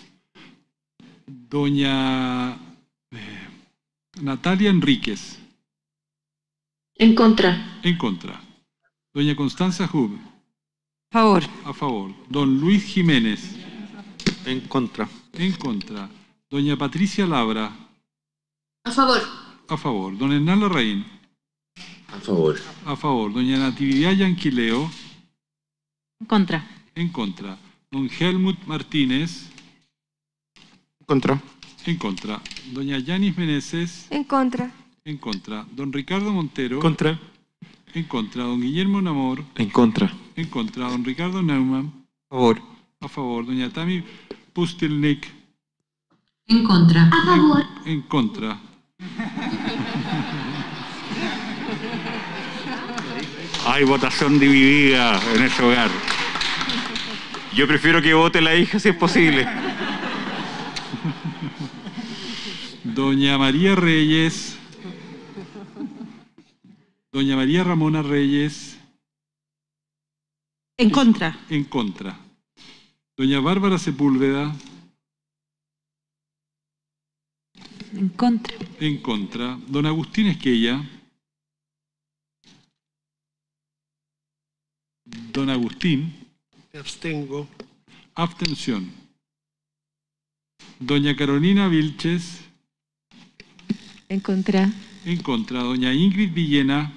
Doña Natalia Enríquez. En contra. En contra. Doña Constanza Hub. A favor. A favor. Don Luis Jiménez. En contra. En contra. Doña Patricia Labra. A favor. A favor. Don Hernán Larraín. A favor. A favor. Doña Natividad Yanquileo. En contra. En contra. Don Helmut Martínez. Contra. En contra. Doña Yanis Meneses. En contra. En contra. Don Ricardo Montero. Contra. En contra. Don Guillermo Namor. En contra. En contra. Don Ricardo Neumann. A favor. A favor. Doña Tami Pustilnik. En contra. A favor. En contra. Hay votación dividida en ese hogar. Yo prefiero que vote la hija si es posible. Doña María Reyes. Doña María Ramona Reyes. En contra. En contra. Doña Bárbara Sepúlveda. En contra. En contra. Don Agustín Esquella. Don Agustín. Me abstengo. Abstención. Doña Carolina Vilches. En contra. En contra. Doña Ingrid Villena.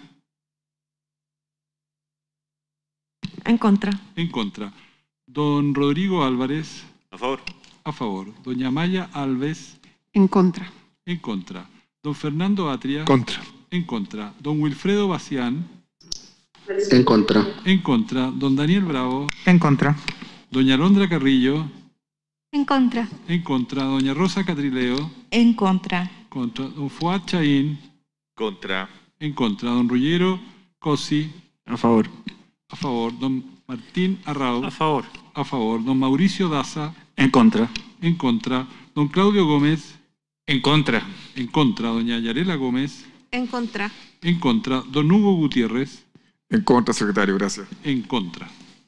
En contra. En contra. Don Rodrigo Álvarez. A favor. A favor. Doña Maya Alves. En contra. En contra. Don Fernando Atria. Contra. En contra. Don Wilfredo Bacián. En contra. En contra. Don Daniel Bravo. En contra. Doña Alondra Carrillo. En contra. En contra. Doña Rosa Catrileo. En contra. Contra. Don Fuad Chaín. Contra. En contra. Don Ruggiero Cosi. A favor. A favor. Don Martín Arrau. A favor. A favor. Don Mauricio Daza. En contra. En contra. Don Claudio Gómez. En contra. En contra. Doña Yarela Gómez. En contra. En contra. Don Hugo Gutiérrez. En contra, secretario, gracias. En contra.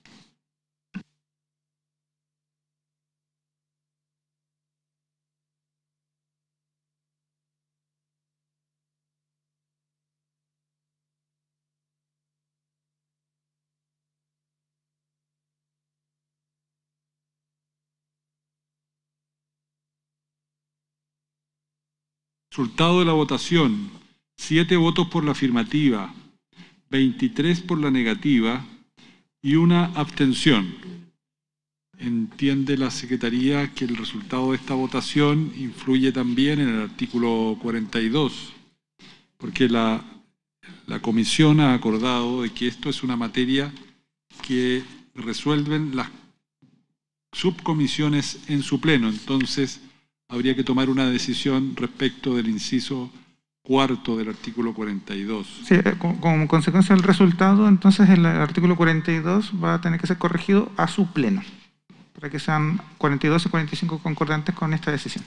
Resultado de la votación. 7 votos por la afirmativa, 23 por la negativa y 1 abstención. Entiende la Secretaría que el resultado de esta votación influye también en el artículo 42, porque la Comisión ha acordado de que esto es una materia que resuelven las subcomisiones en su pleno. Entonces, habría que tomar una decisión respecto del inciso 4 del artículo 42. Sí, como consecuencia del resultado, entonces el artículo 42 va a tener que ser corregido a su pleno, para que sean 42 y 45 concordantes con esta decisión.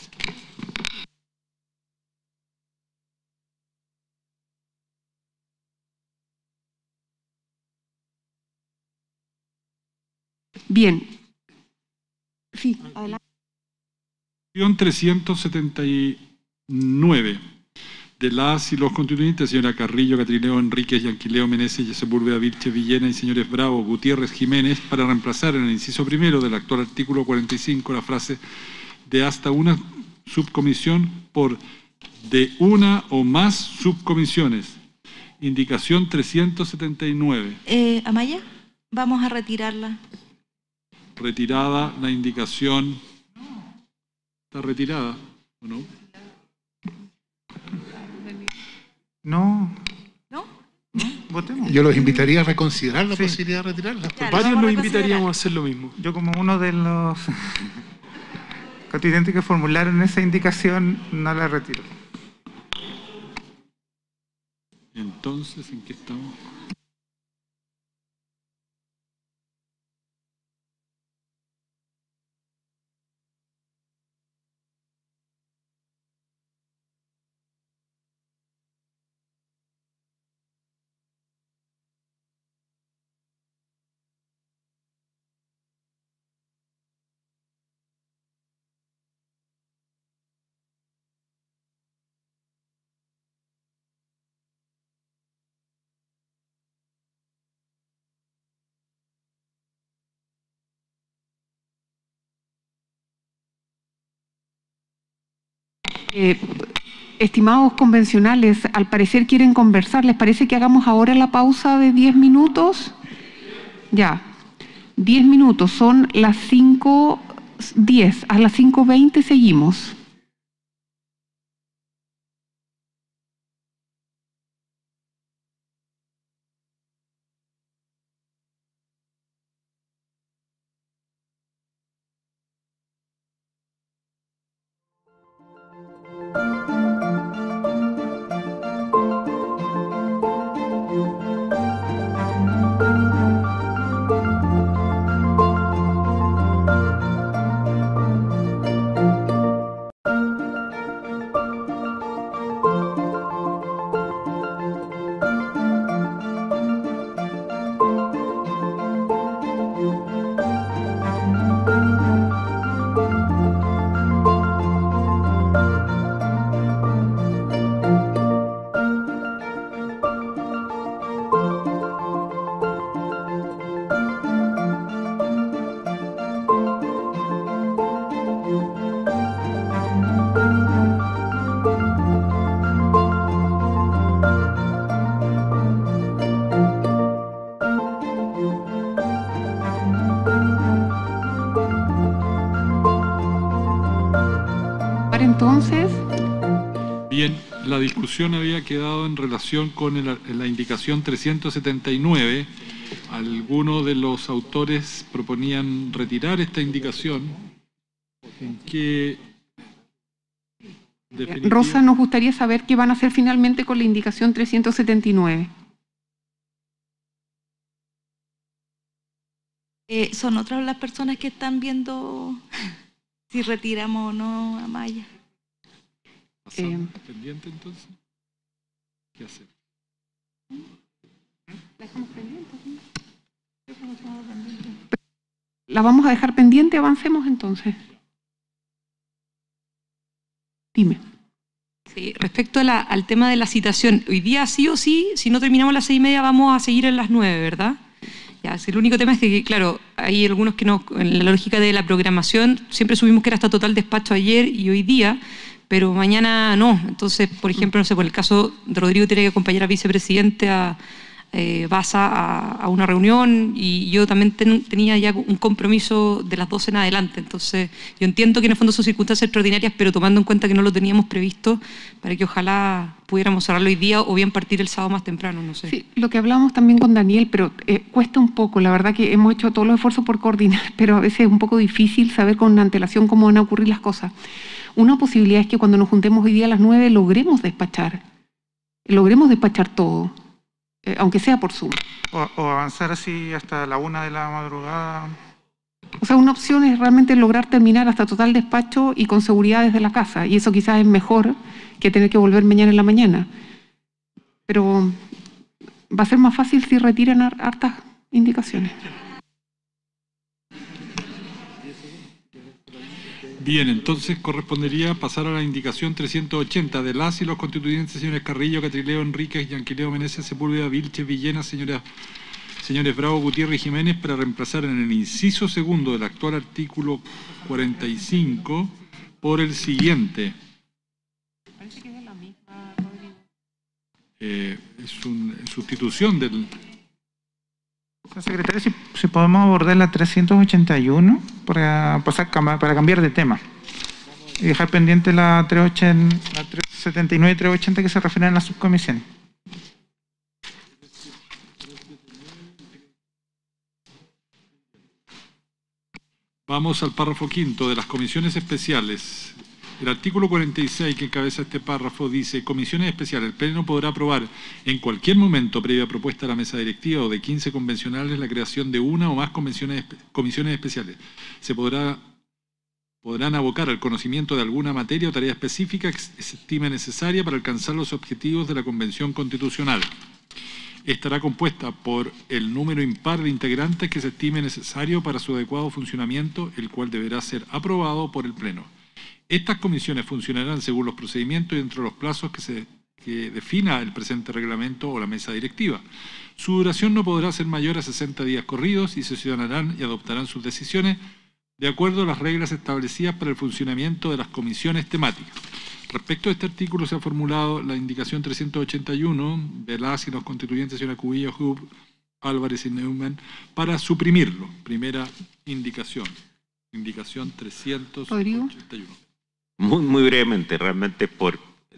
Bien. Sí, adelante. 379 de las y los constituyentes, señora Carrillo, Catrileo, Enríquez, Yanquileo, Meneses, Sepúlveda, Vilches, Villena y señores Bravo, Gutiérrez, Jiménez, para reemplazar en el inciso primero del actual artículo 45 la frase de hasta una subcomisión por de una o más subcomisiones. Indicación 379. Amaya, vamos a retirarla. Retirada la indicación. ¿Está retirada o no? No. ¿No? Votemos. Yo los invitaría a reconsiderar la posibilidad de retirarla. Claro, Varios vamos a nos reconsiderar. invitaríamos a hacer lo mismo. Yo, como uno de los constituyentes que formularon esa indicación, no la retiro. Entonces, ¿en qué estamos? Estimados convencionales, al parecer quieren conversar. ¿Les parece que hagamos ahora la pausa de 10 minutos? Ya, 10 minutos, son las 5:10. A las 5:20 seguimos. la discusión había quedado en relación con la indicación 379. Algunos de los autores proponían retirar esta indicación. ¿En qué definitiva? Rosa, nos gustaría saber qué van a hacer finalmente con la indicación 379. Son otras las personas que están viendo si retiramos o no a Maya. ¿Pasamos pendiente entonces? ¿Qué hacemos? ¿La dejamos pendiente? ¿La vamos a dejar pendiente? Avancemos entonces. Dime. Sí, respecto a al tema de la citación, hoy día sí o sí, si no terminamos a las 6:30 vamos a seguir en las 9, ¿verdad? Ya, el único tema es que, claro, hay algunos que no, en la lógica de la programación, siempre subimos que era hasta total despacho ayer y hoy día, pero mañana no. Entonces, por ejemplo, no sé, por el caso de Rodrigo tiene que acompañar al vicepresidente a Baza a una reunión y yo también tenía ya un compromiso de las 12 en adelante. Entonces, yo entiendo que en el fondo son circunstancias extraordinarias, pero tomando en cuenta que no lo teníamos previsto, para que ojalá pudiéramos cerrarlo hoy día o bien partir el sábado más temprano, no sé. Sí, lo que hablamos también con Daniel, pero cuesta un poco. La verdad que hemos hecho todos los esfuerzos por coordinar, pero a veces es un poco difícil saber con antelación cómo van a ocurrir las cosas. Una posibilidad es que cuando nos juntemos hoy día a las 9 logremos despachar todo. Aunque sea por Zoom. O avanzar así hasta la 1 de la madrugada. O sea, una opción es realmente lograr terminar hasta total despacho y con seguridad desde la casa. Y eso quizás es mejor que tener que volver mañana en la mañana. Pero va a ser más fácil si retiran hartas indicaciones. Bien, entonces correspondería pasar a la indicación 380 de las y los constituyentes, señores Carrillo, Catrileo, Enríquez, Yanquileo, Meneses, Sepúlveda, Vilches, Villena, señores Bravo, Gutiérrez y Jiménez, para reemplazar en el inciso segundo del actual artículo 45 por el siguiente. Parece que es la misma, Rodrigo. Es una sustitución del... Secretario, si podemos abordar la 381 para cambiar de tema y dejar pendiente la 379 y 380 que se refieren a la subcomisión. Vamos al párrafo quinto de las comisiones especiales. El artículo 46 que encabeza este párrafo dice: comisiones especiales. El Pleno podrá aprobar en cualquier momento, previa propuesta de la mesa directiva o de 15 convencionales, la creación de una o más comisiones especiales. Se podrán abocar al conocimiento de alguna materia o tarea específica que se estime necesaria para alcanzar los objetivos de la Convención Constitucional. Estará compuesta por el número impar de integrantes que se estime necesario para su adecuado funcionamiento, el cual deberá ser aprobado por el Pleno. Estas comisiones funcionarán según los procedimientos y dentro de los plazos que defina el presente reglamento o la mesa directiva. Su duración no podrá ser mayor a 60 días corridos y sesionarán y adoptarán sus decisiones de acuerdo a las reglas establecidas para el funcionamiento de las comisiones temáticas. Respecto a este artículo se ha formulado la indicación 381 de las y los constituyentes señora Cubillo, Hub, Álvarez y Neumann para suprimirlo. Primera indicación. Indicación 381. ¿Rodrigo? Muy brevemente, realmente por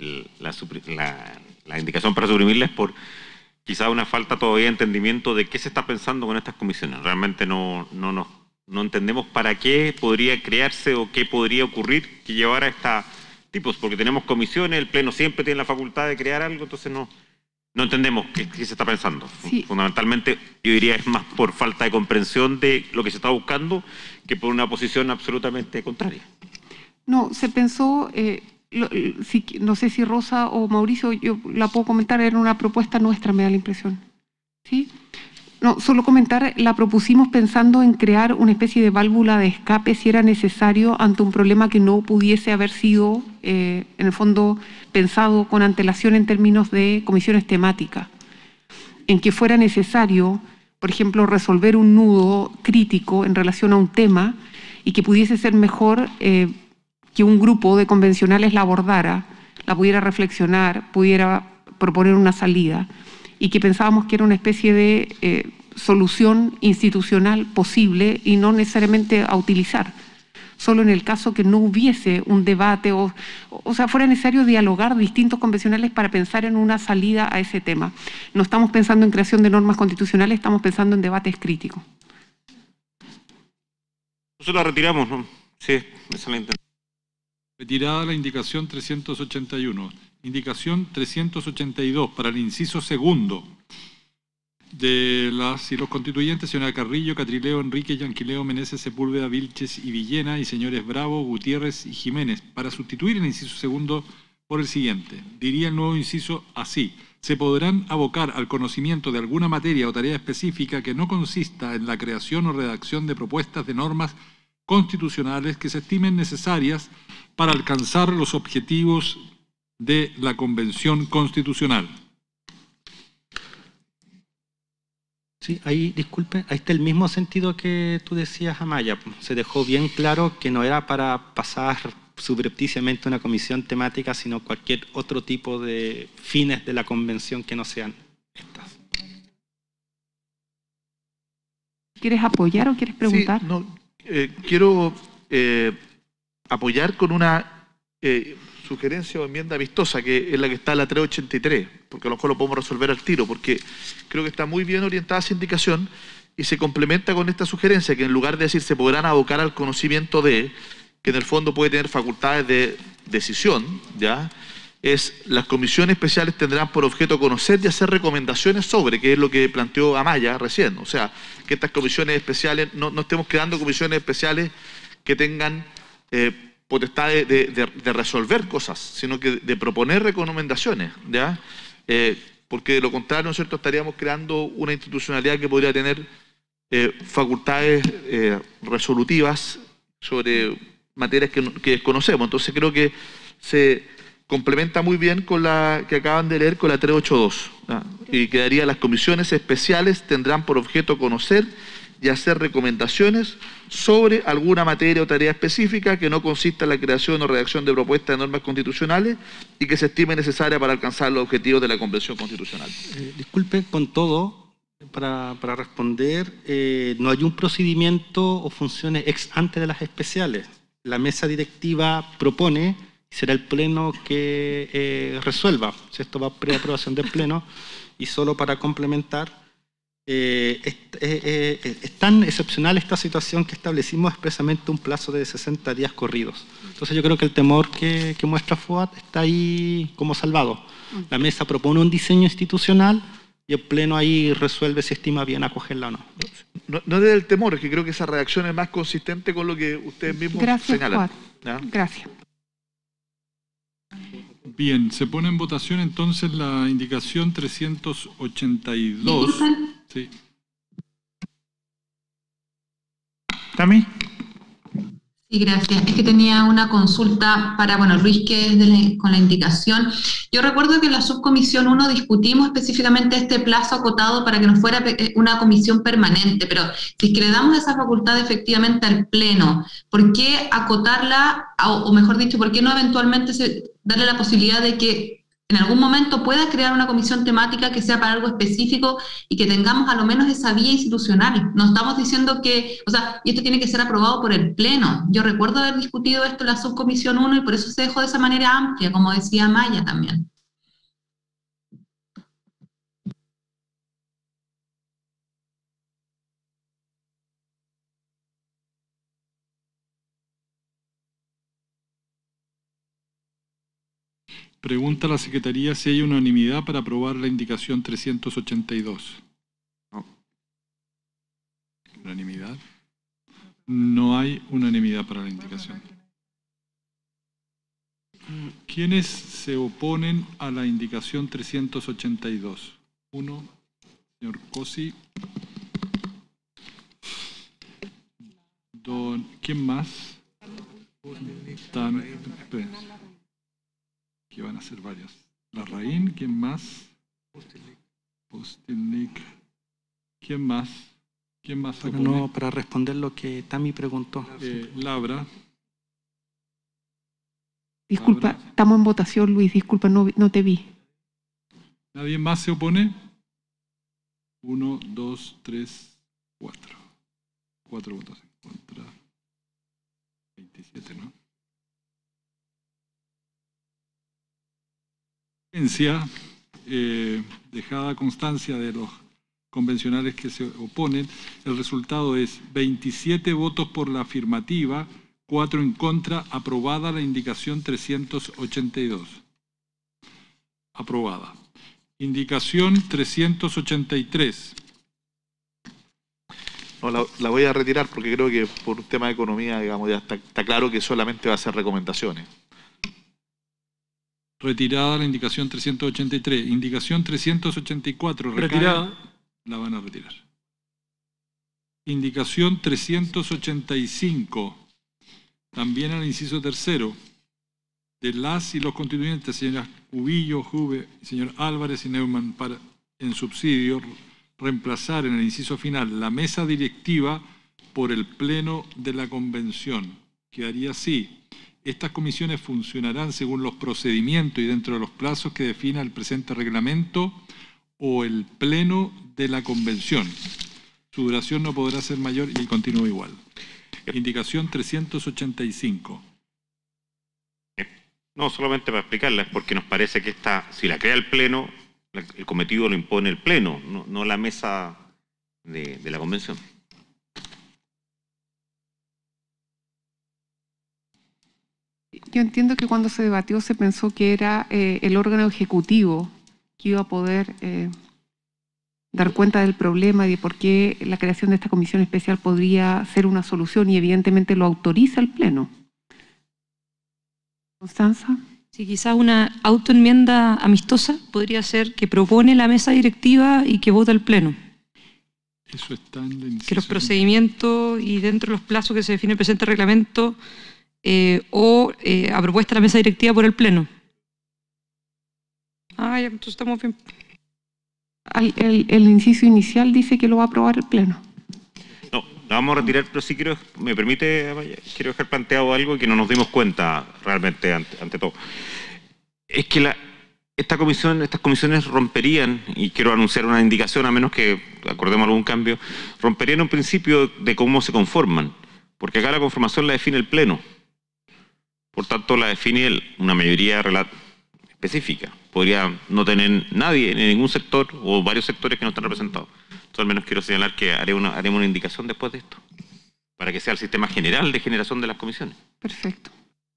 la indicación para suprimirla es por quizá una falta todavía de entendimiento de qué se está pensando con estas comisiones. Realmente no entendemos para qué podría crearse o qué podría ocurrir que llevara a estos tipos, porque tenemos comisiones, el Pleno siempre tiene la facultad de crear algo, entonces no entendemos qué se está pensando. Sí. Fundamentalmente, yo diría, es más por falta de comprensión de lo que se está buscando que por una posición absolutamente contraria. No, se pensó, no sé si Rosa o Mauricio, yo la puedo comentar, era una propuesta nuestra, me da la impresión. ¿Sí? No, solo comentar, la propusimos pensando en crear una especie de válvula de escape si era necesario ante un problema que no pudiese haber sido, en el fondo, pensado con antelación en términos de comisiones temáticas. En que fuera necesario, por ejemplo, resolver un nudo crítico en relación a un tema y que pudiese ser mejor que un grupo de convencionales la abordara, la pudiera reflexionar, pudiera proponer una salida, y que pensábamos que era una especie de solución institucional posible y no necesariamente a utilizar. solo en el caso que no hubiese un debate o sea, fuera necesario dialogar distintos convencionales para pensar en una salida a ese tema. No estamos pensando en creación de normas constitucionales, estamos pensando en debates críticos. Nosotros la retiramos, ¿no? Sí, esa es la intención. Retirada la indicación 381. Indicación 382 para el inciso segundo de las y los constituyentes, señora Carrillo, Catrileo, Enrique, Yanquileo, Meneses, Sepúlveda, Vilches y Villena, y señores Bravo, Gutiérrez y Jiménez, para sustituir el inciso segundo por el siguiente. Diría el nuevo inciso así: se podrán abocar al conocimiento de alguna materia o tarea específica que no consista en la creación o redacción de propuestas de normas constitucionales que se estimen necesarias para alcanzar los objetivos de la Convención Constitucional. Sí, ahí, disculpe, ahí está el mismo sentido que tú decías, Amaya. Se dejó bien claro que no era para pasar subrepticiamente una comisión temática, sino cualquier otro tipo de fines de la convención que no sean estas. ¿Quieres apoyar o quieres preguntar? Sí, no, quiero apoyar con una sugerencia o enmienda vistosa, que es la que está en la 383, porque a lo mejor lo podemos resolver al tiro, porque creo que está muy bien orientada esa indicación y se complementa con esta sugerencia, que en lugar de decir se podrán abocar al conocimiento de, que en el fondo puede tener facultades de decisión, ¿ya? Es las comisiones especiales tendrán por objeto conocer y hacer recomendaciones sobre, que es lo que planteó Amaya recién. O sea, que estas comisiones especiales, no estemos creando comisiones especiales que tengan potestad de resolver cosas, sino que de proponer recomendaciones, ¿ya? Porque de lo contrario, ¿no es cierto?, estaríamos creando una institucionalidad que podría tener facultades resolutivas sobre materias que desconocemos. Entonces creo que se complementa muy bien con la que acaban de leer, con la 382, ¿ya? Y quedaría: las comisiones especiales tendrán por objeto conocer y hacer recomendaciones sobre alguna materia o tarea específica que no consista en la creación o redacción de propuestas de normas constitucionales y que se estime necesaria para alcanzar los objetivos de la Convención Constitucional. Disculpe, con todo, para responder, no hay un procedimiento o funciones ex ante de las especiales. La mesa directiva propone, y será el Pleno que resuelva. Si esto va a preaprobación del Pleno, y solo para complementar, es tan excepcional esta situación que establecimos expresamente un plazo de 60 días corridos. Entonces yo creo que el temor que muestra FOAT está ahí como salvado. La mesa propone un diseño institucional y el Pleno ahí resuelve si estima bien acogerla o no. No desde el temor, es que creo que esa redacción es más consistente con lo que ustedes mismos señalan. FOAT. Gracias. Bien, se pone en votación entonces la indicación 382. Sí. ¿Tami? Sí, gracias. Es que tenía una consulta para, Luis, que es con la indicación. Yo recuerdo que en la subcomisión 1 discutimos específicamente este plazo acotado para que no fuera una comisión permanente, pero si es que le damos esa facultad efectivamente al Pleno, ¿por qué acotarla, o mejor dicho, por qué no eventualmente darle la posibilidad de que en algún momento pueda crear una comisión temática que sea para algo específico y que tengamos a lo menos esa vía institucional? No estamos diciendo que, y esto tiene que ser aprobado por el Pleno. Yo recuerdo haber discutido esto en la subcomisión 1 y por eso se dejó de esa manera amplia, como decía Maya también. Pregunta a la Secretaría si hay unanimidad para aprobar la indicación 382. No. ¿Unanimidad? No hay unanimidad para la indicación. ¿Quiénes se oponen a la indicación 382? Uno, señor Cosi. ¿Quién más? Que van a ser varios. Larraín, ¿quién más? Postelnik. ¿Quién más? ¿Quién más? No, para responder lo que Tami preguntó. Labra. Disculpa, Labra. Estamos en votación, Luis. Disculpa, no te vi. ¿Nadie más se opone? 1, 2, 3, 4. 4 votos en contra. 27, ¿no? Dejada constancia de los convencionales que se oponen, el resultado es 27 votos por la afirmativa, 4 en contra, aprobada la indicación 382. Aprobada. Indicación 383. No, la voy a retirar porque creo que por un tema de economía, digamos, ya está claro que solamente va a ser recomendaciones. Retirada la indicación 383. Indicación 384. Recae. Retirada. La van a retirar. Indicación 385. También al inciso tercero. De las y los constituyentes, señoras Cubillo, Juve, señor Álvarez y Neumann, para en subsidio, reemplazar en el inciso final la mesa directiva por el pleno de la convención. Quedaría así. Estas comisiones funcionarán según los procedimientos y dentro de los plazos que defina el presente reglamento o el pleno de la convención. Su duración no podrá ser mayor y continúa igual. Indicación 385. No, solamente para explicarla, es porque nos parece que esta, si la crea el pleno, el cometido lo impone el pleno, no la mesa de la convención. Yo entiendo que cuando se debatió se pensó que era el órgano ejecutivo que iba a poder dar cuenta del problema y de por qué la creación de esta comisión especial podría ser una solución y evidentemente lo autoriza el Pleno. Constanza. Sí, quizás una autoenmienda amistosa podría ser que propone la mesa directiva y que vota el Pleno. Eso está en la inciso. Que los procedimientos y dentro de los plazos que se define el presente reglamento a propuesta de la mesa directiva por el Pleno. Ya, entonces estamos bien. El inciso inicial dice que lo va a aprobar el Pleno. No, la vamos a retirar, pero sí me permite, quiero dejar planteado algo que no nos dimos cuenta realmente ante todo. Es que estas comisiones romperían, y quiero anunciar una indicación, a menos que acordemos algún cambio, romperían un principio de cómo se conforman, porque acá la conformación la define el Pleno. Por tanto, la define una mayoría específica. Podría no tener nadie en ningún sector o varios sectores que no están representados. Entonces, al menos quiero señalar que haremos una indicación después de esto, para que sea el sistema general de generación de las comisiones. Perfecto.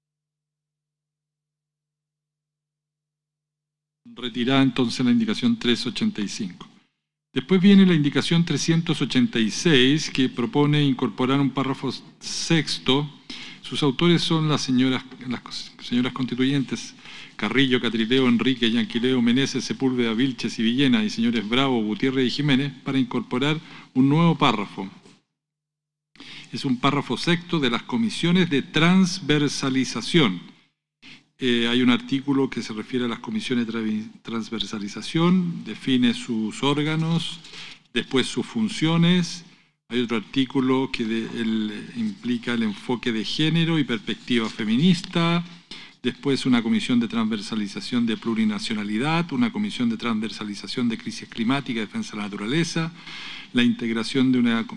Retirada entonces la indicación 385. Después viene la indicación 386, que propone incorporar un párrafo sexto. Sus autores son las señoras constituyentes Carrillo, Catrileo, Enrique, Yanquileo, Meneses, Sepúlveda, Vilches y Villena, y señores Bravo, Gutiérrez y Jiménez, para incorporar un nuevo párrafo. Es un párrafo sexto de las comisiones de transversalización. Hay un artículo que se refiere a las comisiones de transversalización, define sus órganos, después sus funciones. Hay otro artículo que implica el enfoque de género y perspectiva feminista. Después una comisión de transversalización de plurinacionalidad, una comisión de transversalización de crisis climática y defensa de la naturaleza, la integración de una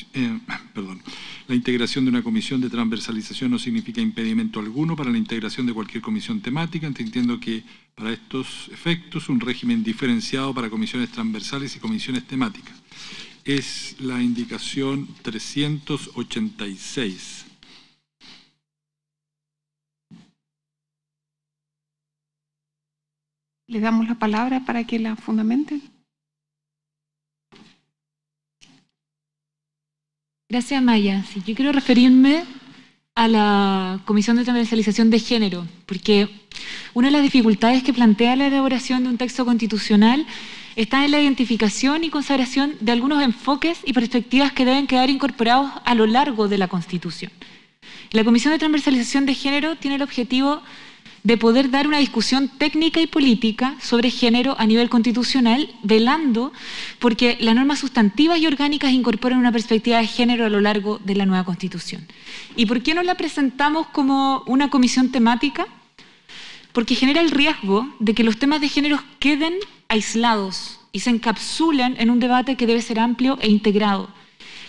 comisión de transversalización no significa impedimento alguno para la integración de cualquier comisión temática, entendiendo que para estos efectos un régimen diferenciado para comisiones transversales y comisiones temáticas. Es la indicación 386. Le damos la palabra para que la fundamenten. Gracias, Maya. Sí, yo quiero referirme a la Comisión de Transversalización de Género, porque una de las dificultades que plantea la elaboración de un texto constitucional está en la identificación y consagración de algunos enfoques y perspectivas que deben quedar incorporados a lo largo de la Constitución. La Comisión de Transversalización de Género tiene el objetivo de poder dar una discusión técnica y política sobre género a nivel constitucional, velando porque las normas sustantivas y orgánicas incorporen una perspectiva de género a lo largo de la nueva Constitución. ¿Y por qué no la presentamos como una comisión temática? Porque genera el riesgo de que los temas de género queden aislados y se encapsulen en un debate que debe ser amplio e integrado,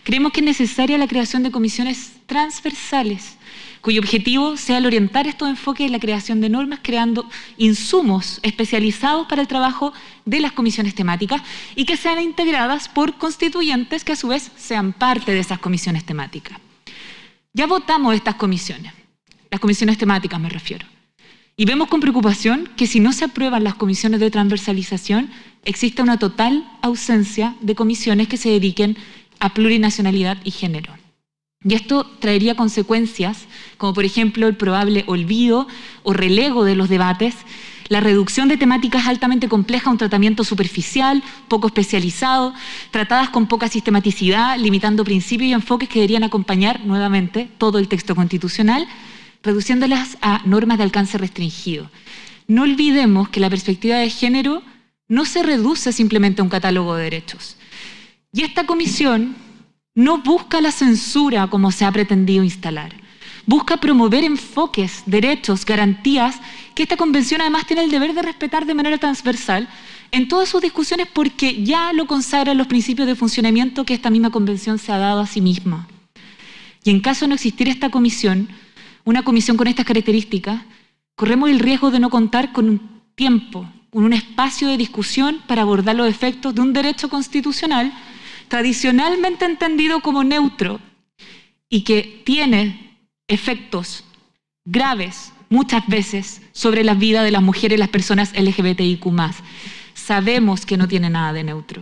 creemos que es necesaria la creación de comisiones transversales, cuyo objetivo sea el orientar estos enfoques en la creación de normas, creando insumos especializados para el trabajo de las comisiones temáticas y que sean integradas por constituyentes que a su vez sean parte de esas comisiones temáticas. Ya votamos estas comisiones, las comisiones temáticas me refiero, y vemos con preocupación que si no se aprueban las comisiones de transversalización, existe una total ausencia de comisiones que se dediquen a plurinacionalidad y género. Y esto traería consecuencias como por ejemplo el probable olvido o relego de los debates, la reducción de temáticas altamente complejas a un tratamiento superficial, poco especializado, tratadas con poca sistematicidad, limitando principios y enfoques que deberían acompañar nuevamente todo el texto constitucional, reduciéndolas a normas de alcance restringido. No olvidemos que la perspectiva de género no se reduce simplemente a un catálogo de derechos. Y esta comisión no busca la censura como se ha pretendido instalar. Busca promover enfoques, derechos, garantías que esta convención además tiene el deber de respetar de manera transversal en todas sus discusiones porque ya lo consagran los principios de funcionamiento que esta misma convención se ha dado a sí misma. Y en caso de no existir esta comisión, una comisión con estas características, corremos el riesgo de no contar con un tiempo, con un espacio de discusión para abordar los efectos de un derecho constitucional tradicionalmente entendido como neutro y que tiene efectos graves muchas veces sobre la vida de las mujeres y las personas LGBTIQ+. Sabemos que no tiene nada de neutro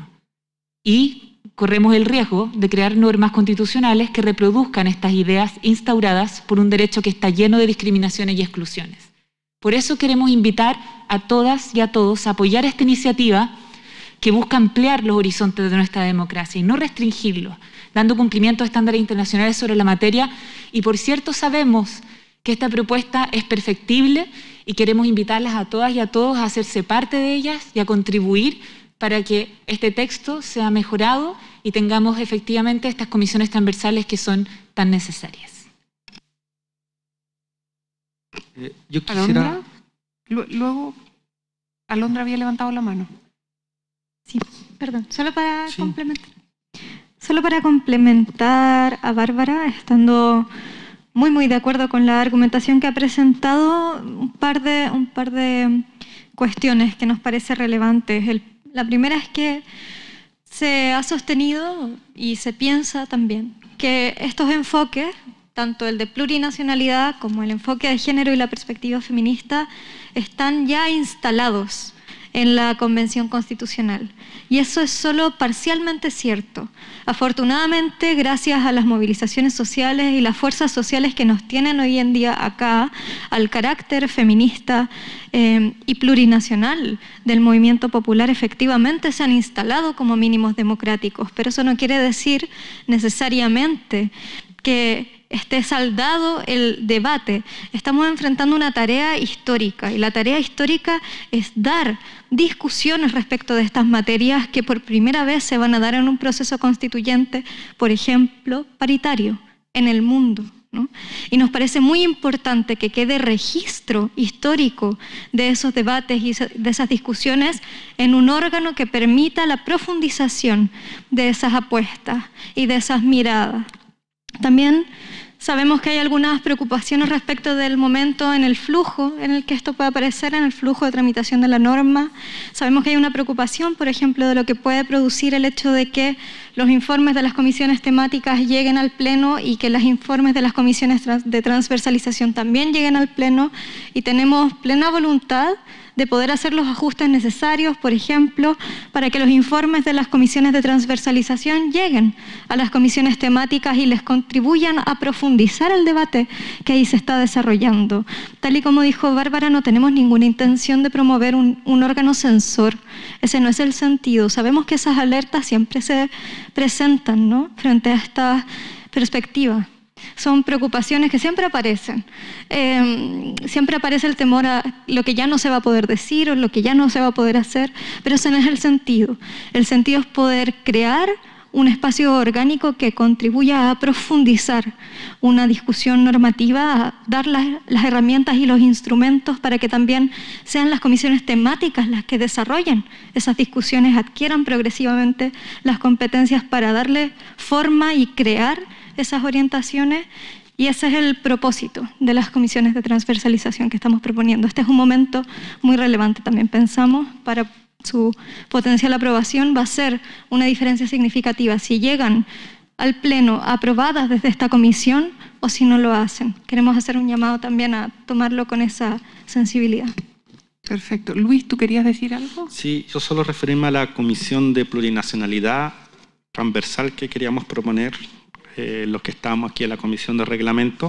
y corremos el riesgo de crear normas constitucionales que reproduzcan estas ideas instauradas por un derecho que está lleno de discriminaciones y exclusiones. Por eso queremos invitar a todas y a todos a apoyar esta iniciativa que busca ampliar los horizontes de nuestra democracia y no restringirlos, dando cumplimiento a estándares internacionales sobre la materia. Y por cierto, sabemos que esta propuesta es perfectible y queremos invitarlas a todas y a todos a hacerse parte de ellas y a contribuir para que este texto sea mejorado y tengamos efectivamente estas comisiones transversales que son tan necesarias. Yo quisiera... ¿Alondra? Luego, Alondra había levantado la mano. Sí, perdón, solo para complementar a Bárbara, estando muy de acuerdo con la argumentación que ha presentado, un par de cuestiones que nos parece relevantes. La primera es que se ha sostenido y se piensa también que estos enfoques, tanto el de plurinacionalidad como el enfoque de género y la perspectiva feminista, están ya instalados en la Convención Constitucional. Y eso es solo parcialmente cierto. Afortunadamente, gracias a las movilizaciones sociales y las fuerzas sociales que nos tienen hoy en día acá, al carácter feminista y plurinacional del movimiento popular, efectivamente se han instalado como mínimos democráticos, pero eso no quiere decir necesariamente que esté saldado el debate. Estamos enfrentando una tarea histórica y la tarea histórica es dar discusiones respecto de estas materias que por primera vez se van a dar en un proceso constituyente, por ejemplo, paritario en el mundo, ¿no? Y nos parece muy importante que quede registro histórico de esos debates y de esas discusiones en un órgano que permita la profundización de esas apuestas y de esas miradas. También sabemos que hay algunas preocupaciones respecto del momento en el flujo en el que esto puede aparecer, en el flujo de tramitación de la norma. Sabemos que hay una preocupación, por ejemplo, de lo que puede producir el hecho de que los informes de las comisiones temáticas lleguen al Pleno y que los informes de las comisiones de transversalización también lleguen al Pleno, y tenemos plena voluntad de poder hacer los ajustes necesarios, por ejemplo, para que los informes de las comisiones de transversalización lleguen a las comisiones temáticas y les contribuyan a profundizar el debate que ahí se está desarrollando. Tal y como dijo Bárbara, no tenemos ninguna intención de promover un órgano censor. Ese no es el sentido. Sabemos que esas alertas siempre se presentan, ¿no?, frente a esta perspectiva. Son preocupaciones que siempre aparecen. Siempre aparece el temor a lo que ya no se va a poder decir o lo que ya no se va a poder hacer, pero ese no es el sentido. El sentido es poder crear un espacio orgánico que contribuya a profundizar una discusión normativa, a dar las herramientas y los instrumentos para que también sean las comisiones temáticas las que desarrollen esas discusiones, adquieran progresivamente las competencias para darle forma y crear esas orientaciones. Y ese es el propósito de las comisiones de transversalización que estamos proponiendo. Este es un momento muy relevante también, pensamos, para su potencial aprobación. Va a ser una diferencia significativa si llegan al Pleno aprobadas desde esta comisión o si no lo hacen. Queremos hacer un llamado también a tomarlo con esa sensibilidad. Perfecto. Luis, ¿tú querías decir algo? Sí, yo solo referirme a la comisión de plurinacionalidad transversal que queríamos proponer, los que estamos aquí en la comisión de reglamento,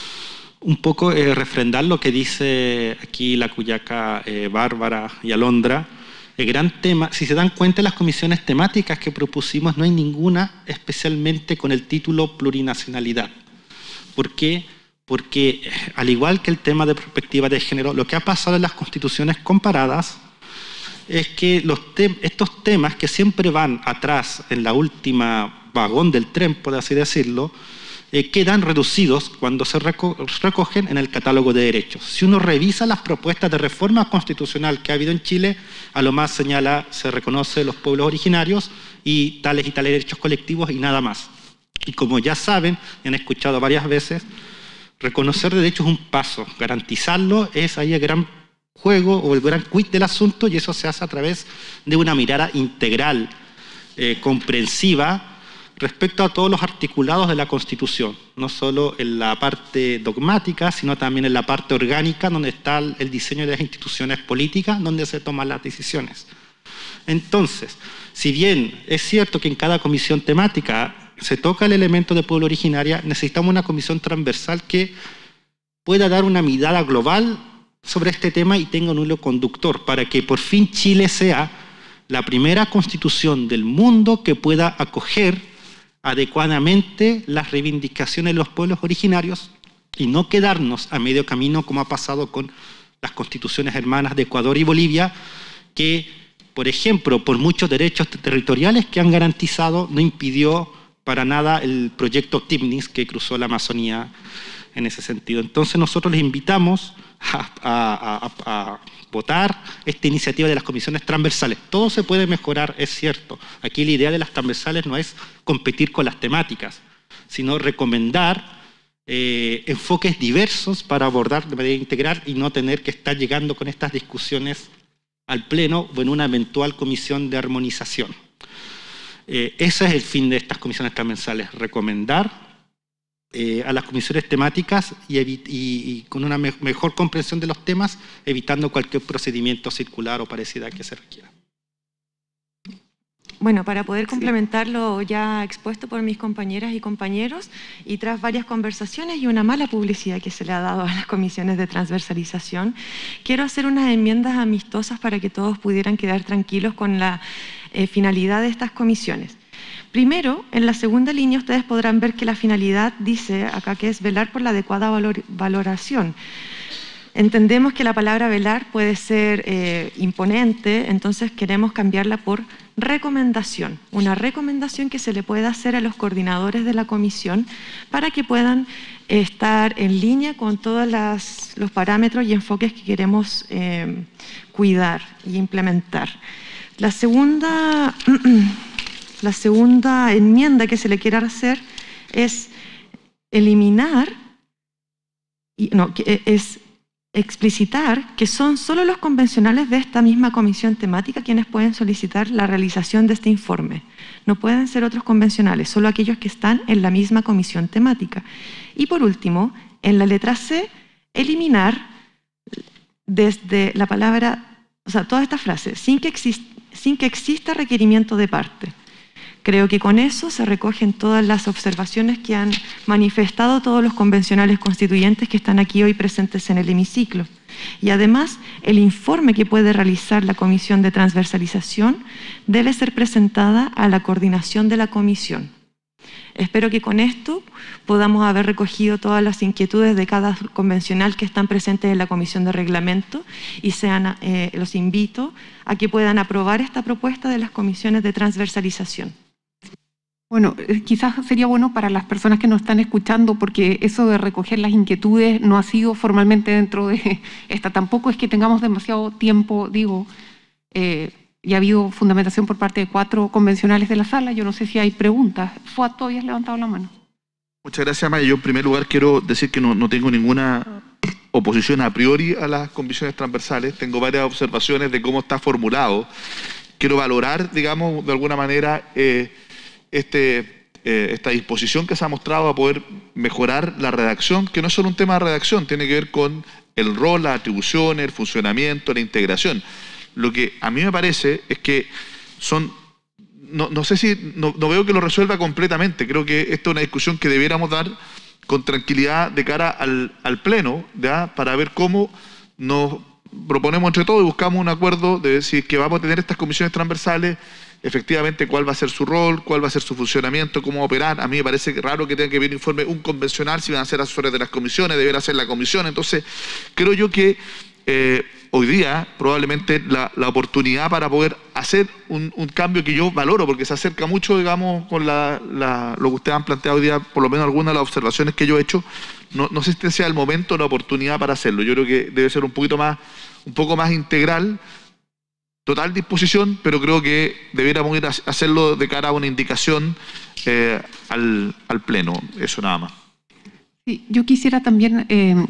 un poco refrendar lo que dice aquí la cuyaca Bárbara y Alondra. El gran tema, si se dan cuenta, las comisiones temáticas que propusimos no hay ninguna especialmente con el título plurinacionalidad. ¿Por qué? Porque al igual que el tema de perspectiva de género, lo que ha pasado en las constituciones comparadas es que estos temas que siempre van atrás en la última vagón del tren, por así decirlo, quedan reducidos cuando se recogen en el catálogo de derechos. Si uno revisa las propuestas de reforma constitucional que ha habido en Chile, a lo más señala, se reconoce los pueblos originarios y tales derechos colectivos y nada más. Y como ya saben, y han escuchado varias veces, reconocer derechos es un paso, garantizarlo es ahí el gran juego o el gran quid del asunto, y eso se hace a través de una mirada integral, comprensiva, respecto a todos los articulados de la Constitución, no solo en la parte dogmática, sino también en la parte orgánica, donde está el diseño de las instituciones políticas, donde se toman las decisiones. Entonces, si bien es cierto que en cada comisión temática se toca el elemento de pueblo originaria, necesitamos una comisión transversal que pueda dar una mirada global sobre este tema y tenga un hilo conductor, para que por fin Chile sea la primera constitución del mundo que pueda acoger adecuadamente las reivindicaciones de los pueblos originarios y no quedarnos a medio camino como ha pasado con las constituciones hermanas de Ecuador y Bolivia, que, por ejemplo, por muchos derechos territoriales que han garantizado, no impidió para nada el proyecto TIMNIS que cruzó la Amazonía en ese sentido. Entonces nosotros les invitamos a votar esta iniciativa de las comisiones transversales. Todo se puede mejorar, es cierto. Aquí la idea de las transversales no es competir con las temáticas, sino recomendar enfoques diversos para abordar de manera integral y no tener que estar llegando con estas discusiones al Pleno o en una eventual comisión de armonización. Ese es el fin de estas comisiones transversales, recomendar a las comisiones temáticas y con una mejor comprensión de los temas, evitando cualquier procedimiento circular o parecida que se requiera. Bueno, para poder complementar lo ya expuesto por mis compañeras y compañeros, y tras varias conversaciones y una mala publicidad que se le ha dado a las comisiones de transversalización, quiero hacer unas enmiendas amistosas para que todos pudieran quedar tranquilos con la finalidad de estas comisiones. Primero, en la segunda línea ustedes podrán ver que la finalidad dice acá que es velar por la adecuada valoración. Entendemos que la palabra velar puede ser imponente, entonces queremos cambiarla por recomendación. Una recomendación que se le pueda hacer a los coordinadores de la comisión para que puedan estar en línea con todos los parámetros y enfoques que queremos cuidar y implementar. La segunda enmienda que se le quiere hacer es eliminar, es explicitar que son solo los convencionales de esta misma comisión temática quienes pueden solicitar la realización de este informe. No pueden ser otros convencionales, solo aquellos que están en la misma comisión temática. Y por último, en la letra C, eliminar desde la palabra, o sea, toda esta frase, sin que exista requerimiento de parte. Creo que con eso se recogen todas las observaciones que han manifestado todos los convencionales constituyentes que están aquí hoy presentes en el hemiciclo. Y además, el informe que puede realizar la Comisión de Transversalización debe ser presentada a la coordinación de la comisión. Espero que con esto podamos haber recogido todas las inquietudes de cada convencional que están presentes en la Comisión de Reglamento y los invito a que puedan aprobar esta propuesta de las comisiones de transversalización. Bueno, quizás sería bueno para las personas que nos están escuchando, porque eso de recoger las inquietudes no ha sido formalmente dentro de esta. Tampoco es que tengamos demasiado tiempo, digo, y ha habido fundamentación por parte de 4 convencionales de la sala. Yo no sé si hay preguntas. Fuad, todavía has levantado la mano. Muchas gracias, Maya. Yo en primer lugar quiero decir que no tengo ninguna oposición a priori a las comisiones transversales. Tengo varias observaciones de cómo está formulado. Quiero valorar, digamos, de alguna manera esta disposición que se ha mostrado a poder mejorar la redacción, que no es solo un tema de redacción, tiene que ver con el rol, las atribuciones, el funcionamiento, la integración. Lo que a mí me parece es que son... No sé si... No veo que lo resuelva completamente. Creo que esta es una discusión que debiéramos dar con tranquilidad de cara al Pleno, ¿ya? Para ver cómo nos proponemos entre todos y buscamos un acuerdo de si es que vamos a tener estas comisiones transversales, efectivamente cuál va a ser su rol, cuál va a ser su funcionamiento, cómo operar. A mí me parece raro que tenga que ver informe un convencional si van a ser asesores de las comisiones, deberá ser la comisión. Entonces, creo yo que hoy día probablemente la oportunidad para poder hacer un cambio que yo valoro, porque se acerca mucho, digamos, con lo que ustedes han planteado hoy día, por lo menos algunas de las observaciones que yo he hecho. No sé si este sea el momento o la oportunidad para hacerlo. Yo creo que debe ser un poco más integral. Total disposición, pero creo que debiéramos ir a hacerlo de cara a una indicación al Pleno. Eso nada más. Sí, yo quisiera también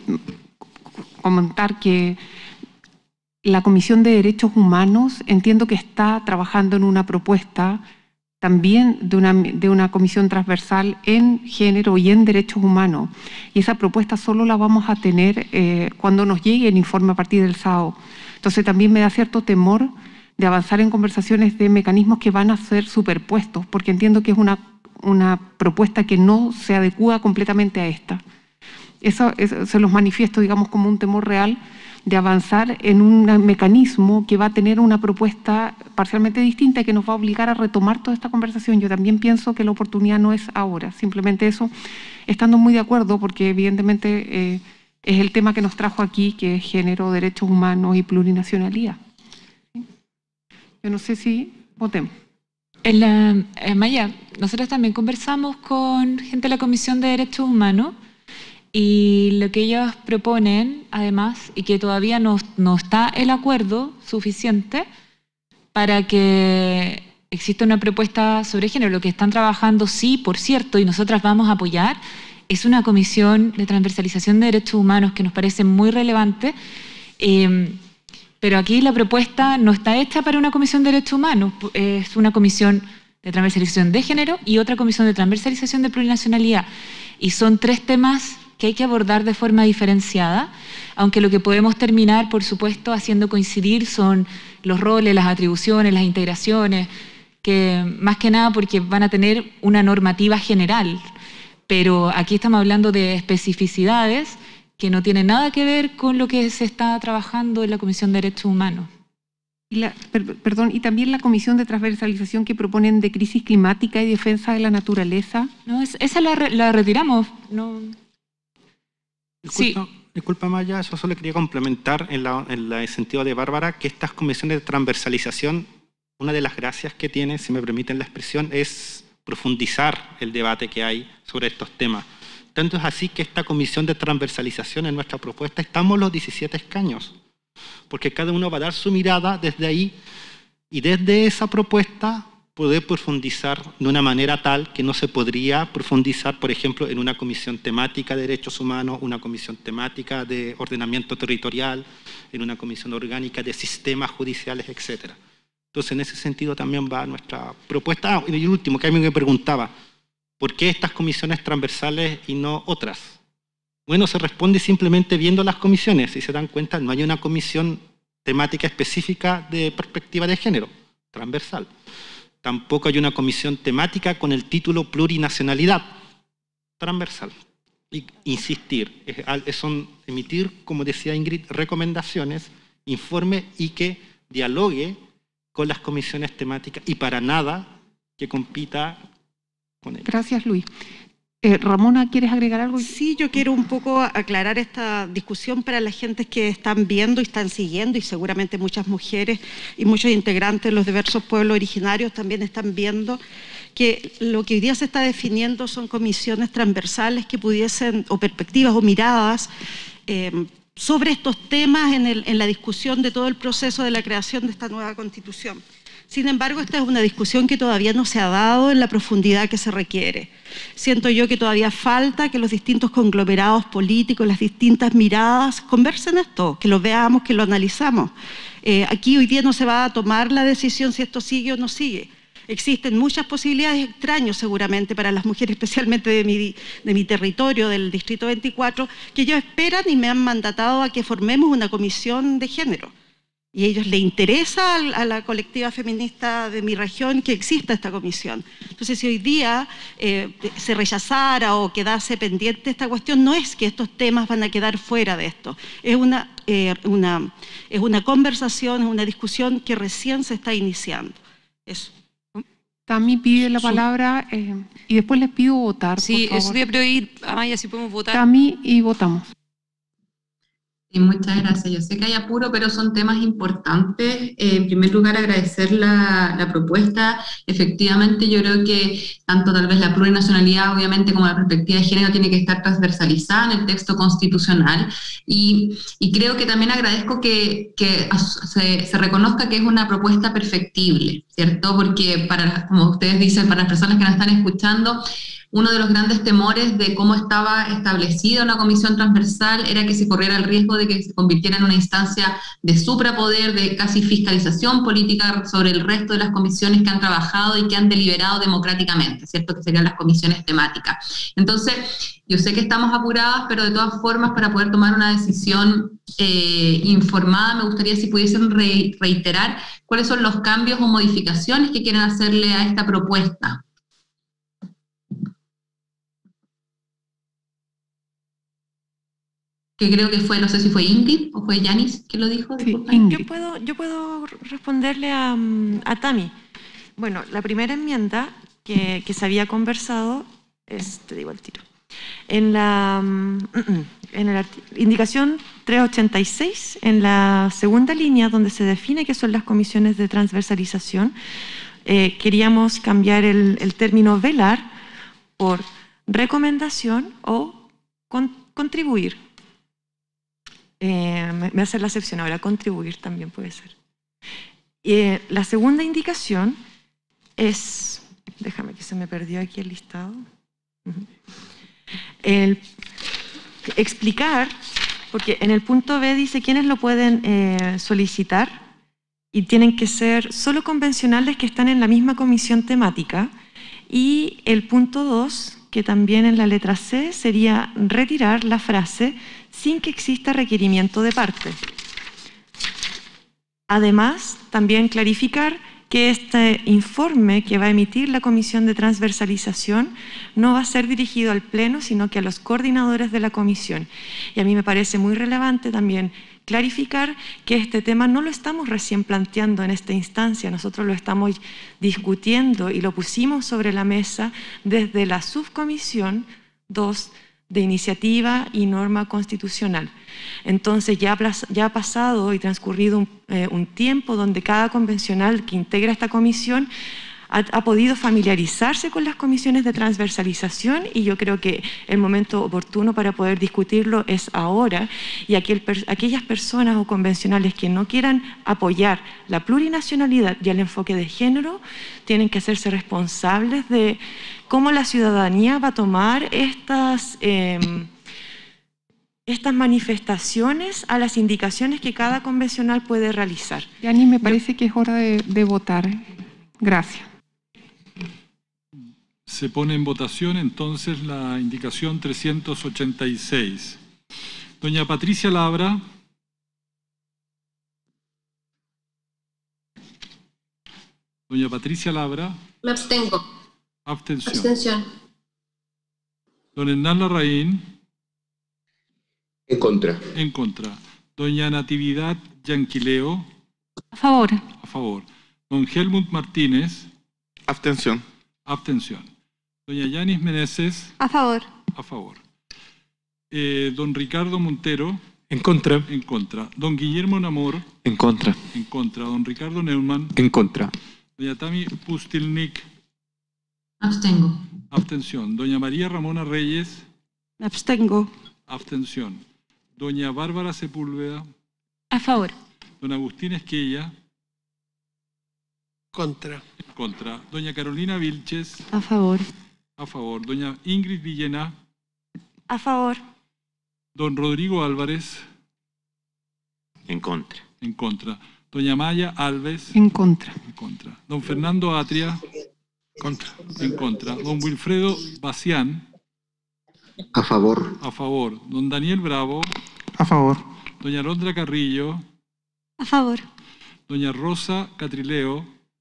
comentar que la Comisión de Derechos Humanos entiendo que está trabajando en una propuesta también de una comisión transversal en género y en derechos humanos. Y esa propuesta solo la vamos a tener cuando nos llegue el informe a partir del sábado. Entonces también me da cierto temor de avanzar en conversaciones de mecanismos que van a ser superpuestos, porque entiendo que es una propuesta que no se adecúa completamente a esta. Eso se los manifiesto, digamos, como un temor real de avanzar en un mecanismo que va a tener una propuesta parcialmente distinta y que nos va a obligar a retomar toda esta conversación. Yo también pienso que la oportunidad no es ahora, simplemente eso, estando muy de acuerdo, porque evidentemente es el tema que nos trajo aquí, que es género, derechos humanos y plurinacionalidad. Yo no sé si votemos. Maya, nosotros también conversamos con gente de la Comisión de Derechos Humanos y lo que ellos proponen, además, y que todavía no está el acuerdo suficiente para que exista una propuesta sobre género. Lo que están trabajando, sí, por cierto, y nosotras vamos a apoyar, es una comisión de transversalización de derechos humanos que nos parece muy relevante. Pero aquí la propuesta no está hecha para una comisión de derechos humanos, es una comisión de transversalización de género y otra comisión de transversalización de plurinacionalidad. Y son 3 temas que hay que abordar de forma diferenciada, aunque lo que podemos terminar, por supuesto, haciendo coincidir son los roles, las atribuciones, las integraciones, que más que nada porque van a tener una normativa general. Pero aquí estamos hablando de especificidades que no tiene nada que ver con lo que se está trabajando en la Comisión de Derechos Humanos. Y también la Comisión de Transversalización que proponen de crisis climática y defensa de la naturaleza. No, esa la retiramos. No. Disculpa, Maya, eso solo quería complementar en el sentido de Bárbara, que estas comisiones de transversalización, una de las gracias que tiene, si me permiten la expresión, es profundizar el debate que hay sobre estos temas. Tanto es así que esta comisión de transversalización en nuestra propuesta estamos los 17 escaños, porque cada uno va a dar su mirada desde ahí y desde esa propuesta poder profundizar de una manera tal que no se podría profundizar, por ejemplo, en una comisión temática de derechos humanos, una comisión temática de ordenamiento territorial, en una comisión orgánica de sistemas judiciales, etc. Entonces, en ese sentido también va nuestra propuesta. Y el último, que alguien me preguntaba, ¿por qué estas comisiones transversales y no otras? Bueno, se responde simplemente viendo las comisiones. Si se dan cuenta, no hay una comisión temática específica de perspectiva de género, transversal. Tampoco hay una comisión temática con el título plurinacionalidad, transversal. Y insistir, son emitir, como decía Ingrid, recomendaciones, informe y que dialogue con las comisiones temáticas y para nada que compita con ellas. Gracias, Luis. Ramona, ¿quieres agregar algo? Sí, yo quiero un poco aclarar esta discusión para las gentes que están viendo y están siguiendo, y seguramente muchas mujeres y muchos integrantes de los diversos pueblos originarios también están viendo que lo que hoy día se está definiendo son comisiones transversales que pudiesen, o perspectivas o miradas sobre estos temas en la discusión de todo el proceso de la creación de esta nueva Constitución. Sin embargo, esta es una discusión que todavía no se ha dado en la profundidad que se requiere. Siento yo que todavía falta que los distintos conglomerados políticos, las distintas miradas, conversen esto, que lo veamos, que lo analizamos. Aquí hoy día no se va a tomar la decisión si esto sigue o no sigue. Existen muchas posibilidades extrañas seguramente para las mujeres, especialmente de mi territorio, del Distrito 24, que ellos esperan y me han mandatado a que formemos una comisión de género. Y a ellos les interesa a la colectiva feminista de mi región que exista esta comisión. Entonces, si hoy día se rechazara o quedase pendiente esta cuestión, no es que estos temas van a quedar fuera de esto. Es una conversación, es una discusión que recién se está iniciando. Eso. Tami pide la palabra y después les pido votar. Sí, por favor. eso voy a pedir, Amaya, si podemos votar. Tami, y votamos. Sí, muchas gracias. Yo sé que hay apuro, pero son temas importantes. En primer lugar, agradecer la propuesta. Efectivamente, yo creo que tanto tal vez la plurinacionalidad, obviamente, como la perspectiva de género tiene que estar transversalizada en el texto constitucional. Y creo que también agradezco que se reconozca que es una propuesta perfectible, ¿cierto? Porque, como ustedes dicen, para las personas que nos están escuchando, uno de los grandes temores de cómo estaba establecida una comisión transversal era que se corriera el riesgo de que se convirtiera en una instancia de suprapoder, de casi fiscalización política sobre el resto de las comisiones que han trabajado y que han deliberado democráticamente, ¿cierto? Que serían las comisiones temáticas. Entonces, yo sé que estamos apuradas, pero de todas formas, para poder tomar una decisión informada, me gustaría si pudiesen reiterar cuáles son los cambios o modificaciones que quieren hacerle a esta propuesta. Que creo que fue, no sé si fue Ingrid o fue Yanis que lo dijo. Sí, yo puedo responderle a Tami. Bueno, la primera enmienda que se había conversado es, te digo el tiro, en la indicación 386, en la segunda línea donde se define qué son las comisiones de transversalización, queríamos cambiar el término velar por recomendación o contribuir. Me hace la excepción ahora, contribuir también puede ser. La segunda indicación es, déjame que se me perdió aquí el listado, explicar, porque en el punto B dice quiénes lo pueden solicitar y tienen que ser solo convencionales que están en la misma comisión temática, y el punto 2, que también en la letra C sería retirar la frase sin que exista requerimiento de parte. Además, también clarificar que este informe que va a emitir la Comisión de Transversalización no va a ser dirigido al Pleno, sino que a los coordinadores de la Comisión. Y a mí me parece muy relevante también clarificar que este tema no lo estamos recién planteando en esta instancia, nosotros lo estamos discutiendo y lo pusimos sobre la mesa desde la subcomisión 2 de iniciativa y norma constitucional. Entonces ya ha pasado y transcurrido un tiempo donde cada convencional que integra esta comisión ha podido familiarizarse con las comisiones de transversalización, y yo creo que el momento oportuno para poder discutirlo es ahora, y aquellas personas o convencionales que no quieran apoyar la plurinacionalidad y el enfoque de género tienen que hacerse responsables de cómo la ciudadanía va a tomar estas manifestaciones a las indicaciones que cada convencional puede realizar. Yani, me parece que es hora de votar. Gracias. Se pone en votación entonces la indicación 386. Doña Patricia Labra. Doña Patricia Labra. Me abstengo. Abstención. Abstención. Don Hernán Larraín. En contra. En contra. Doña Natividad Yanquileo. A favor. A favor. Don Helmut Martínez. Abstención. Abstención. Doña Yanis Meneses. A favor. A favor. Don Ricardo Montero. En contra. En contra. Don Guillermo Namor. En contra. En contra. Don Ricardo Neumann. En contra. Doña Tami Pustilnik. Abstengo. Abstención. Doña María Ramona Reyes. Me abstengo. Abstención. Doña Bárbara Sepúlveda. A favor. Don Agustín Esquella. Contra. En contra. Doña Carolina Vilches. A favor. A favor. Doña Ingrid Villena. A favor. Don Rodrigo Álvarez. En contra. En contra. Doña Maya Alves. En contra. En contra. Don Fernando Atria. Contra. En contra. Don Wilfredo Bacián. A favor. A favor. Don Daniel Bravo. A favor. Doña Londra Carrillo. A favor. Doña Rosa Catrileo.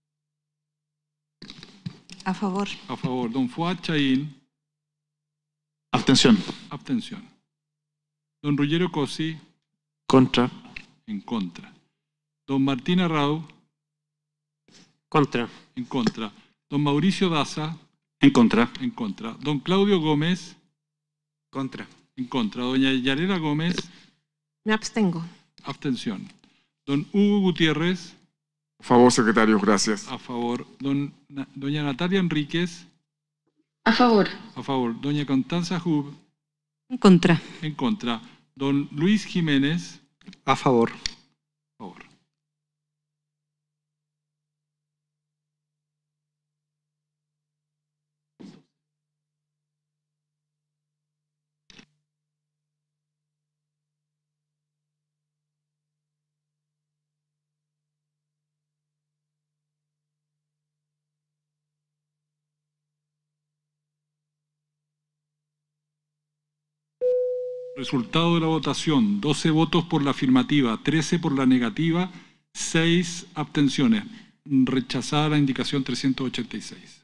A favor. A favor. Don Fuad Chaín. Abstención. Abstención. Don Ruggiero Cosi. Contra. En contra. Don Martín Arrau. Contra. En contra. Don Mauricio Daza. En contra. En contra. Don Claudio Gómez. Contra. En contra. Doña Yarela Gómez. Me abstengo. Abstención. Don Hugo Gutiérrez. A favor, secretario, gracias. A favor. Doña Natalia Enríquez. A favor. A favor. Doña Constanza Hub. En contra. En contra. Don Luis Jiménez. A favor. A favor. Resultado de la votación: 12 votos por la afirmativa, 13 por la negativa, 6 abstenciones. Rechazada la indicación 386.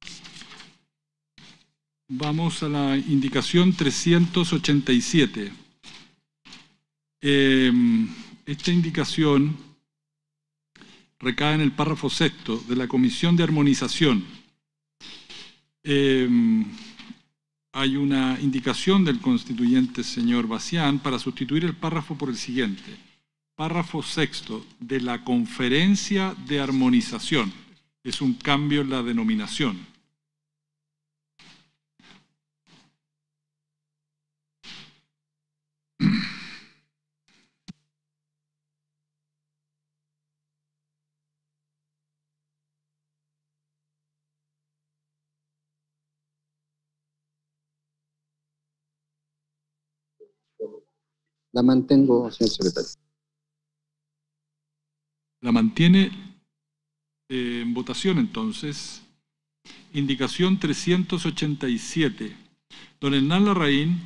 Vamos a la indicación 387. Esta indicación recae en el párrafo sexto de la Comisión de Armonización. Hay una indicación del constituyente señor Bacián para sustituir el párrafo por el siguiente. Párrafo sexto de la Conferencia de Armonización. Es un cambio en la denominación. La mantengo, señor secretario. La mantiene en votación entonces. Indicación 387. Don Hernán Larraín.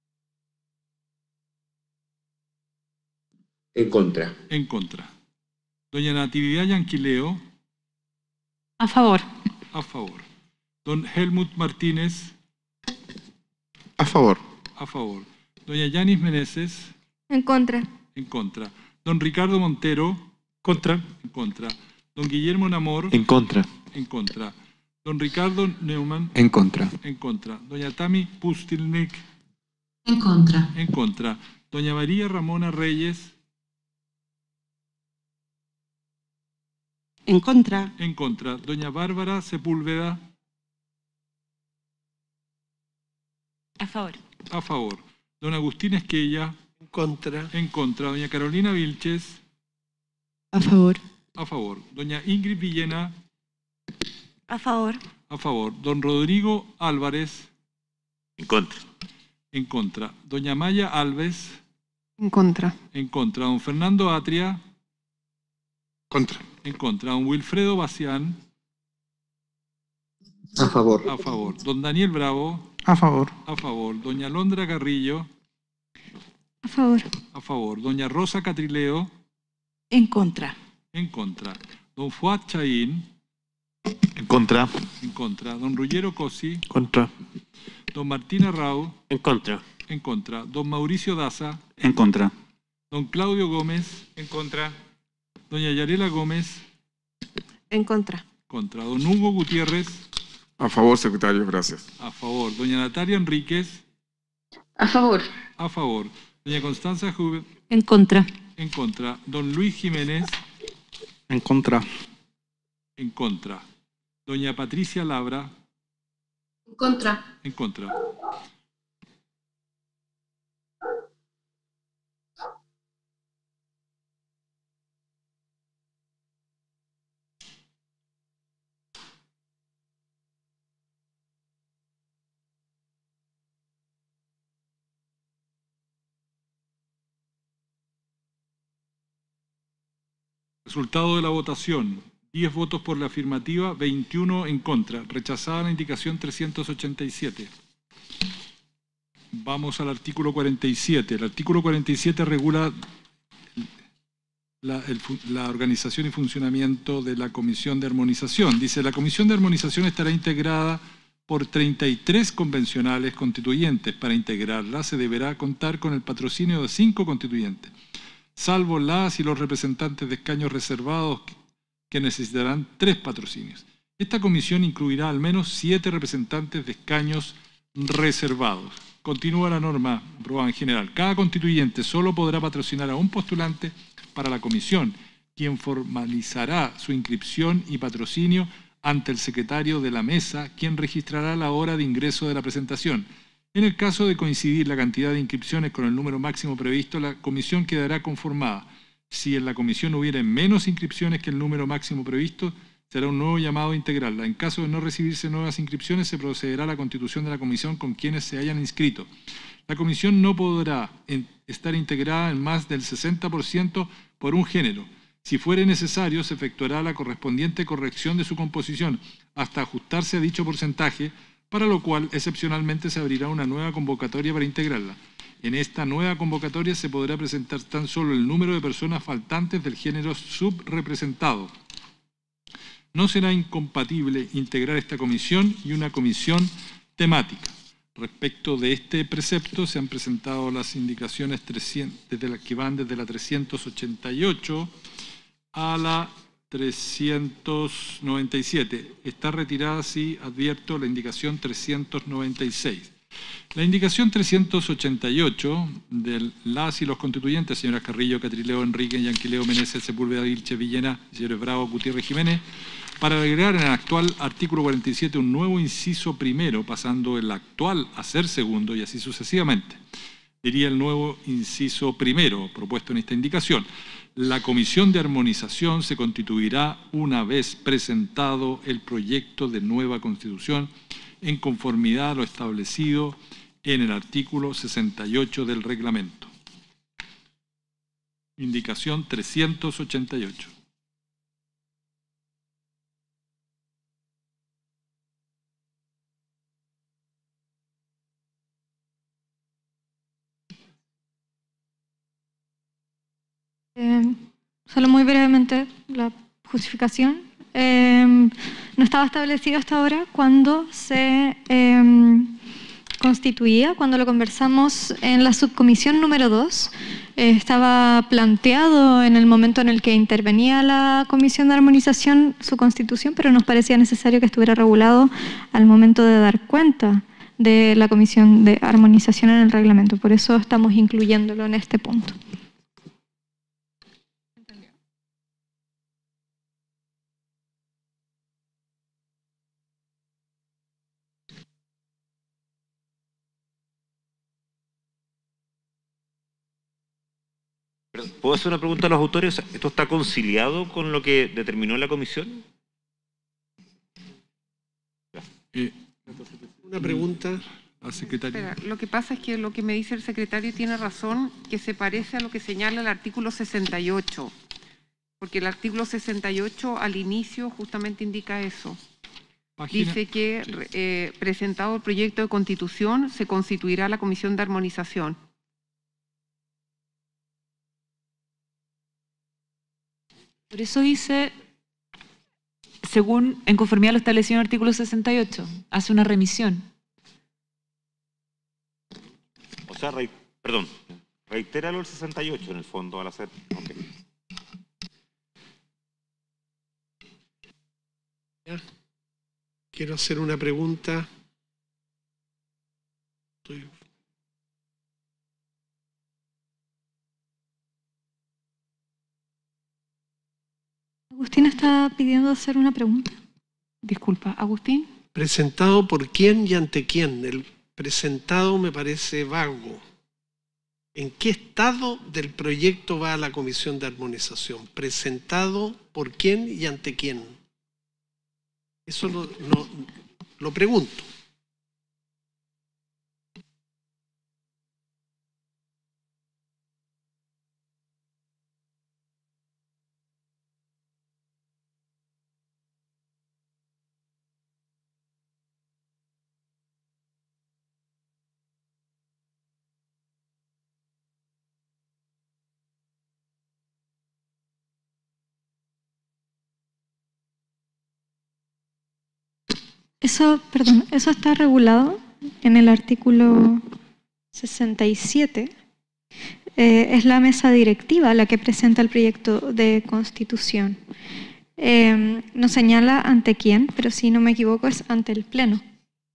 En contra. En contra. Doña Natividad Yanquileo. A favor. A favor. Don Helmut Martínez. A favor. A favor. Doña Yanis Meneses. En contra. En contra. Don Ricardo Montero. Contra. En contra. Don Guillermo Namor. En contra. En contra. Don Ricardo Neumann. En contra. En contra. Doña Tami Pustilnik. En contra. En contra. Doña María Ramona Reyes. En contra. En contra. Doña Bárbara Sepúlveda. A favor. A favor. Don Agustín Esquella. En contra. En contra. Doña Carolina Vilches. A favor. A favor. Doña Ingrid Villena. A favor. A favor. Don Rodrigo Álvarez. En contra. En contra. Doña Maya Alves. En contra. En contra. Don Fernando Atria. Contra. En contra. Don Wilfredo Bacián. A favor. A favor. Don Daniel Bravo. A favor. A favor. Doña Londra Carrillo. A favor. A favor. Doña Rosa Catrileo. En contra. En contra. Don Fuad Chaín. En contra. En contra. Don Ruggiero Cosi. Contra. Don Martín Arrau. En contra. En contra. Don Mauricio Daza. En contra. Don Claudio Gómez. En contra. Doña Yarela Gómez. En contra. Contra. Don Hugo Gutiérrez. A favor, secretario, gracias. A favor. Doña Natalia Enríquez. A favor. A favor. Doña Constanza Hubert. En contra. En contra. Don Luis Jiménez. En contra. En contra. Doña Patricia Labra. En contra. En contra. Resultado de la votación. 10 votos por la afirmativa, 21 en contra. Rechazada la indicación 387. Vamos al artículo 47. El artículo 47 regula la organización y funcionamiento de la Comisión de Armonización. Dice, la Comisión de Armonización estará integrada por 33 convencionales constituyentes. Para integrarla se deberá contar con el patrocinio de 5 constituyentes, salvo las y los representantes de escaños reservados que necesitarán 3 patrocinios. Esta comisión incluirá al menos 7 representantes de escaños reservados. Continúa la norma aprobada en general. Cada constituyente solo podrá patrocinar a un postulante para la comisión, quien formalizará su inscripción y patrocinio ante el secretario de la mesa, quien registrará la hora de ingreso de la presentación. En el caso de coincidir la cantidad de inscripciones con el número máximo previsto, la comisión quedará conformada. Si en la comisión hubiera menos inscripciones que el número máximo previsto, será un nuevo llamado a integrarla. En caso de no recibirse nuevas inscripciones, se procederá a la constitución de la comisión con quienes se hayan inscrito. La comisión no podrá estar integrada en más del 60% por un género. Si fuere necesario, se efectuará la correspondiente corrección de su composición hasta ajustarse a dicho porcentaje, para lo cual excepcionalmente se abrirá una nueva convocatoria para integrarla. En esta nueva convocatoria se podrá presentar tan solo el número de personas faltantes del género subrepresentado. No será incompatible integrar esta comisión y una comisión temática. Respecto de este precepto se han presentado las indicaciones que van desde la 388 a la 397. Está retirada, sí, advierto, la indicación 396. La indicación 388 de las y los constituyentes, señoras Carrillo, Catrileo, Enrique, Yanquileo, Meneses, Sepúlveda, Vilche, Villena, señores Bravo, Gutiérrez, Jiménez, para agregar en el actual artículo 47 un nuevo inciso primero, pasando el actual a ser segundo y así sucesivamente. Diría el nuevo inciso primero propuesto en esta indicación. La Comisión de Armonización se constituirá una vez presentado el proyecto de nueva Constitución en conformidad a lo establecido en el artículo 68 del reglamento. Indicación 388. Solo muy brevemente la justificación. No estaba establecido hasta ahora cuando se constituía, cuando lo conversamos en la subcomisión número 2. Estaba planteado en el momento en el que intervenía la Comisión de Armonización su constitución, pero nos parecía necesario que estuviera regulado al momento de dar cuenta de la Comisión de Armonización en el reglamento. Por eso estamos incluyéndolo en este punto. ¿Puedo hacer una pregunta a los autores? ¿Esto está conciliado con lo que determinó la comisión? Una pregunta. Espera, lo que pasa es que lo que me dice el secretario tiene razón, que se parece a lo que señala el artículo 68, porque el artículo 68 al inicio justamente indica eso. Dice que presentado el proyecto de constitución se constituirá la Comisión de Armonización. Por eso dice, según en conformidad a lo establecido en el artículo 68, hace una remisión. O sea, reitéralo el 68 en el fondo al hacer. Okay. quiero hacer una pregunta. Agustín está pidiendo hacer una pregunta. Disculpa, Agustín. ¿Presentado por quién y ante quién? El presentado me parece vago. ¿En qué estado del proyecto va a la Comisión de Armonización? ¿Presentado por quién y ante quién? Eso lo pregunto. Eso está regulado en el artículo 67. Es la mesa directiva la que presenta el proyecto de constitución. No señala ante quién, pero si no me equivoco es ante el Pleno.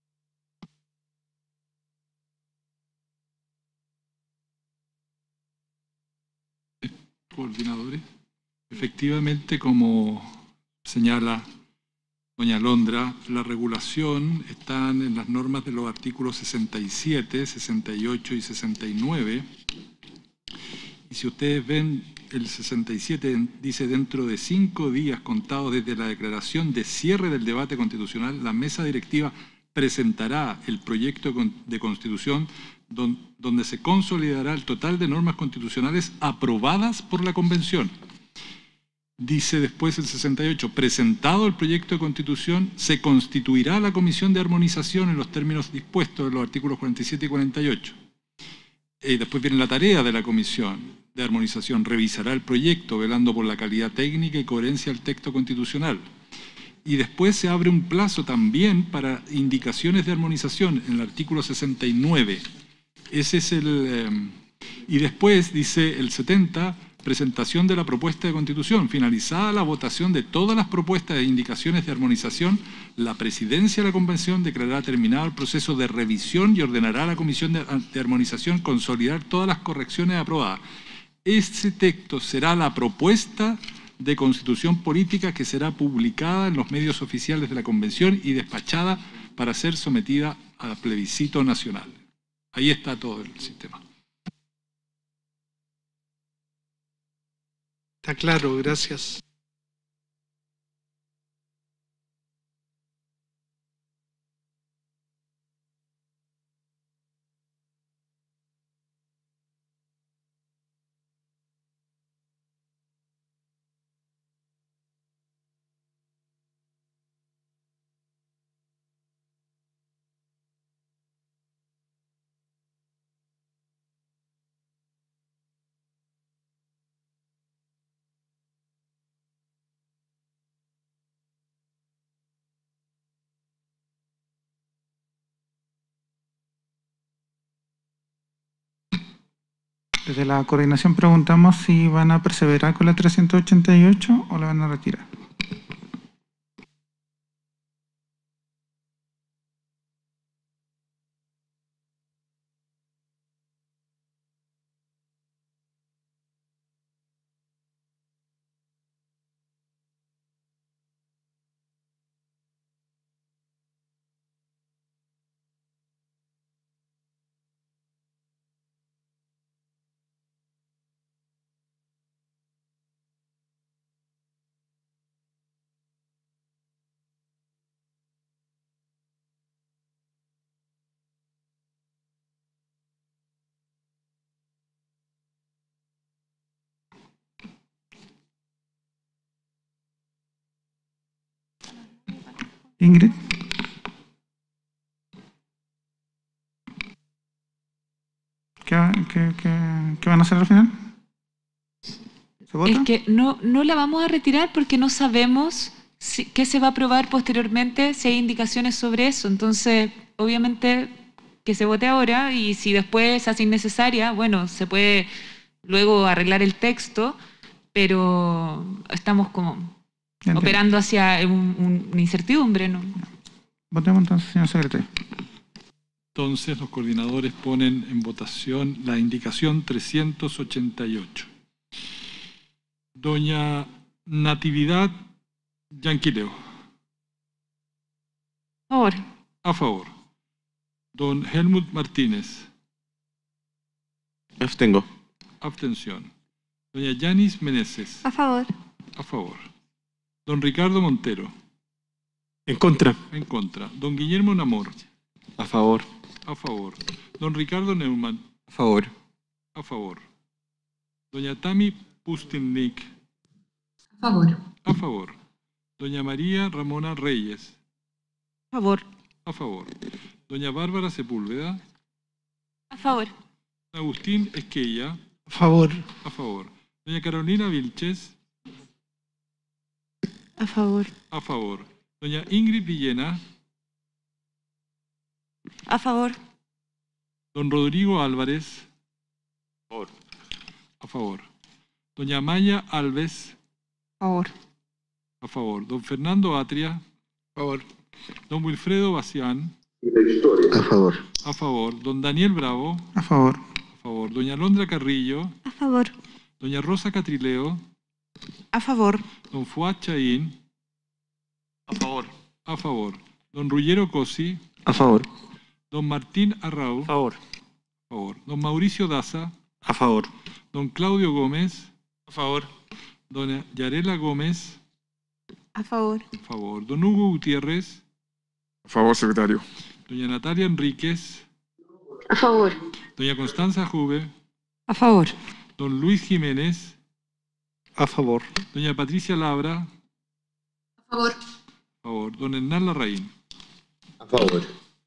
Coordinadores, efectivamente, como señala doña Alondra, la regulación está en las normas de los artículos 67, 68 y 69. Y si ustedes ven, el 67 dice: dentro de 5 días contados desde la declaración de cierre del debate constitucional, la mesa directiva presentará el proyecto de constitución donde se consolidará el total de normas constitucionales aprobadas por la Convención. Dice después el 68, presentado el proyecto de constitución, se constituirá la Comisión de Armonización en los términos dispuestos en los artículos 47 y 48. Y después viene la tarea de la Comisión de Armonización: revisará el proyecto velando por la calidad técnica y coherencia del texto constitucional. Y después se abre un plazo también para indicaciones de armonización en el artículo 69. Ese es el... y después dice el 70... presentación de la propuesta de constitución. Finalizada la votación de todas las propuestas e indicaciones de armonización, la presidencia de la Convención declarará terminado el proceso de revisión y ordenará a la Comisión de Armonización consolidar todas las correcciones aprobadas. Este texto será la propuesta de constitución política que será publicada en los medios oficiales de la Convención y despachada para ser sometida a plebiscito nacional. Ahí está todo el sistema. Está claro, gracias. Desde la coordinación preguntamos si van a perseverar con la 388 o la van a retirar. Ingrid. ¿Qué van a hacer al final? ¿Se vota? Es que no la vamos a retirar porque no sabemos qué se va a aprobar posteriormente, si hay indicaciones sobre eso. Entonces, obviamente, que se vote ahora, y si después se hace innecesaria, bueno, se puede luego arreglar el texto, pero estamos como operando hacia una incertidumbre, ¿no? Votemos entonces, señor secretario. Entonces los coordinadores ponen en votación la indicación 388. Doña Natividad Yanquileo. A favor. A favor. Don Helmut Martínez. Abstengo. Abstención. Doña Yanis Meneses. A favor. A favor. Don Ricardo Montero. En contra. En contra. Don Guillermo Namor. A favor. A favor. Don Ricardo Neumann. A favor. A favor. Doña Tami Pustilnik. A favor. A favor. Doña María Ramona Reyes. A favor. A favor. Doña Bárbara Sepúlveda. A favor. Agustín Esquella. A favor. A favor. Doña Carolina Vilches. A favor. A favor. Doña Ingrid Villena. A favor. Don Rodrigo Álvarez. A favor. A favor. Doña Maya Alves. A favor. A favor. Don Fernando Atria. A favor. Don Wilfredo Bacián. A favor. A favor. Don Daniel Bravo. A favor. A favor. Doña Alondra Carrillo. A favor. Doña Rosa Catrileo. A favor. Don Fuad Chaín. A favor. A favor. Don Ruggiero Cosi. A favor. Don Martín Arrau. A favor. A favor. Don Mauricio Daza. A favor. Don Claudio Gómez. A favor. Doña Yarela Gómez. A favor. A favor. Don Hugo Gutiérrez. A favor, secretario. Doña Natalia Enríquez. A favor. Doña Constanza Jube. A favor. Don Luis Jiménez. A favor. Doña Patricia Labra. A favor. A favor. Don Hernán Larraín. A favor.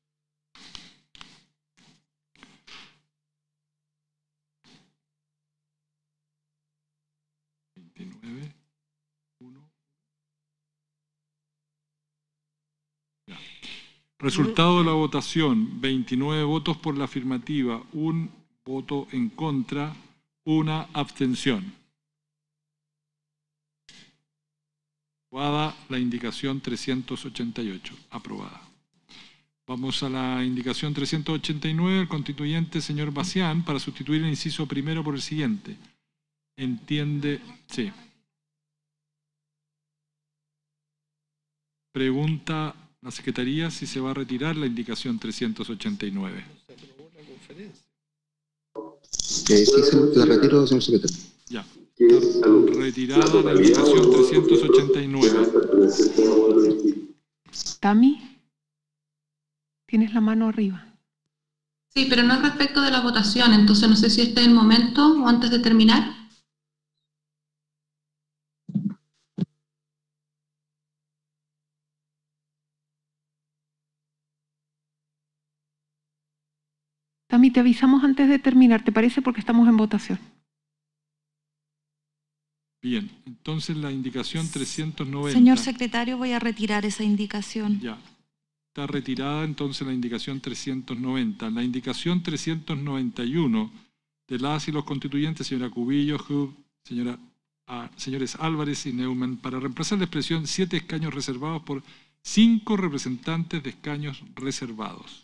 Resultado de la votación, 29 votos por la afirmativa, 1 voto en contra, 1 abstención. Aprobada la indicación 388. Aprobada. Vamos a la indicación 389, el constituyente señor Bacián, para sustituir el inciso primero por el siguiente. Entiende... Sí. Pregunta la Secretaría si se va a retirar la indicación 389. Sí, la retiro, señor secretario. Ya. Está retirada la indicación 389. Tami, tienes la mano arriba. Sí, pero no es respecto de la votación, entonces no sé si este es el momento o antes de terminar. Tami, te avisamos antes de terminar, ¿te parece? Porque estamos en votación. Bien, entonces la indicación 390. Señor secretario, voy a retirar esa indicación. Ya. Está retirada entonces la indicación 390. La indicación 391 de las y los constituyentes, señora Cubillo, Hug, señores Álvarez y Neumann, para reemplazar la expresión 7 escaños reservados por 5 representantes de escaños reservados.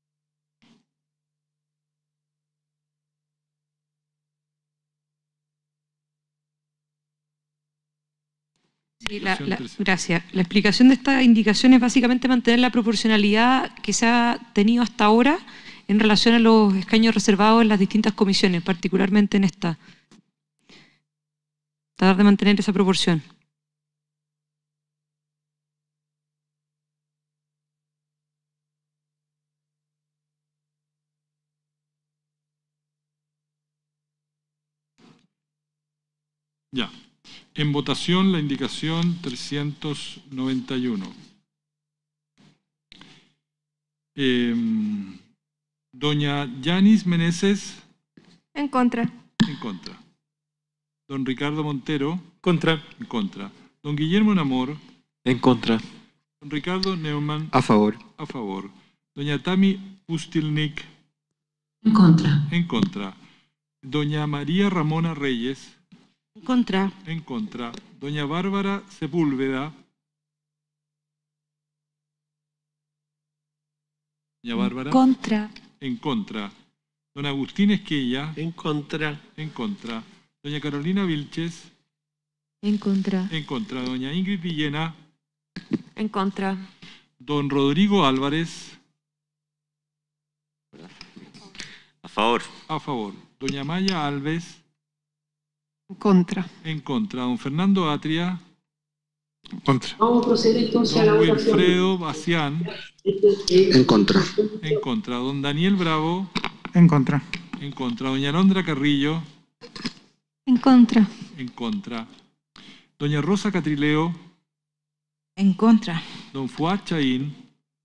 Sí, gracias. La explicación de esta indicación es básicamente mantener la proporcionalidad que se ha tenido hasta ahora en relación a los escaños reservados en las distintas comisiones, particularmente en esta. Tratar de mantener esa proporción. Ya. En votación la indicación 391. Doña Yanis Meneses. En contra. En contra. Don Ricardo Montero. Contra. En contra. Don Guillermo Namor. En contra. Don Ricardo Neumann. A favor. A favor. Doña Tami Pustilnik. En contra. En contra. Doña María Ramona Reyes. En contra. En contra. Doña Bárbara Sepúlveda. Doña Bárbara. Contra. En contra. Don Agustín Esquella. En contra. En contra. Doña Carolina Vilches. En contra. En contra. Doña Ingrid Villena. En contra. Don Rodrigo Álvarez. A favor. A favor. Doña Maya Alves. En contra. En contra. Don Fernando Atria. Contra. Vamos a proceder entonces a la Don votación. Wilfredo Bacián. En contra. En contra. Don Daniel Bravo. En contra. En contra. Doña Alondra Carrillo. En contra. En contra. Doña Rosa Catrileo. En contra. Don Fuad Chaín.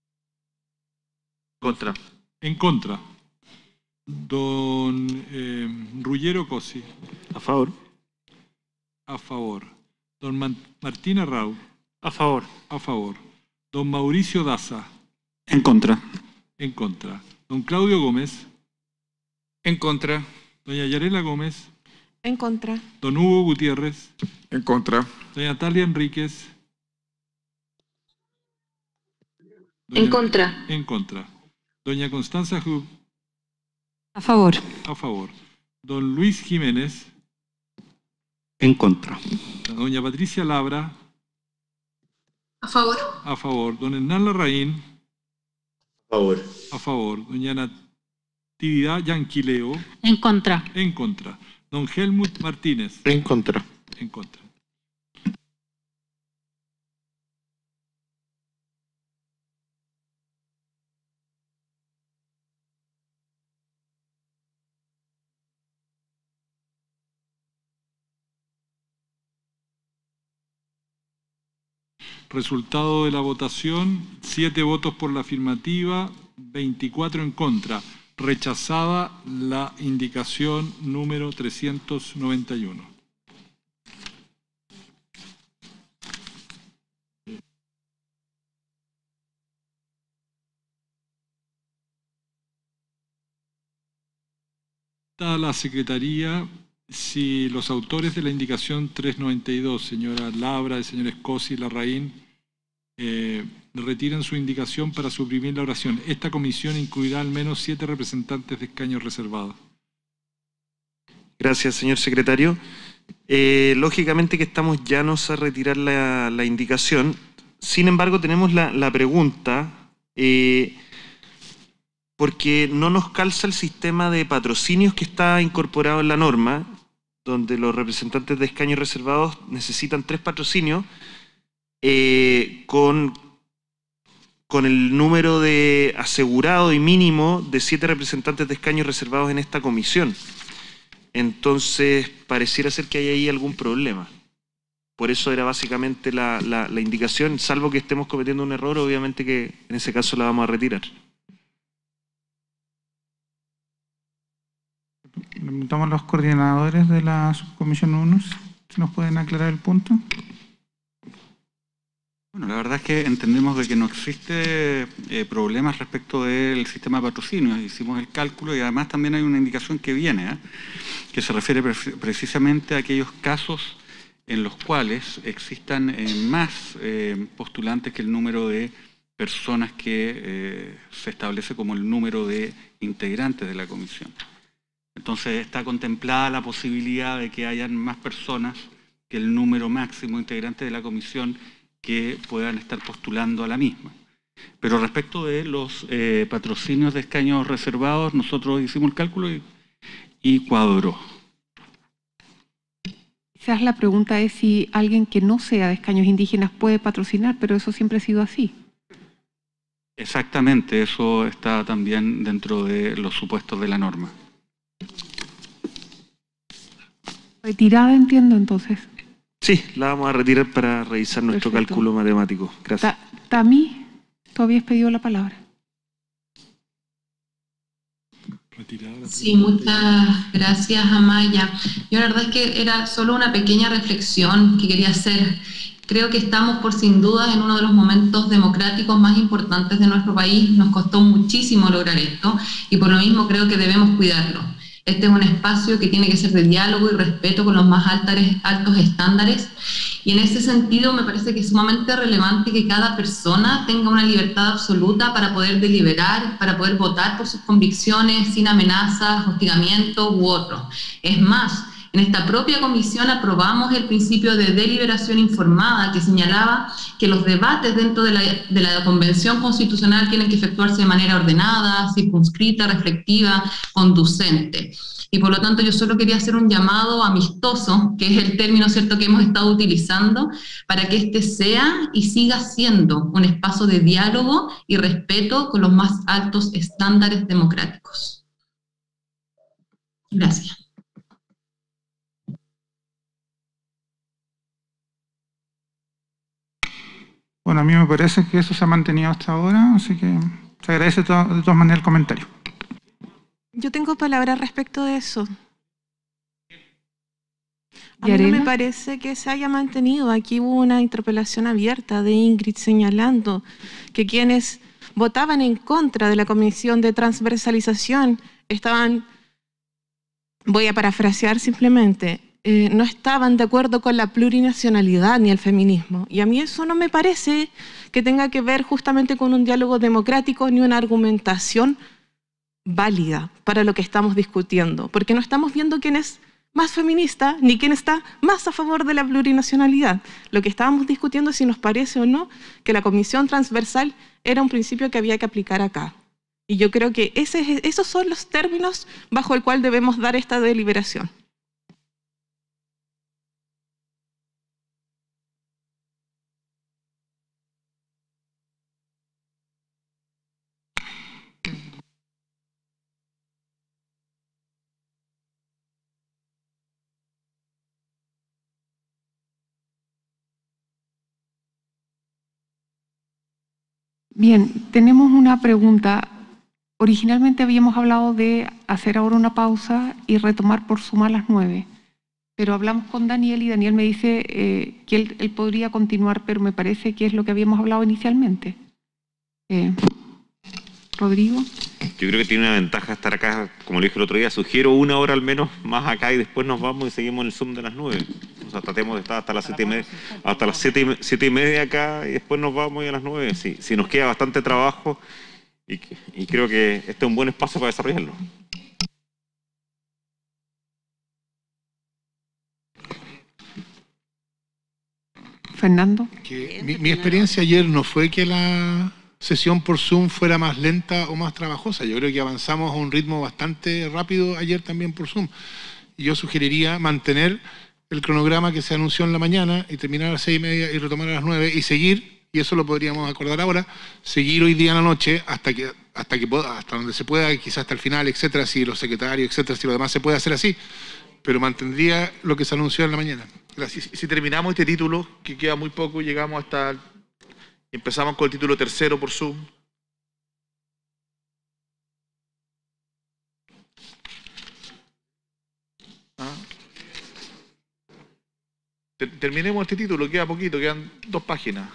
Contra. En contra. Don Rullero Cosi. A favor. A favor. Don Martín Arrau. A favor. A favor. Don Mauricio Daza. En contra. En contra. Don Claudio Gómez. En contra. Doña Yarela Gómez. En contra. Don Hugo Gutiérrez. En contra. Doña Natalia Enríquez. En contra. En contra. Doña Constanza Hub. A favor. A favor. Don Luis Jiménez. En contra. Doña Patricia Labra. A favor. A favor. Don Hernán Larraín. A favor. A favor. Doña Natividad Yanquileo. En contra. En contra. Don Helmut Martínez. En contra. En contra. Resultado de la votación, 7 votos por la afirmativa, 24 en contra. Rechazada la indicación número 391. La Secretaría, si los autores de la indicación 392, señora Labra, señores Cosi y Larraín, retiran su indicación para suprimir la oración. Esta comisión incluirá al menos 7 representantes de escaños reservados. Gracias, señor secretario. Lógicamente que estamos llanos a retirar la indicación. Sin embargo, tenemos la pregunta, porque no nos calza el sistema de patrocinios que está incorporado en la norma, donde los representantes de escaños reservados necesitan 3 patrocinios con el número de asegurado y mínimo de 7 representantes de escaños reservados en esta comisión. Entonces, pareciera ser que hay ahí algún problema. Por eso era básicamente la indicación, salvo que estemos cometiendo un error, obviamente que en ese caso la vamos a retirar. Le preguntamos a los coordinadores de la subcomisión 1 si nos pueden aclarar el punto. Bueno, la verdad es que entendemos de que no existe problemas respecto del sistema de patrocinios. Hicimos el cálculo y además también hay una indicación que viene, que se refiere precisamente a aquellos casos en los cuales existan más postulantes que el número de personas que se establece como el número de integrantes de la comisión. Entonces está contemplada la posibilidad de que hayan más personas que el número máximo de integrantes de la comisión que puedan estar postulando a la misma. Pero respecto de los patrocinios de escaños reservados, nosotros hicimos el cálculo y cuadró. Quizás la pregunta es si alguien que no sea de escaños indígenas puede patrocinar, pero eso siempre ha sido así. Exactamente, eso está también dentro de los supuestos de la norma. Retirada, entiendo, entonces. Sí, la vamos a retirar para revisar nuestro cálculo matemático. Gracias. Tami, tú habías pedido la palabra. Sí, muchas gracias, Amaya. Yo la verdad es que era solo una pequeña reflexión que quería hacer. Creo que estamos por sin duda en uno de los momentos democráticos más importantes de nuestro país. Nos costó muchísimo lograr esto y por lo mismo creo que debemos cuidarlo. Este es un espacio que tiene que ser de diálogo y respeto con los más altos estándares, y en ese sentido me parece que es sumamente relevante que cada persona tenga una libertad absoluta para poder deliberar, para poder votar por sus convicciones sin amenazas, hostigamientos u otros. Es más, en esta propia comisión aprobamos el principio de deliberación informada que señalaba que los debates dentro de la Convención Constitucional tienen que efectuarse de manera ordenada, circunscrita, reflexiva, conducente. Y por lo tanto yo solo quería hacer un llamado amistoso, que es el término, ¿cierto?, que hemos estado utilizando, para que este sea y siga siendo un espacio de diálogo y respeto con los más altos estándares democráticos. Gracias. Bueno, a mí me parece que eso se ha mantenido hasta ahora, así que se agradece de todas maneras el comentario. Yo tengo palabras respecto de eso. A mí no me parece que se haya mantenido. Aquí hubo una interpelación abierta de Ingrid señalando que quienes votaban en contra de la Comisión de Transversalización estaban, voy a parafrasear simplemente, no estaban de acuerdo con la plurinacionalidad ni el feminismo. Y a mí eso no me parece que tenga que ver justamente con un diálogo democrático ni una argumentación válida para lo que estamos discutiendo, porque no estamos viendo quién es más feminista ni quién está más a favor de la plurinacionalidad. Lo que estábamos discutiendo es si nos parece o no que la comisión transversal era un principio que había que aplicar acá. Y yo creo que esos son los términos bajo el cual debemos dar esta deliberación. Bien, tenemos una pregunta. Originalmente habíamos hablado de hacer ahora una pausa y retomar por Zoom a las 9, pero hablamos con Daniel y Daniel me dice que él podría continuar, pero me parece que es lo que habíamos hablado inicialmente. Rodrigo. Yo creo que tiene una ventaja estar acá, como le dije el otro día, sugiero 1 hora al menos más acá y después nos vamos y seguimos en el Zoom de las 9. O sea, tratemos de estar hasta las 7:30, hasta las 7:30 acá y después nos vamos y a las 9. Sí, nos queda bastante trabajo y creo que este es un buen espacio para desarrollarlo. Fernando. Mi experiencia ayer no fue que la sesión por Zoom fuera más lenta o más trabajosa. Yo creo que avanzamos a un ritmo bastante rápido ayer también por Zoom. Y yo sugeriría mantener el cronograma que se anunció en la mañana y terminar a las 6:30 y retomar a las 9 y seguir, y eso lo podríamos acordar ahora, seguir hoy día en la noche hasta donde se pueda, quizás hasta el final, etcétera, si los secretarios, etcétera, si lo demás se puede hacer así, pero mantendría lo que se anunció en la mañana. Gracias. Si terminamos este título, que queda muy poco, llegamos hasta... Empezamos con el título tercero por Zoom. Terminemos este título, queda poquito, quedan 2 páginas.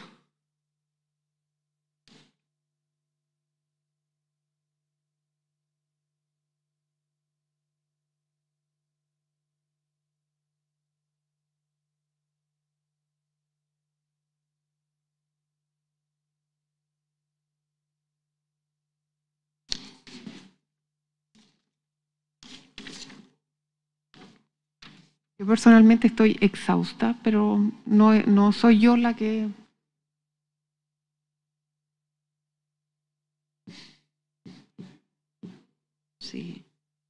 Yo personalmente estoy exhausta, pero no soy yo la que... Sí.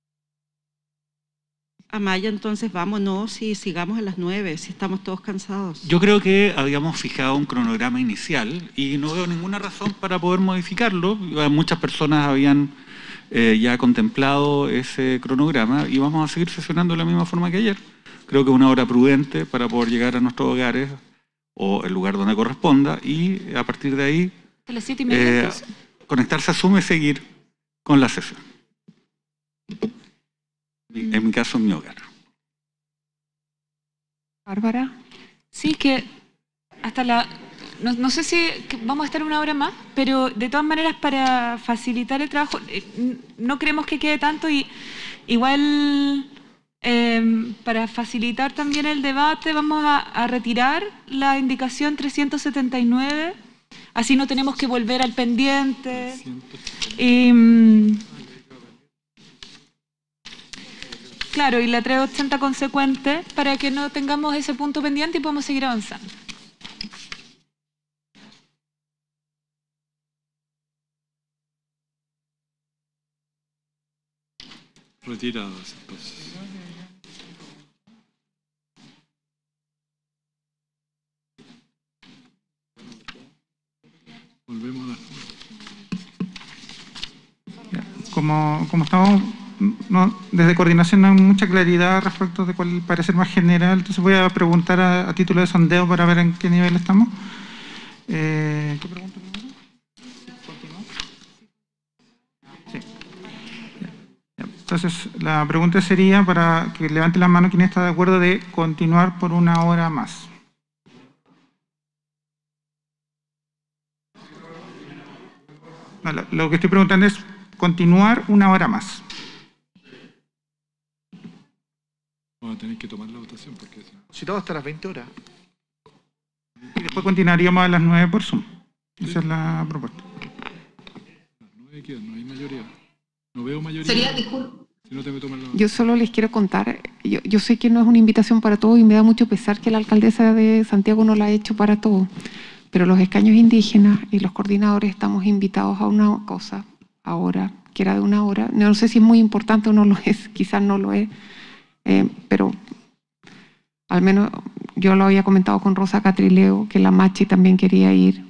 Amaya, entonces vámonos y sigamos a las 9, si estamos todos cansados. Yo creo que habíamos fijado un cronograma inicial y no veo ninguna razón para poder modificarlo. Muchas personas habían ya contemplado ese cronograma y vamos a seguir sesionando de la misma forma que ayer. Creo que es una hora prudente para poder llegar a nuestros hogares o el lugar donde corresponda y a partir de ahí a las 7:30, conectarse a Zoom y seguir con la sesión. En mi caso, en mi hogar. Bárbara. Sí, que hasta no sé si vamos a estar una hora más, pero de todas maneras para facilitar el trabajo, no creemos que quede tanto y igual para facilitar también el debate vamos a retirar la indicación 379, así no tenemos que volver al pendiente. Claro, y la 380 consecuente para que no tengamos ese punto pendiente y podamos seguir avanzando. Retiradas, entonces. Volvemos a las... Como estamos, desde coordinación no hay mucha claridad respecto de cuál parece más general, entonces voy a preguntar a título de sondeo para ver en qué nivel estamos. ¿Qué pregunta primero? Sí. Entonces, la pregunta sería para que levante la mano quien está de acuerdo de continuar por una hora más. No, lo que estoy preguntando es continuar una hora más. Vamos a tener que tomar la votación porque si todo hasta las 20 horas. Y después continuaríamos a las 9 por Zoom. Esa es la propuesta. Las 9 quedan, no hay mayoría. No veo mayoría. Sería, disculpe. Si no te me toman la... Yo solo les quiero contar, yo sé que no es una invitación para todos y me da mucho pesar que la alcaldesa de Santiago no la ha hecho para todos, pero los escaños indígenas y los coordinadores estamos invitados a una cosa ahora, que era de una hora. No sé si es muy importante o no lo es, quizás no lo es, pero al menos yo lo había comentado con Rosa Catrileo, que la Machi también quería ir,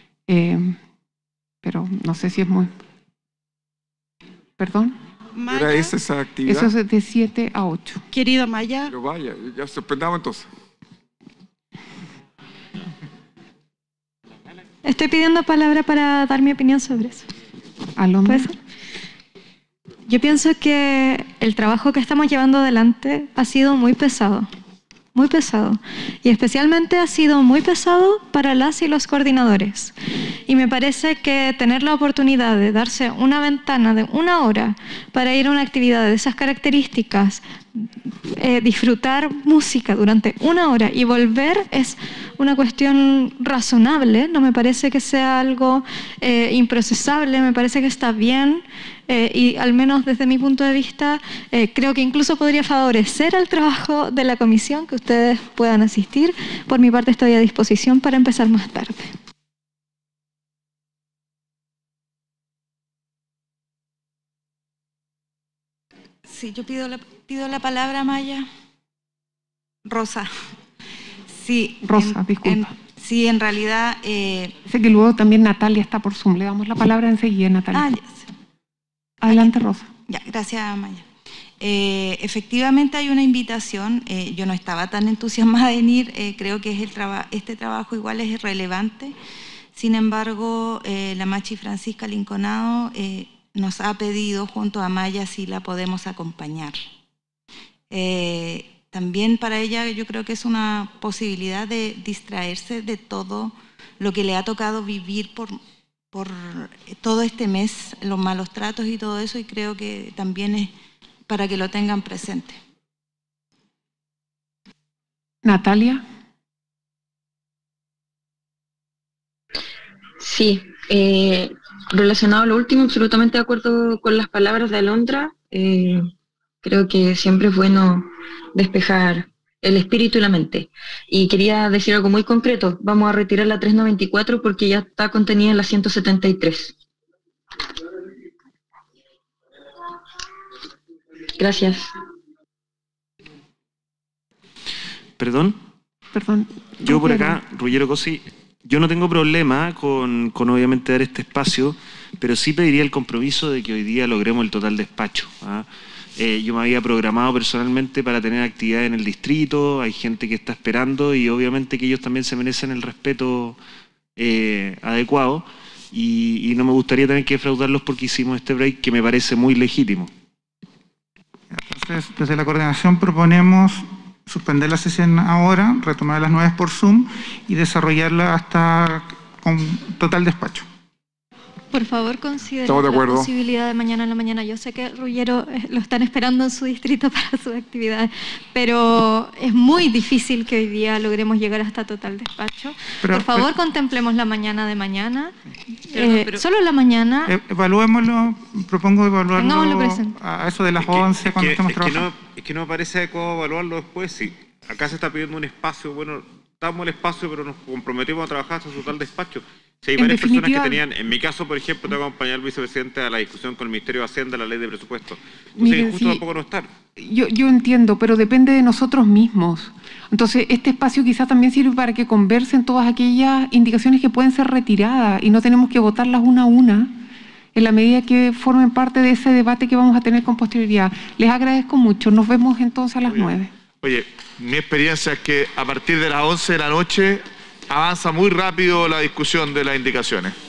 pero no sé si es muy... ¿Perdón? ¿Era esa actividad? Eso es de 7 a 8. Querido Maya. Pero vaya, ya suspendamos entonces. Estoy pidiendo palabra para dar mi opinión sobre eso. ¿Puede ser? Yo pienso que el trabajo que estamos llevando adelante ha sido muy pesado. Muy pesado. Y especialmente ha sido muy pesado para las y los coordinadores. Y me parece que tener la oportunidad de darse una ventana de una hora para ir a una actividad de esas características, disfrutar música durante una hora y volver es una cuestión razonable. No me parece que sea algo improcesable, me parece que está bien. Y al menos desde mi punto de vista, creo que incluso podría favorecer al trabajo de la comisión que ustedes puedan asistir. Por mi parte estoy a disposición para empezar más tarde. Sí, yo pido la palabra, Maya. Rosa. Sí, Rosa, disculpa. Sí, en realidad... Sé que luego también Natalia está por Zoom. Le damos la palabra enseguida, Natalia. Ya sé. Adelante, Rosa. Ya, gracias, Maya. Efectivamente hay una invitación. Yo no estaba tan entusiasmada en ir. Creo que es este trabajo igual es relevante. Sin embargo, la Machi Francisca Linconado nos ha pedido junto a Maya si la podemos acompañar. También para ella yo creo que es una posibilidad de distraerse de todo lo que le ha tocado vivir por todo este mes, los malos tratos y todo eso, y creo que también es para que lo tengan presente. Natalia. Sí, relacionado a lo último, absolutamente de acuerdo con las palabras de Alondra. Creo que siempre es bueno despejar el espíritu y la mente. Y quería decir algo muy concreto. Vamos a retirar la 394 porque ya está contenida en la 173. Gracias. ¿Perdón? Perdón. Yo por acá, Ruggiero Cosi, yo no tengo problema con obviamente dar este espacio, pero sí pediría el compromiso de que hoy día logremos el total despacho. Yo me había programado personalmente para tener actividad en el distrito, hay gente que está esperando y obviamente que ellos también se merecen el respeto adecuado y no me gustaría tener que defraudarlos porque hicimos este break que me parece muy legítimo. Entonces, desde la coordinación proponemos suspender la sesión ahora, retomar a las 9 por Zoom y desarrollarla hasta con total despacho. Por favor, consideren Estamos de la acuerdo. posibilidad de mañana en la mañana. Yo sé que Ruggiero lo están esperando en su distrito para sus actividades, pero es muy difícil que hoy día logremos llegar hasta total despacho. Por favor, contemplemos la mañana de mañana. Solo la mañana. Evaluémoslo, propongo Tengámoslo evaluarlo presente. a eso de las 11 cuando estemos trabajando. Es que no me parece adecuado evaluarlo después. Si acá se está pidiendo un espacio, bueno, damos el espacio, pero nos comprometimos a trabajar hasta total despacho. Si hay varias personas que tenían, en mi caso, por ejemplo, tengo que acompañar al vicepresidente a la discusión con el Ministerio de Hacienda, la ley de presupuesto. Entonces, es justo tampoco no estar. Yo entiendo, pero depende de nosotros mismos. Entonces, este espacio quizá también sirve para que conversen todas aquellas indicaciones que pueden ser retiradas y no tenemos que votarlas una a una en la medida que formen parte de ese debate que vamos a tener con posterioridad. Les agradezco mucho. Nos vemos entonces a las 9. Oye, mi experiencia es que a partir de las 11 de la noche avanza muy rápido la discusión de las indicaciones.